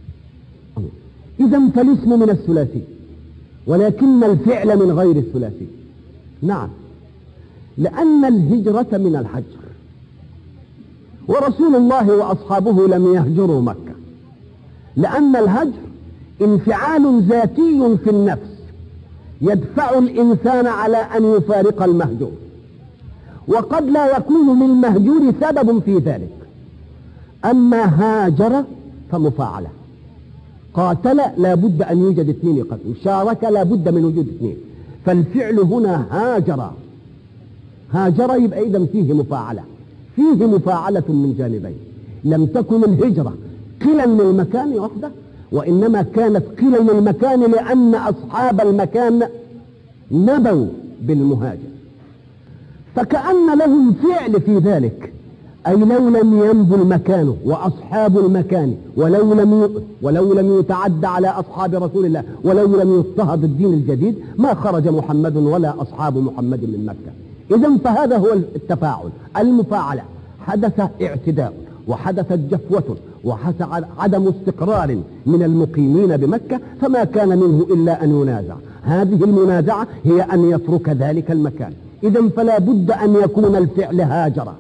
إذن فالاسم من الثلاثي، ولكن الفعل من غير الثلاثي. نعم، لأن الهجرة من الحجر، ورسول الله وأصحابه لم يهجروا مكة، لأن الهجر انفعال ذاتي في النفس يدفع الإنسان على أن يفارق المهجور، وقد لا يكون للمهجور سبب في ذلك. أما هاجر فمفاعلة، قاتل لا بد أن يوجد اثنين يقتل، شارك لا بد من وجود اثنين، فالفعل هنا هاجر. هاجر يبقى إذن فيه مفاعلة، فيه مفاعلة من جانبين. لم تكن الهجرة قلا للمكان وحده، وإنما كانت قلا للمكان لأن أصحاب المكان نبوا بالمهاجر، فكأن لهم فعل في ذلك. أي لو لم ينبو المكان وأصحاب المكان، ولو لم يتعد على أصحاب رسول الله، ولو لم يضطهد الدين الجديد، ما خرج محمد ولا أصحاب محمد من مكة. إذن فهذا هو التفاعل، المفاعلة. حدث اعتداء، وحدثت جفوة، وحدث عدم استقرار من المقيمين بمكة، فما كان منه إلا أن ينازع. هذه المنازعة هي أن يترك ذلك المكان. إذن فلا بد أن يكون الفعل هاجر.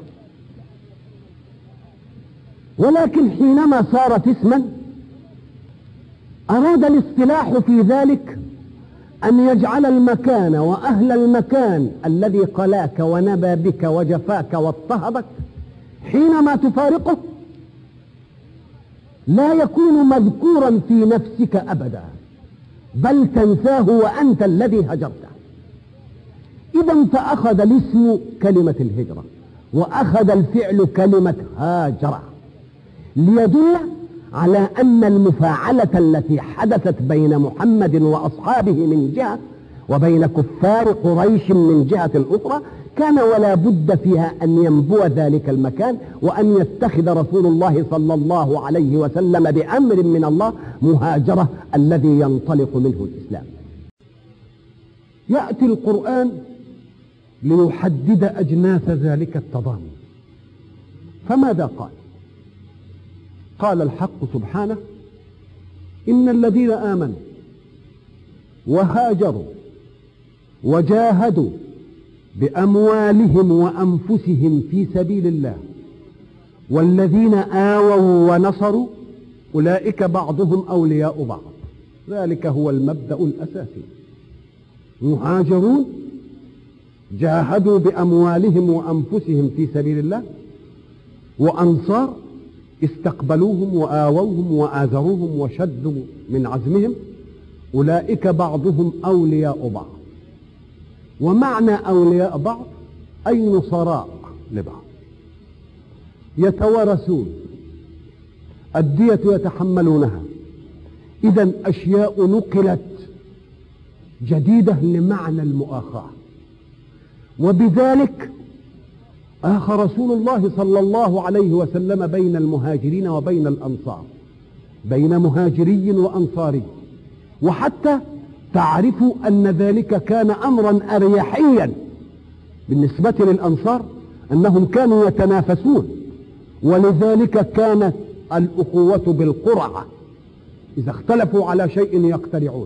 ولكن حينما صارت اسما، أراد الاصطلاح في ذلك أن يجعل المكان وأهل المكان الذي قلاك ونبى بك وجفاك واضطهدك حينما تفارقه لا يكون مذكورا في نفسك أبدا، بل تنساه وأنت الذي هجرته. إذا فأخذ الاسم كلمة الهجرة، وأخذ الفعل كلمة هاجر، ليدل على أن المفاعلة التي حدثت بين محمد وأصحابه من جهة، وبين كفار قريش من جهة أخرى، كان ولا بد فيها أن ينبو ذلك المكان، وأن يتخذ رسول الله صلى الله عليه وسلم بأمر من الله مهاجرة الذي ينطلق منه الإسلام. يأتي القرآن ليحدد أجناس ذلك التضامن، فماذا قال؟ قال الحق سبحانه: إن الذين آمنوا وهاجروا وجاهدوا بأموالهم وأنفسهم في سبيل الله والذين آووا ونصروا أولئك بعضهم أولياء بعض. ذلك هو المبدأ الأساسي. مهاجرون جاهدوا بأموالهم وأنفسهم في سبيل الله، وأنصار استقبلوهم وآووهم وآزروهم وشدوا من عزمهم، أولئك بعضهم أولياء بعض. ومعنى أولياء بعض أي نصراء لبعض، يتوارثون، الدية يتحملونها. إذن أشياء نقلت جديدة لمعنى المؤاخاة، وبذلك آخى رسول الله صلى الله عليه وسلم بين المهاجرين وبين الأنصار، بين مهاجري وأنصاري، وحتى تعرفوا أن ذلك كان أمرا أريحيا بالنسبة للأنصار، أنهم كانوا يتنافسون، ولذلك كانت الأخوة بالقرعة، إذا اختلفوا على شيء يقترعون.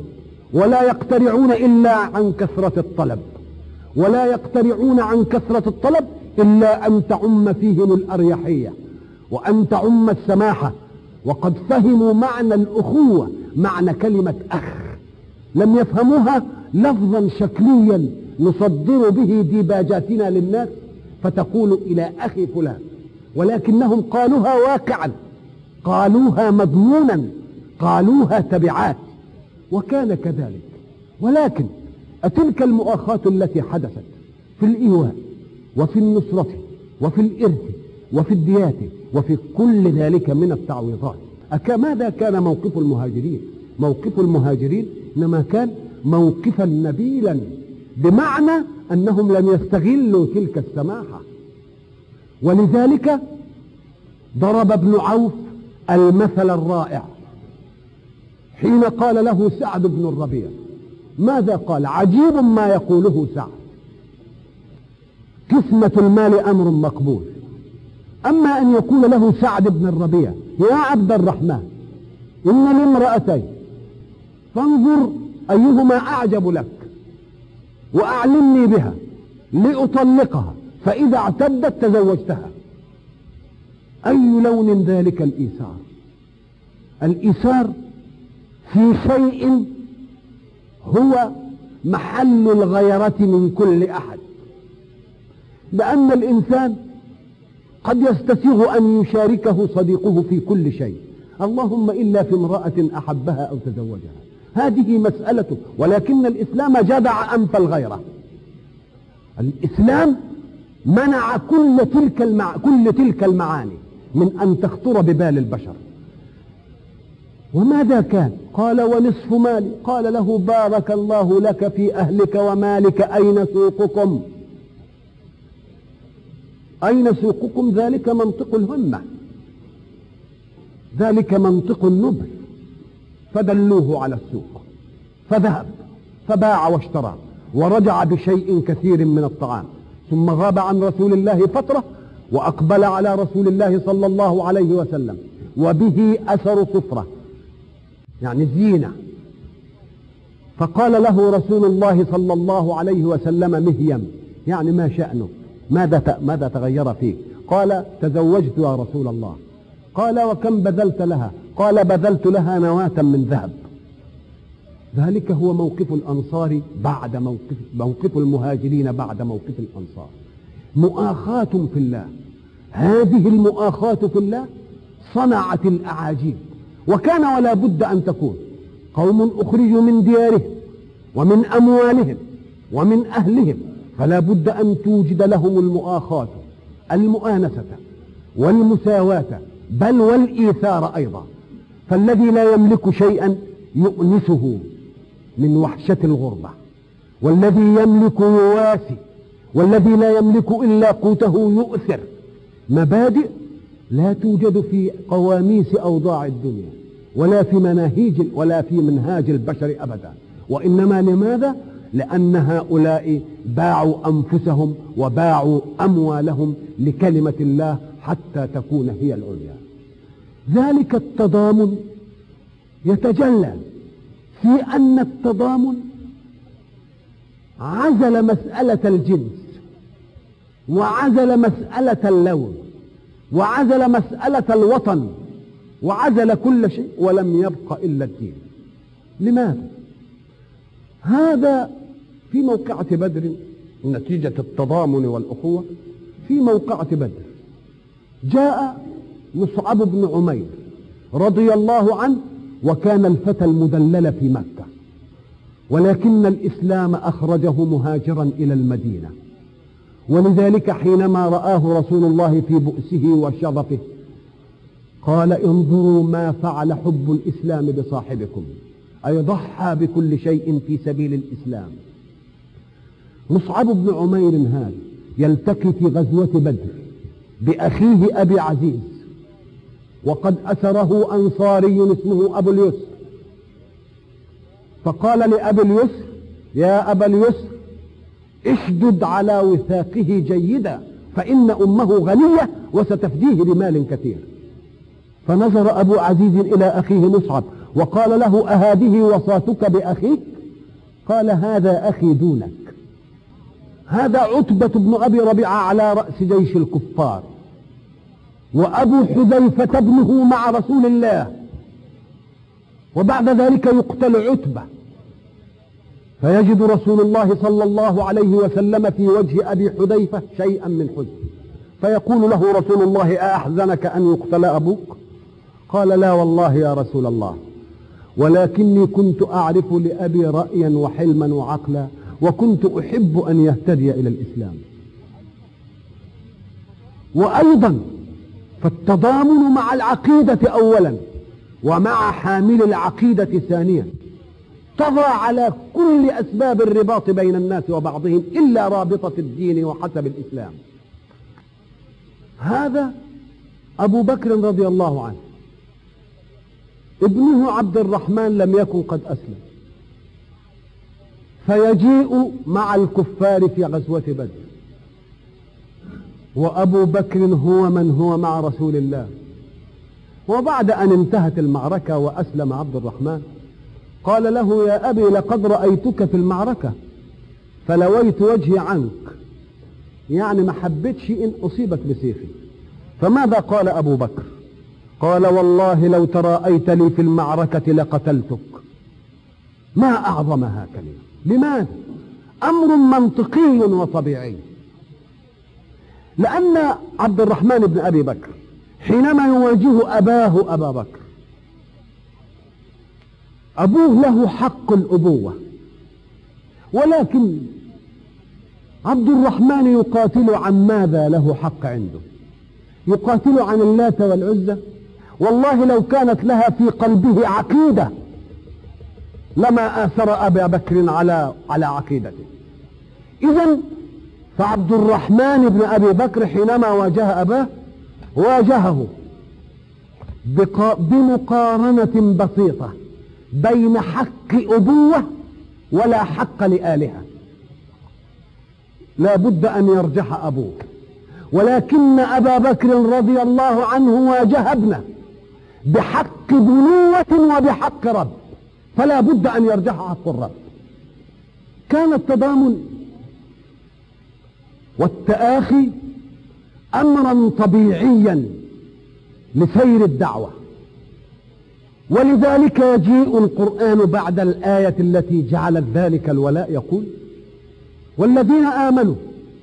ولا يقترعون إلا عن كثرة الطلب، ولا يقترعون عن كثرة الطلب إلا أن تعم فيهم الأريحية وأن تعم السماحة. وقد فهموا معنى الأخوة، معنى كلمة أخ، لم يفهموها لفظا شكليا نصدر به ديباجاتنا للناس فتقول إلى أخي فلان، ولكنهم قالوها واقعا، قالوها مضمونا، قالوها تبعات، وكان كذلك. ولكن أتلك المؤاخاة التي حدثت في الإيواء وفي النصرة وفي الإرث وفي الديات وفي كل ذلك من التعويضات، ماذا كان موقف المهاجرين؟ موقف المهاجرين إنما كان موقفا نبيلا، بمعنى أنهم لم يستغلوا تلك السماحة. ولذلك ضرب ابن عوف المثل الرائع حين قال له سعد بن الربيع، ماذا قال؟ عجيب ما يقوله سعد، قسمة المال أمر مقبول، أما أن يقول له سعد بن الربيع يا عبد الرحمن إن لي امرأتين فانظر أيهما أعجب لك وأعلمني بها لأطلقها، فإذا اعتدت تزوجتها. أي لون ذلك الإيثار؟ الإيثار في شيء هو محل الغيرة من كل أحد، لأن الإنسان قد يستسيغ أن يشاركه صديقه في كل شيء، اللهم إلا في امرأة أحبها أو تزوجها، هذه مسألته. ولكن الإسلام جدع أنف الغيرة، الإسلام منع كل تلك المعاني من أن تخطر ببال البشر. وماذا كان؟ قال ونصف مالي. قال له بارك الله لك في أهلك ومالك، أين سوقكم؟ أين سوقكم؟ ذلك منطق الهمة، ذلك منطق النبل. فدلوه على السوق فذهب فباع واشترى ورجع بشيء كثير من الطعام، ثم غاب عن رسول الله فترة وأقبل على رسول الله صلى الله عليه وسلم وبه أثر صفرة، يعني زينة. فقال له رسول الله صلى الله عليه وسلم مهيم، يعني ما شأنه؟ ماذا تغير فيك؟ قال تزوجت يا رسول الله. قال وكم بذلت لها؟ قال بذلت لها نواة من ذهب. ذلك هو موقف الأنصار بعد موقف المهاجرين بعد موقف الأنصار، مؤاخاة في الله. هذه المؤاخاة في الله صنعت الأعاجيب، وكان ولا بد أن تكون. قوم أخرجوا من ديارهم ومن أموالهم ومن أهلهم، فلا بد أن توجد لهم المؤاخاة، المؤانسة والمساواة، بل والإيثار أيضا. فالذي لا يملك شيئا يؤنسه من وحشة الغربة، والذي يملك يواسي، والذي لا يملك إلا قوته يؤثر. مبادئ لا توجد في قواميس أوضاع الدنيا ولا في منهاج البشر أبدا. وإنما لماذا؟ لأن هؤلاء باعوا أنفسهم وباعوا أموالهم لكلمة الله حتى تكون هي العليا. ذلك التضامن يتجلى في أن التضامن عزل مسألة الجنس، وعزل مسألة اللون، وعزل مسألة الوطن، وعزل كل شيء، ولم يبق إلا الدين. لماذا؟ هذا في موقعة بدر، نتيجة التضامن والأخوة. في موقعة بدر جاء مصعب بن عمير رضي الله عنه، وكان الفتى المدلل في مكة، ولكن الإسلام أخرجه مهاجرا إلى المدينة. ولذلك حينما رآه رسول الله في بؤسه وشظفه قال انظروا ما فعل حب الإسلام بصاحبكم، أي ضحى بكل شيء في سبيل الإسلام. مصعب بن عمير هذا يلتقي في غزوة بدر بأخيه أبي عزيز، وقد أسره أنصاري اسمه أبو اليسر، فقال لأبي اليسر يا أبا اليسر اشدد على وثاقه جيدا، فإن أمه غنية وستفديه بمال كثير. فنظر أبو عزيز إلى أخيه مصعب وقال له أهذه وصاتك بأخيك؟ قال هذا أخي دونك، هذا عتبة بن أبي ربيعة على رأس جيش الكفار، وأبو حذيفة ابنه مع رسول الله، وبعد ذلك يقتل عتبة. فيجد رسول الله صلى الله عليه وسلم في وجه أبي حذيفة شيئا من حزن، فيقول له رسول الله أأحزنك أن يقتل أبوك؟ قال لا والله يا رسول الله، ولكني كنت أعرف لأبي رأيا وحلما وعقلا، وكنت أحب أن يهتدي إلى الإسلام. وأيضا فالتضامن مع العقيدة أولا ومع حامل العقيدة ثانيا تضع على كل أسباب الرباط بين الناس وبعضهم إلا رابطة الدين وحسب الإسلام. هذا أبو بكر رضي الله عنه، ابنه عبد الرحمن لم يكن قد أسلم، فيجيء مع الكفار في غزوة بدر، وأبو بكر هو من هو مع رسول الله. وبعد أن انتهت المعركة وأسلم عبد الرحمن قال له يا أبي لقد رأيتك في المعركة فلويت وجهي عنك، يعني ما حبيتش إن أصيبك بسيفي. فماذا قال أبو بكر؟ قال والله لو تراءيت لي في المعركة لقتلتك. ما أعظمها كلمة. لماذا؟ أمر منطقي وطبيعي، لأن عبد الرحمن بن أبي بكر حينما يواجه أباه أبا بكر، أبوه له حق الأبوة، ولكن عبد الرحمن يقاتل عن ماذا له حق عنده؟ يقاتل عن اللات والعزى. والله لو كانت لها في قلبه عقيدة لما آثر أبا بكر على عقيدته. إذن فعبد الرحمن بن أبي بكر حينما واجه أباه واجهه بمقارنة بسيطة بين حق أبوة ولا حق لآلهة. لا بد أن يرجح أبوه، ولكن أبا بكر رضي الله عنه واجه ابنه بحق بنوة وبحق رب، فلا بد أن يرجح حق الرب. كان التضامن والتآخي أمرا طبيعيا لسير الدعوة، ولذلك يجيء القرآن بعد الآية التي جعلت ذلك الولاء يقول والذين آمنوا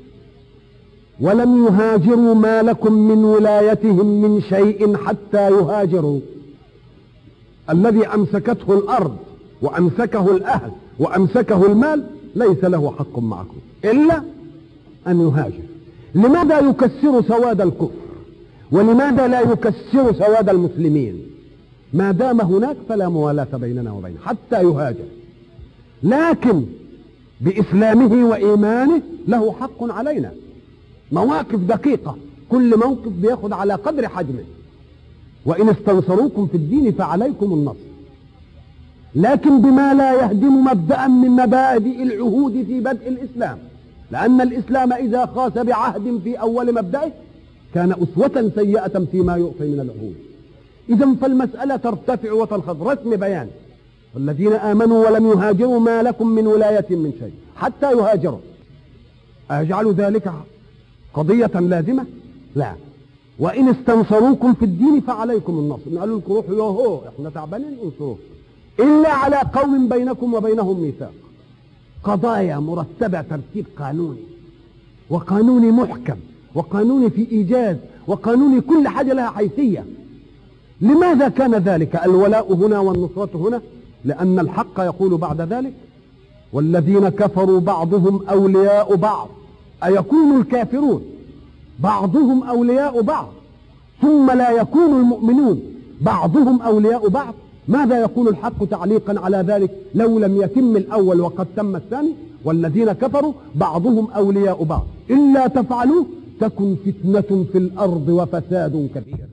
ولم يهاجروا ما لكم من ولايتهم من شيء حتى يهاجروا. الذي أمسكته الأرض وأمسكه الأهل وأمسكه المال ليس له حق معكم إلا أن يهاجر. لماذا يكسر سواد الكفر؟ ولماذا لا يكسر سواد المسلمين؟ ما دام هناك فلا موالاة بيننا وبينه حتى يهاجر، لكن بإسلامه وإيمانه له حق علينا. مواقف دقيقة، كل موقف بياخد على قدر حجمه. وإن استنصروكم في الدين فعليكم النصر، لكن بما لا يهدم مبدأ من مبادئ العهود في بدء الإسلام، لأن الإسلام إذا خاس بعهد في أول مبدئه كان أسوة سيئة فيما يعطي من العهود. إذن فالمسألة ترتفع وتنخفض. رسم بيان والذين آمنوا ولم يهاجروا ما لكم من ولاية من شيء حتى يهاجروا، أجعل ذلك قضية لازمة؟ لا. وإن استنصروكم في الدين فعليكم النصر. قالوا لكم روحوا يوهو احنا تعبانين انصروه، إلا على قوم بينكم وبينهم ميثاق. قضايا مرتبة ترتيب قانوني، وقانوني محكم، وقانوني في إيجاز، وقانوني كل حاجة لها حيثية. لماذا كان ذلك؟ الولاء هنا والنصرة هنا، لأن الحق يقول بعد ذلك والذين كفروا بعضهم أولياء بعض. أيكون الكافرون بعضهم أولياء بعض ثم لا يكون المؤمنون بعضهم أولياء بعض؟ ماذا يقول الحق تعليقا على ذلك لو لم يتم الأول وقد تم الثاني؟ والذين كفروا بعضهم أولياء بعض إلا تفعلوا تكن فتنة في الأرض وفساد كبير.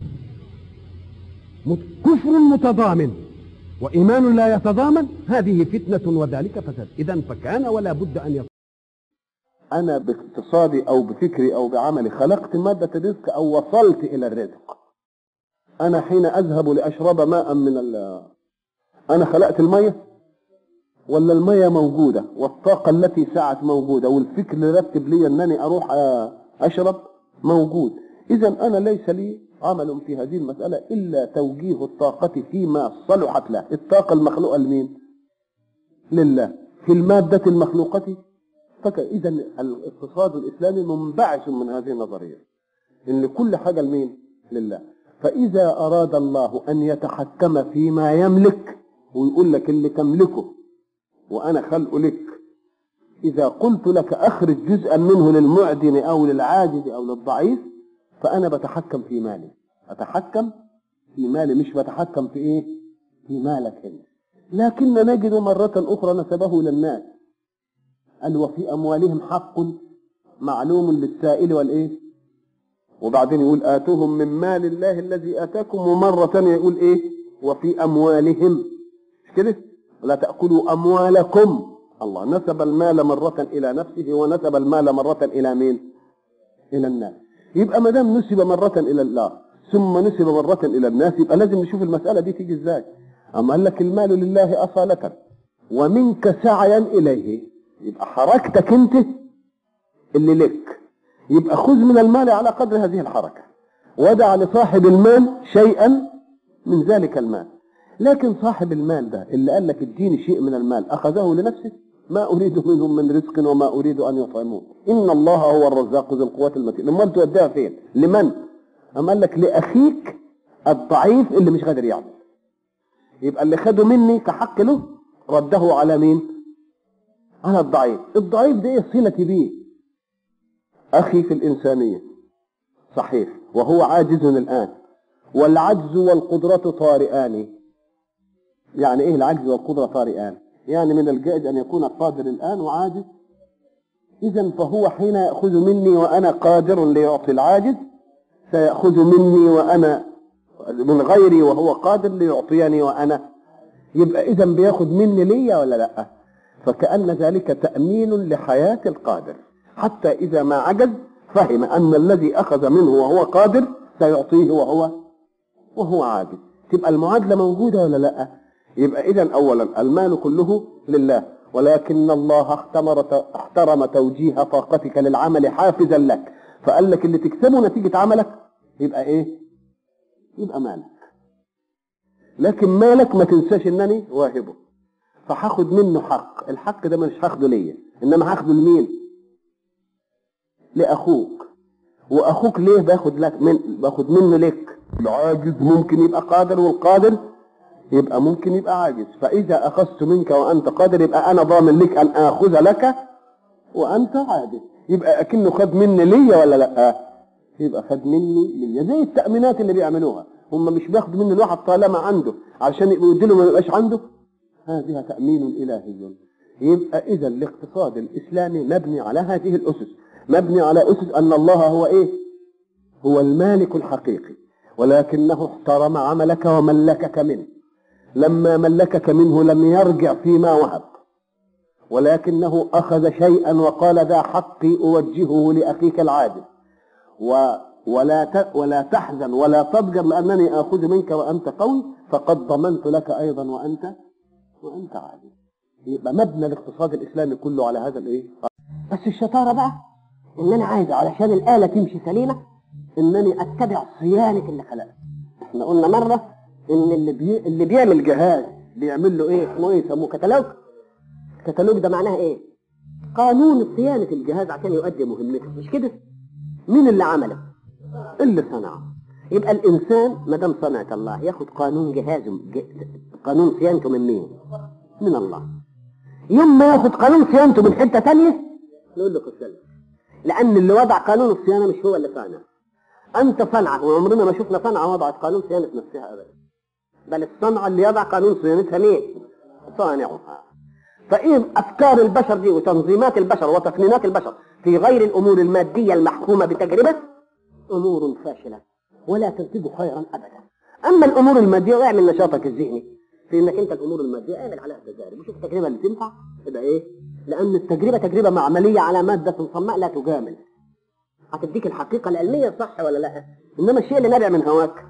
كفر متضامن وإيمان لا يتضامن، هذه فتنة وذلك فساد. إذن فكان ولا بد أن يكون. أنا باقتصادي أو بفكري أو بعملي خلقت مادة الرزق أو وصلت إلى الرزق. أنا حين أذهب لأشرب ماء أنا خلقت المية ولا المية موجودة والطاقة التي سعت موجودة والفكر اللي رتب لي أنني أروح أشرب موجود. إذا أنا ليس لي عمل في هذه المسألة إلا توجيه الطاقة فيما صلحت له. الطاقة المخلوقة لمين؟ لله. في المادة المخلوقة إذا الاقتصاد الإسلامي منبعث من هذه النظرية إن كل حاجة لمين؟ لله. فإذا أراد الله أن يتحكم فيما يملك ويقول لك اللي تملكه وأنا خلق لك، إذا قلت لك أخرج جزءا منه للمعدم أو للعاجز أو للضعيف فأنا بتحكم في مالي، أتحكم في مالي مش بتحكم في إيه؟ في مالك أنت. لكن نجد مرة أخرى نسبه للناس، قال وفي أموالهم حق معلوم للسائل والإيه؟ وبعدين يقول آتوهم من مال الله الذي آتاكم، ومرة ثانية يقول إيه؟ وفي أموالهم، مش كده؟ ولا تأكلوا أموالكم. الله نسب المال مرة إلى نفسه ونسب المال مرة إلى مين؟ إلى الناس. يبقى ما دام نسب مرة إلى الله ثم نسب مرة إلى الناس يبقى لازم نشوف المسألة دي تيجي إزاي. أما قال لك المال لله أصالة ومنك سعيا إليه، يبقى حركتك أنت اللي لك، يبقى خذ من المال على قدر هذه الحركة ودع لصاحب المال شيئا من ذلك المال. لكن صاحب المال ده اللي قال لك اديني شيء من المال أخذه لنفسه، ما أريد منهم من رزق وما أريد أن يطعمون، إن الله هو الرزاق ذو القوة المتين. لما أنت توديها فين؟ لمن؟ أما قال لك لأخيك الضعيف اللي مش قادر يعمل. يبقى اللي خده مني كحق له رده على مين؟ على الضعيف. الضعيف ده ايه صلتي بيه؟ أخي في الإنسانية صحيح وهو عاجز الآن، والعجز والقدرة طارئان. يعني إيه العجز والقدرة طارئان؟ يعني من الجائز أن يكون قادر الآن وعاجز، إذن فهو حين يأخذ مني وأنا قادر ليعطي العاجز سيأخذ مني وأنا من غيري وهو قادر ليعطيني وأنا، يبقى إذن بياخذ مني ليا ولا لأ؟ فكأن ذلك تأمين لحياة القادر، حتى إذا ما عجز فهم أن الذي أخذ منه وهو قادر سيعطيه وهو عاجز. تبقى المعادلة موجودة ولا لأ؟ يبقى إذن أولا المال كله لله، ولكن الله احترم توجيه طاقتك للعمل حافزا لك، فقال لك اللي تكسبه نتيجة عملك يبقى إيه؟ يبقى مالك. لكن مالك ما تنساش أنني واهبه، فهاخد منه حق. الحق ده مش هاخده ليا إنما هاخده لمين؟ لأخوك. وأخوك ليه باخد منه لك؟ العاجز ممكن يبقى قادر والقادر يبقى ممكن يبقى عاجز، فإذا أخذت منك وأنت قادر يبقى أنا ضامن لك أن آخذ لك وأنت عاجز، يبقى أكنه خد مني ليا ولا لأ؟ يبقى خد مني ليا. زي التأمينات اللي بيعملوها، هم مش بياخدوا من الواحد طالما عنده عشان يديله ما يبقاش عنده، هذه تأمين إلهي. يبقى إذا الاقتصاد الإسلامي مبني على هذه الأسس، مبني على أسس أن الله هو إيه؟ هو المالك الحقيقي، ولكنه احترم عملك وملكك منه. لما ملكك منه لم يرجع فيما وهب، ولكنه أخذ شيئا وقال ذا حقي أوجهه لأخيك العاجز، ولا تحزن ولا تضجر لأنني آخذ منك وأنت قوي، فقد ضمنت لك أيضا وأنت عاجز. يبقى مبنى الاقتصاد الإسلامي كله على هذا الإيه؟ بس الشطارة بقى إن أنا عايز علشان الآلة تمشي سليمة إنني أتبع صيانة اللي خلقها. احنا قلنا مرة إن اللي بيعمل جهاز بيعمل له إيه؟ اسمه إيه؟ يسموه كتالوج. الكتالوج ده معناه إيه؟ قانون صيانة الجهاز عشان يؤدي مهمته، مش كده؟ مين اللي عمله؟ اللي صنعه. يبقى الإنسان ما دام صنعة الله ياخد قانون جهازه، قانون صيانته من مين؟ من الله. يوم ما ياخد قانون صيانته من حتة تانية نقول له قتل، لأن اللي وضع قانون الصيانة مش هو اللي صانع. أنت صنعة، وعمرنا ما شفنا صنعة وضعت قانون صيانة نفسها أبدا، بل الصنعة اللي يضع قانون صيانتها مين؟ صانعها. فإيه أفكار البشر دي وتنظيمات البشر وتقنينات البشر في غير الأمور المادية المحكومة بتجربة أمور فاشلة ولا تنتج خيرا أبدا. أما الأمور المادية اعمل نشاطك الذهني في إنك أنت الأمور المادية اعمل عليها تجارب وشوف التجربة اللي تنفع تبقى إيه؟ لأن التجربة تجربة معملية على مادة صماء لا تجامل، هتديك الحقيقة العلمية صح ولا لا؟ إنما الشيء اللي نابع من هواك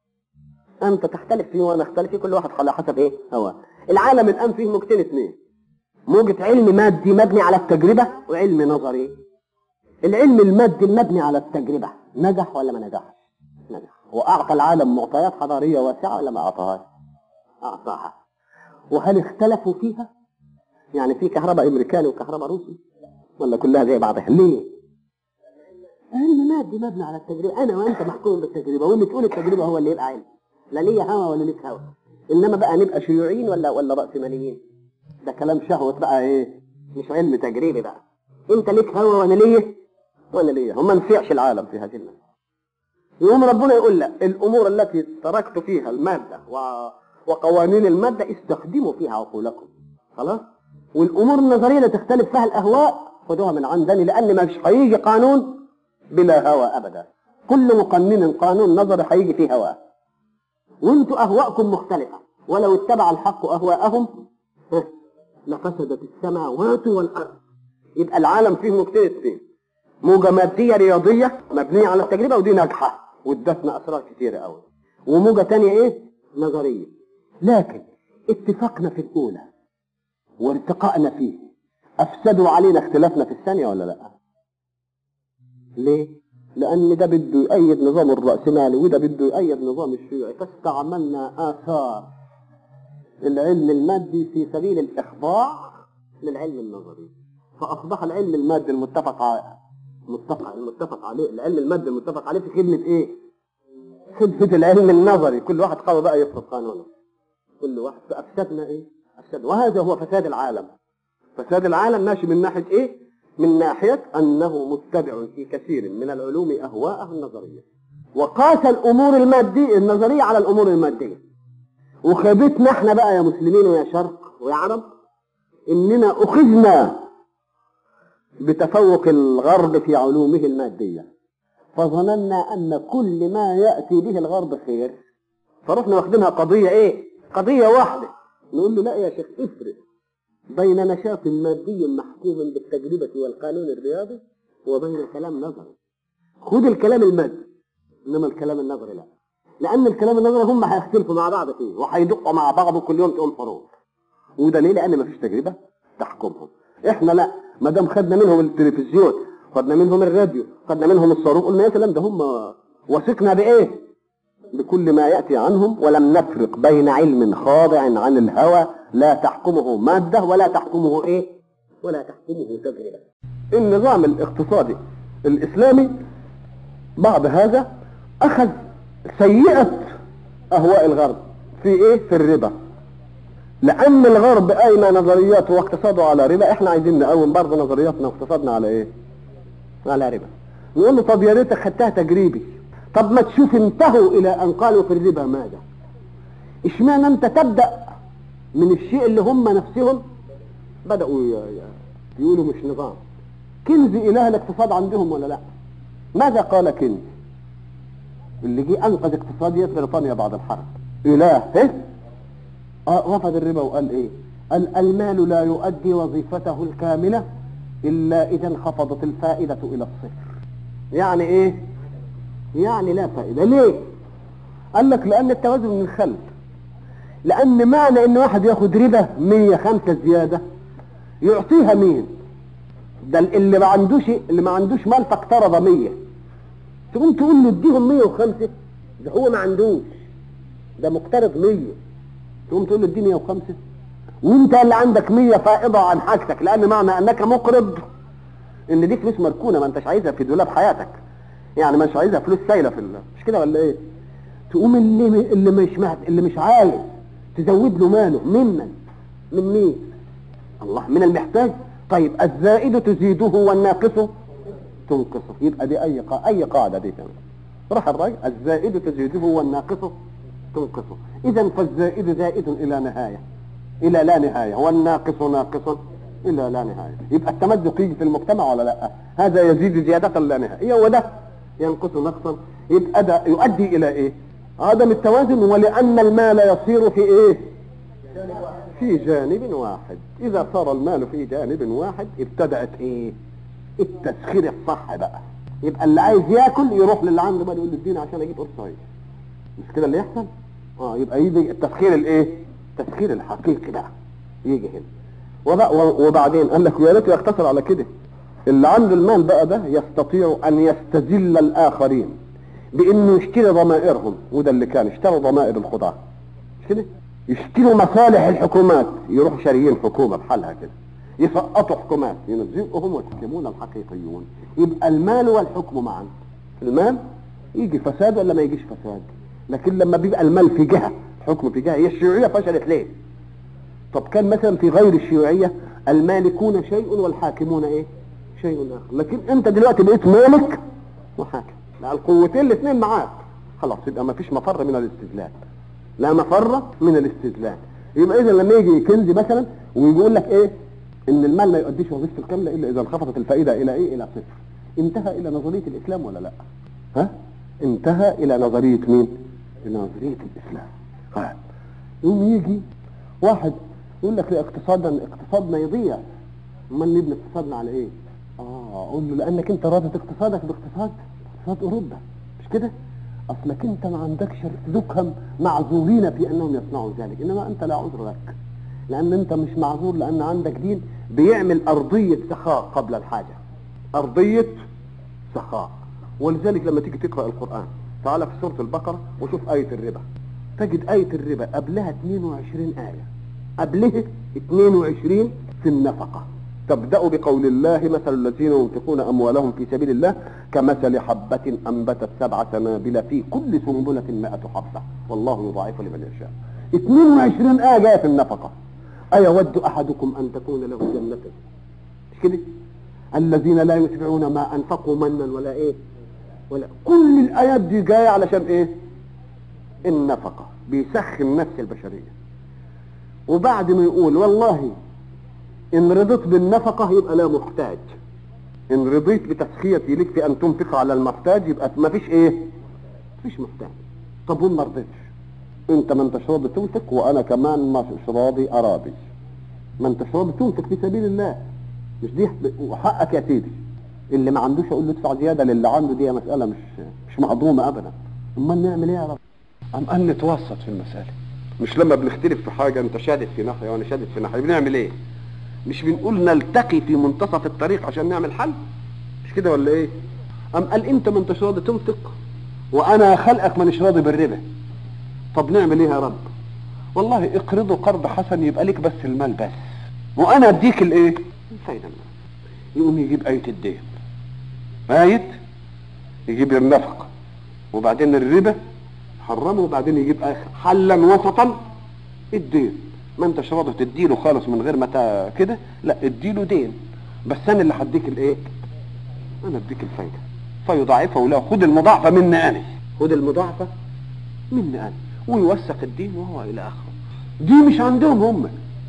أنت تختلف فيه وأنا أختلف فيه، كل واحد على حسب إيه؟ هواه. العالم الآن فيه موجتين اثنين، موجة علم مادي مبني على التجربة وعلم نظري. العلم المادي المبني على التجربة نجح ولا ما نجحش؟ نجح، وأعطى العالم معطيات حضارية واسعة ولا ما أعطاهاش؟ أعطاها. وهل اختلفوا فيها؟ يعني في كهرباء أمريكاني وكهرباء روسي ولا كلها زي بعضها؟ ليه؟ علم مادي مبني على التجربة. أنا وأنت محكوم بالتجربة، واللي تقول التجربة هو اللي يبقى علم. لا ليا هوا ولا ليك هوا. إنما بقى نبقى شيوعيين ولا رأسماليين؟ ده كلام شهوة بقى، إيه؟ مش علم تجريبي بقى. أنت ليك هوا وأنا ليا وما نفعش العالم في هذه المسألة. يوم ربنا يقول لك الأمور التي تركت فيها المادة وقوانين المادة استخدموا فيها عقولكم. خلاص؟ والأمور النظرية اللي تختلف فيها الأهواء خدوها من عندني، لأن مش هيجي قانون بلا هوى أبدا. كل مقنن قانون نظري هيجي فيه هوى. وانتوا أهواءكم مختلفة، ولو اتبع الحق أهواءهم لفسدت السماوات والأرض. يبقى العالم فيه موجتين، موجة مادية رياضية مبنية على التجربة ودي ناجحة وادتنا أسرار كتيرة قوي، وموجة تانية إيه؟ نظرية. لكن اتفاقنا في الأولى وارتقائنا فيه أفسدوا علينا اختلافنا في الثانية ولا لا؟ ليه؟ لأن ده بده يؤيد نظام الرأسمالي وده بده يؤيد نظام الشيوعي، فاستعملنا آثار العلم المادي في سبيل الإخضاع للعلم النظري، فأصبح العلم المادي المتفق عليه العلم المادي المتفق عليه في خدمة إيه؟ خدمة العلم النظري. كل واحد قوي بقى يفرض قانونه، كل واحد. فأفسدنا إيه؟ أفسدنا. وهذا هو فساد العالم. فساد العالم ماشي من ناحية إيه؟ من ناحية أنه متبع في كثير من العلوم أهواءه النظرية، وقاس الأمور المادية النظرية على الأمور المادية. وخبتنا احنا بقى يا مسلمين ويا شرق ويا عرب إننا أخذنا بتفوق الغرب في علومه المادية، فظننا أن كل ما يأتي به الغرب خير، فرحنا واخدينها قضية إيه؟ قضية واحدة. نقول له لا يا شيخ، افرق بين نشاط مادي محكوم بالتجربة والقانون الرياضي وبين كلام نظري. خد الكلام المادي، إنما الكلام النظري لا، لأن الكلام النظري هم هيختلفوا مع بعض فيه وهيدقوا مع بعض وكل يوم تقوم حروب، وده ليه؟ لأن مفيش تجربة تحكمهم. إحنا لا، ما دام خدنا منهم التلفزيون، خدنا منهم الراديو، خدنا منهم الصاروخ، قلنا يا سلام ده هم وثقنا بإيه؟ بكل ما يأتي عنهم، ولم نفرق بين علم خاضع عن الهوى لا تحكمه مادة ولا تحكمه إيه؟ ولا تحكمه تجربة. النظام الاقتصادي الإسلامي بعد هذا أخذ سيئة أهواء الغرب في إيه؟ في الربا. لأن الغرب قايمة نظرياته واقتصاده على ربا، إحنا عايزين نقوم برضه نظرياتنا واقتصادنا على إيه؟ على ربا. نقول له طب يا ريتك خدتها تجريبي، طب ما تشوف انتهوا إلى أن قالوا في الربا ماذا؟ إشمعنى أنت تبدأ من الشيء اللي هم نفسهم بدأوا يقولوا مش نظام. كنز إله الاقتصاد عندهم ولا لا؟ ماذا قال كنز اللي جه أنقذ اقتصادية بريطانيا بعد الحرب؟ إله إيه؟ رفض الربا وقال إيه؟ قال المال لا يؤدي وظيفته الكاملة إلا إذا انخفضت الفائدة إلى الصفر. يعني إيه؟ يعني لا فائدة. ليه؟ قال لك لأن التوازن من الخلق. لأن معنى إن واحد ياخد ربا 105 زيادة يعطيها مين؟ ده اللي ما عندوش مال فاقترض 100، تقوم تقول له اديهم 105، ده هو ما عندوش، ده مقترض 100، تقوم تقول له ادي 105 وانت اللي عندك 100 فائضة عن حاجتك، لأن معنى أنك مقرض إن دي فلوس مركونة ما انتش عايزها في دولاب حياتك، يعني مش عايزها فلوس سايلة في مش كده ولا إيه؟ تقوم اللي مش عايز تزود له ماله من مين؟ الله، من المحتاج. طيب الزائد تزيده والناقص تنقصه، يبقى دي أي قاعدة دي كمان. راح الراجل الزائد تزيده والناقص تنقصه، إذا فالزائد زائد إلى نهاية، إلى لا نهاية، والناقص ناقص إلى لا نهاية. يبقى التمزق يجي في المجتمع ولا لا؟ هذا يزيد زيادة لا نهاية وده ينقص نقصا، يبقى ده يؤدي إلى إيه؟ عدم التوازن. ولأن المال يصير في إيه؟ في جانب واحد. إذا صار المال في جانب واحد ابتدأت إيه؟ التسخير الصح بقى. يبقى اللي عايز ياكل يروح للي عنده بقى يقول له اديني عشان اجيب قرص عيش. مش كده اللي يحصل؟ يبقى يجي التسخير الايه؟ التسخير الحقيقي بقى يجي هنا. وبعدين قال لك يا ريت يقتصر على كده. اللي عنده المال بقى ده يستطيع ان يستذل الاخرين بانه يشتري ضمائرهم، وده اللي كان اشتروا ضمائر الخضار مش كده، يشتروا مصالح الحكومات، يروحوا شاريين حكومه بحالها كده، يسقطوا حكومات، ينزلوهم والحكمون الحقيقيون. يبقى المال والحكم معا. المال يجي فساد ولا ما يجيش فساد، لكن لما بيبقى المال في جهه الحكم في جهه. هي الشيوعيه فشلت ليه؟ طب كان مثلا في غير الشيوعيه المالكون شيء والحاكمون ايه؟ شيء اخر. لكن انت دلوقتي بقيت مالك وحاكم، لا القوتين الاثنين معاك، خلاص يبقى ما فيش مفر من الاستذلال، لا مفر من الاستذلال. يبقى اذا لما يجي كنزي مثلا ويقول لك ايه؟ ان المال لا يؤديش وظيفته الكامله الا اذا انخفضت الفائده الى ايه؟ الى صفر. انتهى الى نظريه الاسلام ولا لا؟ ها؟ انتهى الى نظريه مين؟ الى نظريه الاسلام. ها يوم يجي واحد يقول لك اقتصادنا يضيع. امال نبني اقتصادنا على ايه؟ اقول له لانك انت رابط اقتصادك باقتصاد اوروبا مش كده؟ اصلك انت ما عندكش ارتدوكهم معذورين في انهم يصنعوا ذلك، انما انت لا عذر لك، لان انت مش معذور، لان عندك دين بيعمل ارضيه سخاء قبل الحاجه، ارضيه سخاء. ولذلك لما تيجي تقرا القران تعال في سوره البقره وشوف ايه الربا، تجد ايه الربا قبلها 22 ايه، قبلها 22 في النفقه. تبدأ بقول الله مثل الذين ينفقون أموالهم في سبيل الله كمثل حبة أنبتت 7 سنابل في كل سنبلة 100 حبة والله يضاعف لمن يشاء. 22 آية جاية في النفقة. أيود أحدكم أن تكون له جنة مش كده؟ الذين لا يتبعون ما أنفقوا منا ولا إيه ولا، كل الآيات دي جاية علشان إيه؟ النفقة، بيسخن نفس البشرية. وبعد ما يقول والله إن رضيت بالنفقة يبقى لا محتاج، إن رضيت بتسخيتي لك في أن تنفق على المحتاج يبقى ما فيش إيه؟ فيش محتاج. طب وما رضيتش أنت ما أنتش راضي تنفق وأنا كمان ما مش راضي أراضي، ما أنتش راضي تنفق في سبيل الله، مش دي وحقك يا سيدي. اللي ما عندوش أقول له ادفع زيادة للي عنده، دي مسألة مش معظومة أبدا. أمال نعمل إيه يا رب؟ قال نتوسط في المسألة، مش لما بنختلف في حاجة أنت شادد في ناحية وأنا شادد في ناحية بنعمل إيه؟ مش بنقول نلتقي في منتصف الطريق عشان نعمل حل؟ مش كده ولا ايه؟ قال انت ما انتش راضي تنفق وانا خلقك مانيش راضي بالربا، طب نعمل ايه يا رب؟ والله اقرضوا قرض حسن يبقى لك بس المال بس وانا اديك الايه؟ الفايده. يقوم يجيب آية الدين، آية يجيب النفقة وبعدين الربا حرمه، وبعدين يجيب آخر حلا وسطا الدين. ما انتش راضي تديله خالص من غير ما كده، لا اديله دين بس انا اللي هديك الايه؟ انا اديك الفايده فيضاعفه له. خد المضاعفه مني انا، خد المضاعفه مني انا، ويوثق الدين وهو الى اخره. دي مش عندهم هم،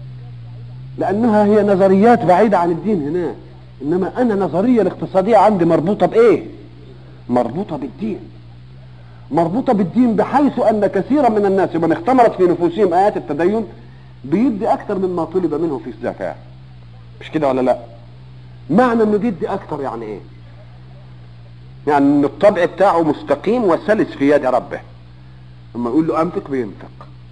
لانها هي نظريات بعيده عن الدين هناك، انما انا نظريه الاقتصاديه عندي مربوطه بايه؟ مربوطه بالدين، مربوطه بالدين، بحيث ان كثيرا من الناس من اختمرت في نفوسهم ايات التدين بيدي اكتر مما طلب منه في الزكاة. مش كده ولا لا؟ معنى انه بيدي اكتر يعني ايه؟ يعني ان الطبع بتاعه مستقيم وسلس في يد ربه، اما يقول له انفق بينفق.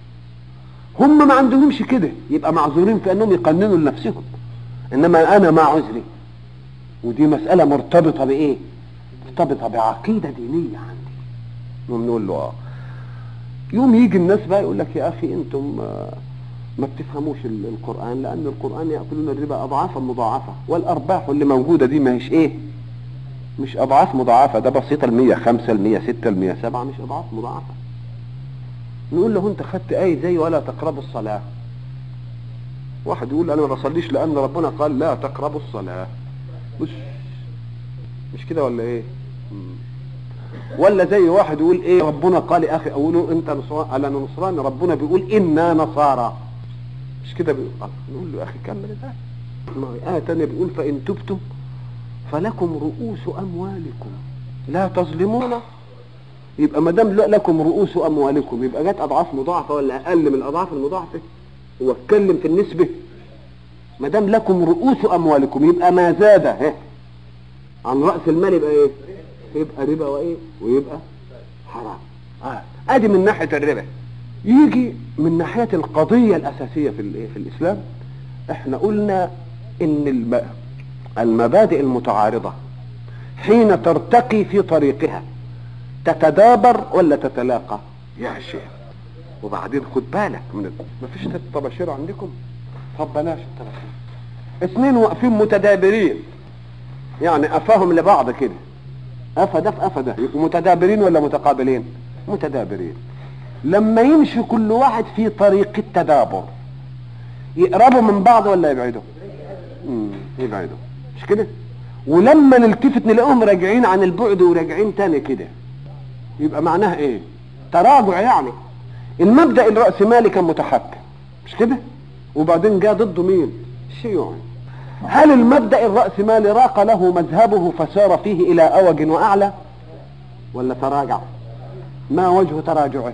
هم ما عندهمش كده، يبقى معذورين في انهم يقننوا لنفسهم، انما انا مع عذري. ودي مسألة مرتبطة بايه؟ مرتبطة بعقيدة دينية عندي. ونقول له يوم يجي الناس بقى يقول لك يا اخي انتم ما بتفهموش القرآن، لأن القرآن يأكلون الربا أضعافا مضاعفة، والأرباح اللي موجودة دي ما هيش إيه؟ مش أضعاف مضاعفة، ده بسيطة 105 106 107 مش أضعاف مضاعفة. نقول له أنت خدت آية زي ولا تقربوا الصلاة. واحد يقول أنا ما بصليش لأن ربنا قال لا تقربوا الصلاة. مش كده ولا إيه؟ ولا زي واحد يقول إيه ربنا قال يا أخي أقولوا أنت نصران، أنا نصران، ربنا بيقول إنا نصارى. مش كده بيقول؟ نقول له يا اخي كمل ده. آية تانية بيقول فإن تبتم فلكم رؤوس أموالكم لا تظلمون. يبقى ما دام لكم رؤوس أموالكم يبقى جت أضعاف مضاعفة ولا أقل من الأضعاف المضاعفة؟ هو اتكلم في النسبة. ما دام لكم رؤوس أموالكم يبقى ما زاد عن رأس المال يبقى إيه؟ يبقى ربا وإيه؟ ويبقى حرام. أدي من ناحية الربا. يجي من ناحية القضية الأساسية في الإسلام احنا قلنا ان المبادئ المتعارضة حين ترتقي في طريقها تتدابر ولا تتلاقى يا شيخ. وبعدين خد بالك من مفيش طباشير عندكم؟ طب بلاش الطباشير. اثنين واقفين متدابرين، يعني قفاهم لبعض كده، قفا ده في قفا ده، يبقوا متدابرين ولا متقابلين؟ متدابرين. لما يمشي كل واحد في طريق التدابر يقربوا من بعض ولا يبعدوا؟ يبعدوا، مش كده؟ ولما نلتفت نلاقيهم راجعين عن البعد وراجعين تاني كده، يبقى معناها ايه؟ تراجع. يعني المبدأ الرأسمالي كان متحكم، مش كده؟ وبعدين جاء ضده مين؟ الشيوعي. هل المبدأ الرأسمالي راق له مذهبه فسار فيه إلى أوج وأعلى ولا تراجع؟ ما وجه تراجعه؟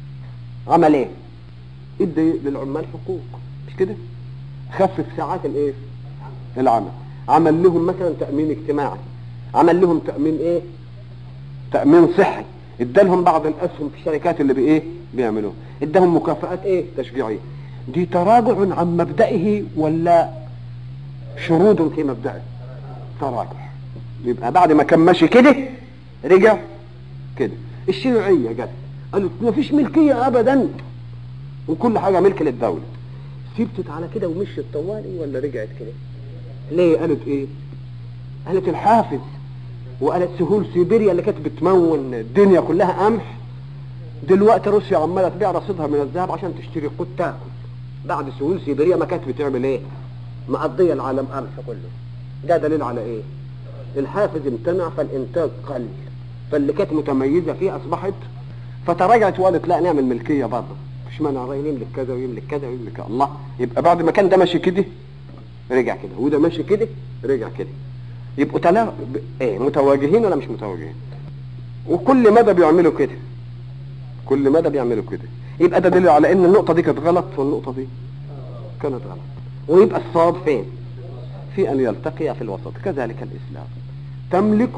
عمل ايه؟ ادى للعمال حقوق، مش كده؟ خفف ساعات الايه؟ العمل. عمل لهم مثلا تأمين اجتماعي، عمل لهم تأمين ايه؟ تأمين صحي، ادالهم بعض الاسهم في الشركات اللي بايه؟ بيعملوه، اداهم مكافآت ايه؟ تشجيعية. دي تراجع عن مبدئه ولا شرود في مبدئه؟ تراجع. يبقى بعد ما كان ماشي كده رجع كده. الشيوعية جت قالوا مفيش ملكية ابدا وكل حاجة ملك للدولة، سبتت على كده ومشيت طوالي ولا رجعت كده؟ ليه؟ قالت ايه؟ قالت الحافز، وقالت سهول سيبيريا اللي كانت بتمون الدنيا كلها قمح، دلوقتي روسيا عماله تبيع رصيدها من الذهب عشان تشتري قوت تاكل. بعد سهول سيبيريا ما كانت بتعمل ايه؟ مقضيه العالم قمح كله. ده دليل على ايه؟ الحافز امتنع فالانتاج قل، فاللي كانت متميزه فيه اصبحت، فتراجعت وقالت لا نعمل ملكيه برضه، مش مانع يملك كذا ويملك كذا ويملك كذا. الله، يبقى بعد ما كان ده ماشي كده رجع كده، وده ماشي كده رجع كده، يبقوا ايه؟ متواجهين ولا مش متواجهين؟ وكل مدى بيعملوا كده، كل مدى بيعملوا كده. يبقى ده دليل على ان النقطه دي كانت غلط والنقطه دي كانت غلط. ويبقى الصواب فين؟ في ان يلتقي في الوسط. كذلك الاسلام، تملك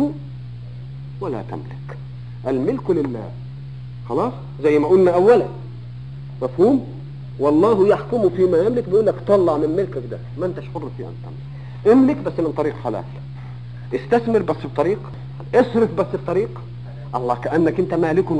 ولا تملك، الملك لله، خلاص زي ما قلنا اولا، مفهوم؟ والله يحكم فيما يملك، بيقول لك طلع من ملكك ده، ما انتش حر في ان تملك، املك بس من طريق حلال، استثمر بس بطريق، اصرف بس بطريق الله، كأنك انت مالك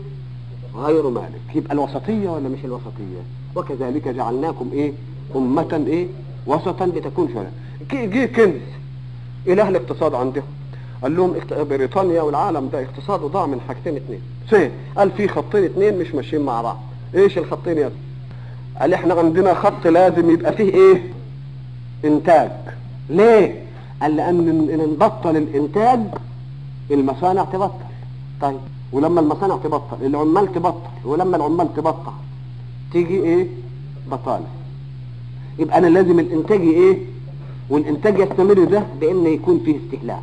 غير مالك. يبقى الوسطية ولا مش الوسطية؟ وكذلك جعلناكم ايه؟ أمة ايه؟ وسطا لتكون شهداء. جه كنز إله الاقتصاد عندهم، قال لهم بريطانيا والعالم ده اقتصاده ضاع من حاجتين اتنين. قال في خطين اتنين مش ماشيين مع بعض. ايش الخطين يا؟ قال احنا عندنا خط لازم يبقى فيه ايه؟ انتاج. ليه؟ قال لان ان نبطل الانتاج المصانع تبطل. طيب ولما المصانع تبطل العمال تبطل، ولما العمال تبطل تيجي ايه؟ بطاله. يبقى انا لازم الانتاج ايه؟ والانتاج يستمر ده بان يكون فيه استهلاك،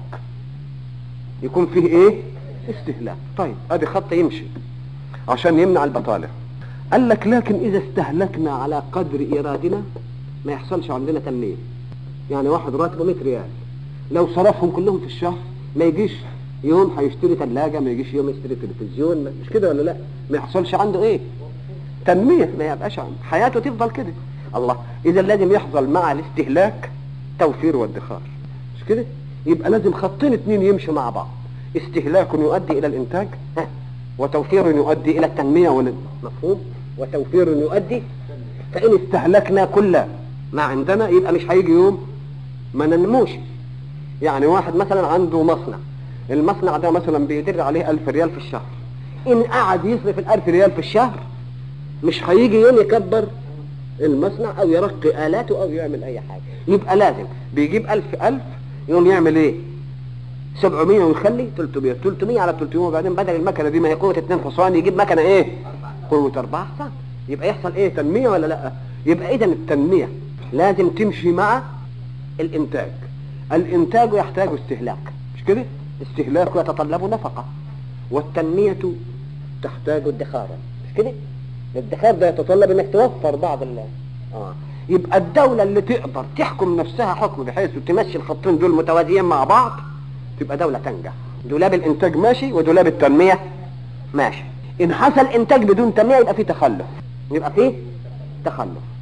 يكون فيه ايه؟ استهلاك. طيب ادي خط يمشي عشان يمنع البطاله. قال لك لكن اذا استهلكنا على قدر ايرادنا ما يحصلش عندنا تنميه. يعني واحد راتبه 100 ريال لو صرفهم كلهم في الشهر ما يجيش يوم هيشتري ثلاجه، ما يجيش يوم يشتري تلفزيون، مش كده ولا لا؟ ما يحصلش عنده ايه؟ تنميه، ما يبقاش عنده، حياته تفضل كده. الله، اذا لازم يحصل مع الاستهلاك توفير وادخار، مش كده؟ يبقى لازم خطين اتنين يمشوا مع بعض، استهلاك يؤدي الى الانتاج وتوفير يؤدي الى التنميه مفهوم؟ وتوفير يؤدي، فان استهلكنا كل ما عندنا يبقى مش هيجي يوم ما ننموش. يعني واحد مثلا عنده مصنع، المصنع ده مثلا بيدر عليه 1000 ريال في الشهر، ان قعد يصرف 1000 ريال في الشهر مش هيجي يوم يكبر المصنع او يرقي آلاته او يعمل اي حاجة. يبقى لازم بيجيب 1000 يوم يعمل ايه؟ 700 ويخلي 300 على 300، وبعدين بدل المكنة دي ما هي قوة 2 حصان يجيب مكنة ايه؟ قوة 4 حصان. يبقى يحصل ايه؟ تنمية ولا لا؟ يبقى اذا التنمية لازم تمشي مع الانتاج. الانتاج يحتاج استهلاك، مش كده؟ استهلاك يتطلب نفقة، والتنمية تحتاج ادخارا، مش كده؟ الادخار ده يتطلب انك توفر بعض يبقى الدولة اللي تقدر تحكم نفسها حكم بحيث تمشي الخطين دول متوازيين مع بعض تبقى دولة تنجح. دولاب الانتاج ماشي ودولاب التنمية ماشي. ان حصل انتاج بدون تنمية يبقى فيه تخلف،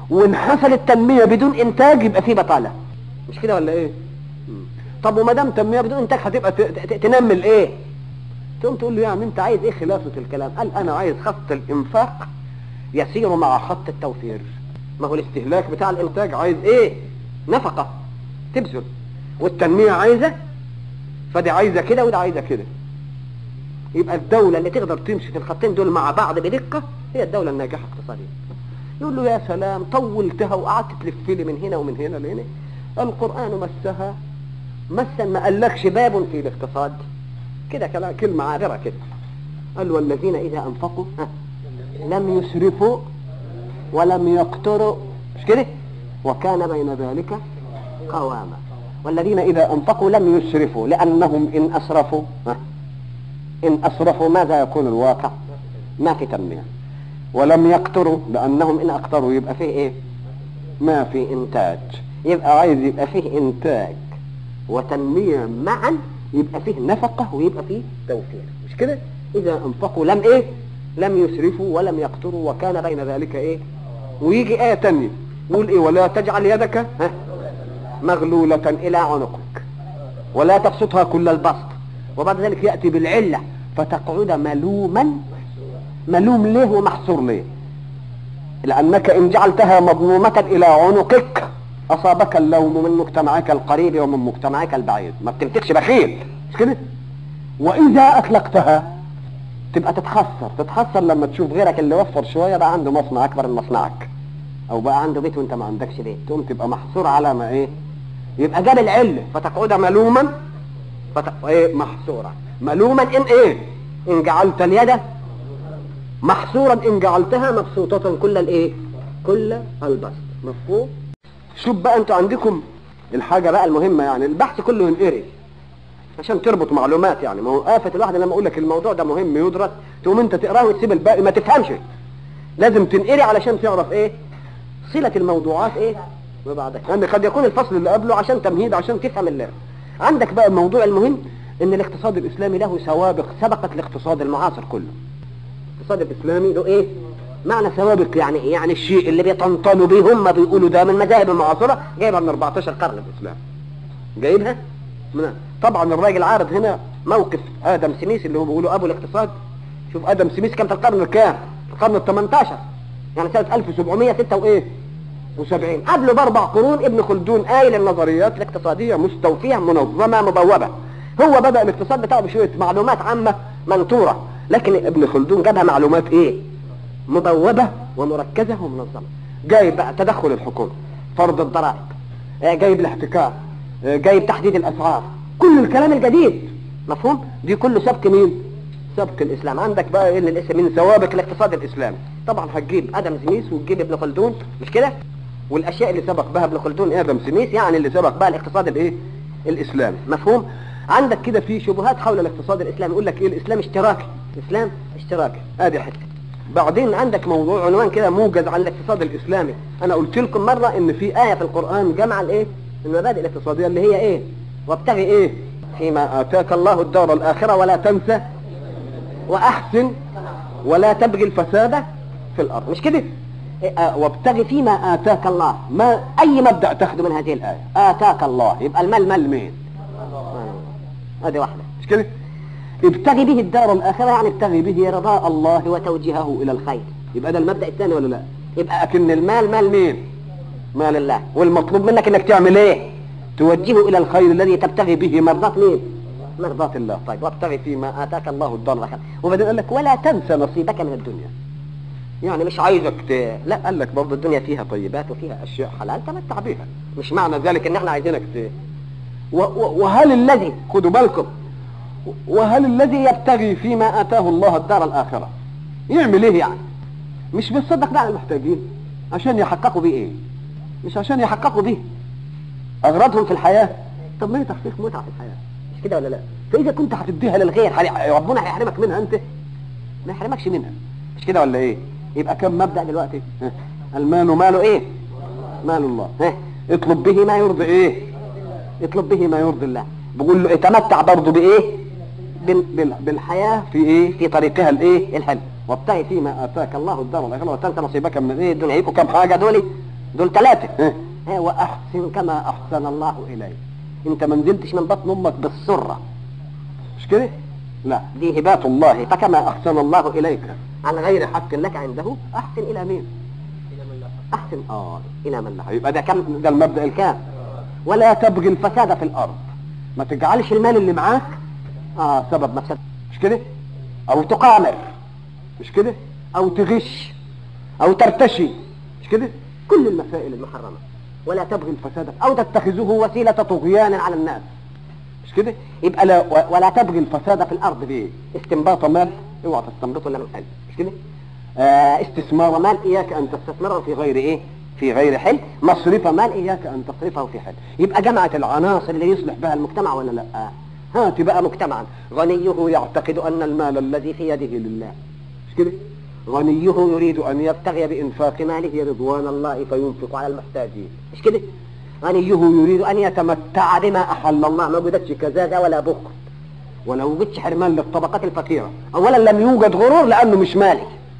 وان حصل التنميه بدون انتاج يبقى في بطاله، مش كده ولا ايه؟ طب وما دام تنميه بدون انتاج هتبقى تنمي الايه؟ تقوم تقول له يعني انت عايز ايه خلافه الكلام؟ قال انا عايز خط الانفاق يسير مع خط التوفير. ما هو الاستهلاك بتاع الانتاج عايز ايه؟ نفقه تبذل، والتنميه عايزه، فدي عايزه كده وده عايزه كده. يبقى الدوله اللي تقدر تمشي في الخطين دول مع بعض بدقه هي الدوله الناجحه اقتصاديا. يقول له يا سلام طولتها وقعدت تلف لي من هنا ومن هنا لهنا. القران مسها مسا ما قالكش باب في الاقتصاد كده، كلمه عابره كده. قال والذين اذا انفقوا لم يسرفوا ولم يقتروا، مش كده؟ وكان بين ذلك قواما. والذين اذا انفقوا لم يسرفوا لانهم ان اسرفوا ماذا يكون الواقع؟ ما في تنميه. ولم يقتروا لانهم ان اقتروا يبقى فيه ايه؟ ما في انتاج. يبقى عايز يبقى فيه انتاج وتنميه معا، يبقى فيه نفقه ويبقى فيه توفير، مش كده؟ اذا انفقوا لم ايه؟ لم يسرفوا ولم يقتروا وكان بين ذلك ايه؟ ويجي ايه تانية يقول ايه؟ ولا تجعل يدك مغلولة الى عنقك ولا تبسطها كل البسط. وبعد ذلك يأتي بالعلة فتقعد ملوما. ملوم ليه ومحصور ليه؟ لأنك إن جعلتها مضمومة إلى عنقك أصابك اللوم من مجتمعك القريب ومن مجتمعك البعيد، ما بتمسكش بخيل، مش كده؟ وإذا أطلقتها تبقى تتخسر لما تشوف غيرك اللي وفر شوية بقى عنده مصنع أكبر من مصنعك، أو بقى عنده بيت وأنت ما عندكش بيت، تقوم تبقى محصور على ما إيه؟ يبقى جاب العلة فتقعد ملوما إيه؟ محصورة. ملوما إن إيه؟ إن جعلت اليد محصورا، إن جعلتها مبسوطة كل الإيه؟ كل البسط. مفهوم؟ شوف بقى أنتوا عندكم الحاجة بقى المهمة، يعني البحث كله ينقري عشان تربط معلومات. يعني ما هو آفة الواحد لما أقول لك الموضوع ده مهم يدرس تقوم أنت تقراه وتسيب الباقي ما تفهمش. لازم تنقري علشان تعرف إيه؟ صلة الموضوعات إيه؟ وبعدها يعني قد يكون الفصل اللي قبله عشان تمهيد عشان تفهم الله. عندك بقى الموضوع المهم إن الاقتصاد الإسلامي له سبقت الاقتصاد المعاصر كله. الاقتصاد الإسلامي له إيه؟ معنى سوابق يعني إيه؟ يعني الشيء اللي بيطنطنوا بيه هم بيقولوا ده من المذاهب المعاصرة جايبها من 14 قرن الإسلام. جايبها؟ طبعا الراجل عارض هنا موقف آدم سميث اللي هو بيقولوا أبو الاقتصاد. شوف آدم سميث كان في القرن الكام؟ في القرن ال 18 يعني سنة 1776. قبله ب4 قرون ابن خلدون قايل النظريات الاقتصادية مستوفية منظمة مبوبة. هو بدأ الاقتصاد بتاعه بشوية معلومات عامة منثورة، لكن ابن خلدون جابها معلومات ايه؟ مبوبة ومركزة ومنظمة. جايب بقى تدخل الحكومة، فرض الضرائب، جايب الاحتكار، جايب تحديد الأسعار، كل الكلام الجديد. مفهوم؟ دي كله سبق مين؟ سبق الإسلام. عندك بقى ايه الاسم من سوابق الاقتصاد الإسلامي؟ طبعا هتجيب آدم سميث وتجيب ابن خلدون، مش كده؟ والأشياء اللي سبق بها ابن خلدون آدم سميث يعني اللي سبق بها الاقتصاد الايه؟ الإسلامي. مفهوم؟ عندك كده في شبهات حول الاقتصاد الإسلامي، يقول لك ايه؟ الإسلام اشتراكي. الإسلام اشتراكي، ادي حته. بعدين عندك موضوع عنوان كده موجز عن الاقتصاد الإسلامي. انا قلت لكم مرة ان في آية في القرآن جمع الايه؟ المبادئ الاقتصادية اللي هي ايه؟ وابتغي ايه؟ فيما آتاك الله الدار الآخرة ولا تنسى وأحسن ولا تبغي الفساد في الأرض، مش كده؟ وابتغي فيما آتاك الله. ما أي مبدأ تاخده من هذه الآية؟ آتاك الله، يبقى المال مال مين؟ هذه واحدة، مش كده؟ ابتغي به الدار الآخرة يعني ابتغي به رضاء الله وتوجيهه إلى الخير، يبقى ده المبدأ الثاني ولا لا؟ يبقى أكن المال مال مين؟ مال الله، والمطلوب منك انك تعمل ايه؟ توجهه إلى الخير الذي تبتغي به مرضاة مين؟ مرضاة الله. طيب وابتغي فيما آتاك الله الدار الآخرة، وبعدين قال لك ولا تنسى نصيبك من الدنيا. يعني مش عايزك لا، قال لك برضه الدنيا فيها طيبات وفيها أشياء حلال تمتع بها، مش معنى ذلك ان احنا عايزينك وهل الذي، خدوا بالكم، وهل الذي يبتغي فيما آتاه الله الدار الآخرة يعمل ايه يعني؟ مش بيصدق بقى المحتاجين عشان يحققوا بيه ايه؟ مش عشان يحققوا بيه أغراضهم في الحياة. طب ما هي تحقيق متعة في الحياة، مش كده ولا لا؟ فإذا كنت هتديها للغير ربنا هيحرمك منها أنت؟ ما يحرمكش منها، مش كده ولا إيه؟ يبقى كم مبدأ دلوقتي؟ المال ماله إيه؟ مال الله. اطلب به ما يرضي إيه؟ اطلب به ما يرضي الله. بقول له اتمتع برضه بإيه؟ بالحياة في إيه؟ في طريقها الإيه؟ الحل. وابتغي فيما آتاك الله الدار الآخرة وتنسى نصيبك من إيه؟ الدنيا. يبقوا كم حاجة دولي؟ دول 3. واحسن كما احسن الله اليك. انت ما نزلتش من بطن امك بالسره، مش كده؟ لا، دي هبات الله. فكما احسن الله اليك على غير حق لك عنده، احسن الى مين؟ احسن الى من له. يبقى ده المبدا الكام. ولا تبغي الفساد في الارض، ما تجعلش المال اللي معاك سبب مفسده، مش كده؟ او تقامر، مش كده؟ او تغش او ترتشي، مش كده؟ كل المسائل المحرمه. ولا تبغي الفساد او تتخذه وسيله طغيان على الناس، مش كده؟ يبقى لا، ولا تبغي الفساد في الارض. دي استنباط مال، اوعى تستنبطه الا من حل، مش كده؟ استثمار مال، اياك ان تستثمره في غير ايه؟ في غير حل. مصرف مال، اياك ان تصرفه في حل. يبقى جمعت العناصر اللي يصلح بها المجتمع ولا لا؟ هات بقى مجتمعا غنيه يعتقد ان المال الذي في يده لله، مش كده؟ غنيه يريد ان يبتغي بانفاق ماله رضوان الله فينفق على المحتاجين، مش كده؟ غنيه يريد ان يتمتع بما احل الله. ما وجدتش كزازه ولا بخل، ولا وجدتش حرمان للطبقات الفقيره. اولا لم يوجد غرور لانه مش مالي،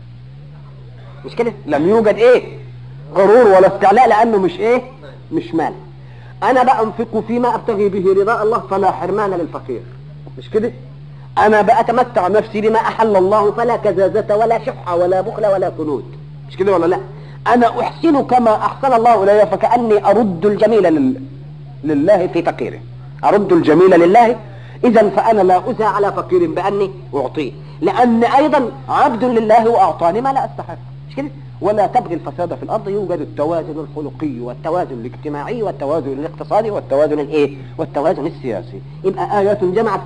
مش كده؟ لم يوجد غرور ولا استعلاء لانه مش مالي. انا بانفق فيما ابتغي به رضاء الله، فلا حرمان للفقير، مش كده؟ انا بأتمتع نفسي بما احل الله، فلا كزازة ولا شحة ولا بخل ولا كنود، مش كده ولا لا؟ انا احسن كما احسن الله الي، فكأني ارد الجميل لله في فقيره، ارد الجميل لله. اذا فانا لا ازى على فقير باني اعطيه، لان ايضا عبد لله واعطاني ما لا استحق، مش كده؟ ولا تبغي الفساد في الارض. يوجد التوازن الخلقي والتوازن الاجتماعي والتوازن الاقتصادي والتوازن والتوازن السياسي. يبقى ايات جمعت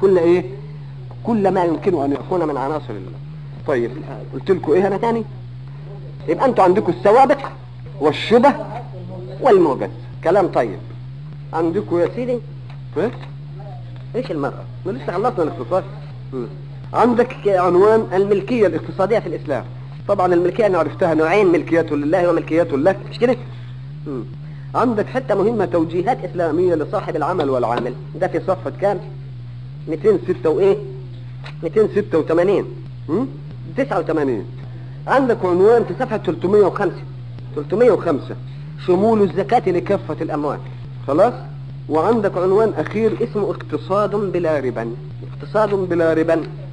كل ما يمكن ان يكون من عناصر الله. طيب قلت لكم انا تاني؟ يبقى انتوا عندكم السوابق والشبه والموجز. كلام طيب. عندكم يا سيدي ايش المرأة؟ احنا لسه خلصنا الاقتصاد. عندك عنوان الملكية الاقتصادية في الاسلام. طبعا الملكية انا عرفتها نوعين، ملكية لله وملكية لك، مش كده؟ عندك حتة مهمة، توجيهات اسلامية لصاحب العمل والعامل. ده في صفحة كام؟ 286 89. عندك عنوان في صفحة 305 شمول الزكاة لكافة الأموال. خلاص؟ وعندك عنوان أخير اسمه اقتصاد بلا ربا. اقتصاد بلا ربا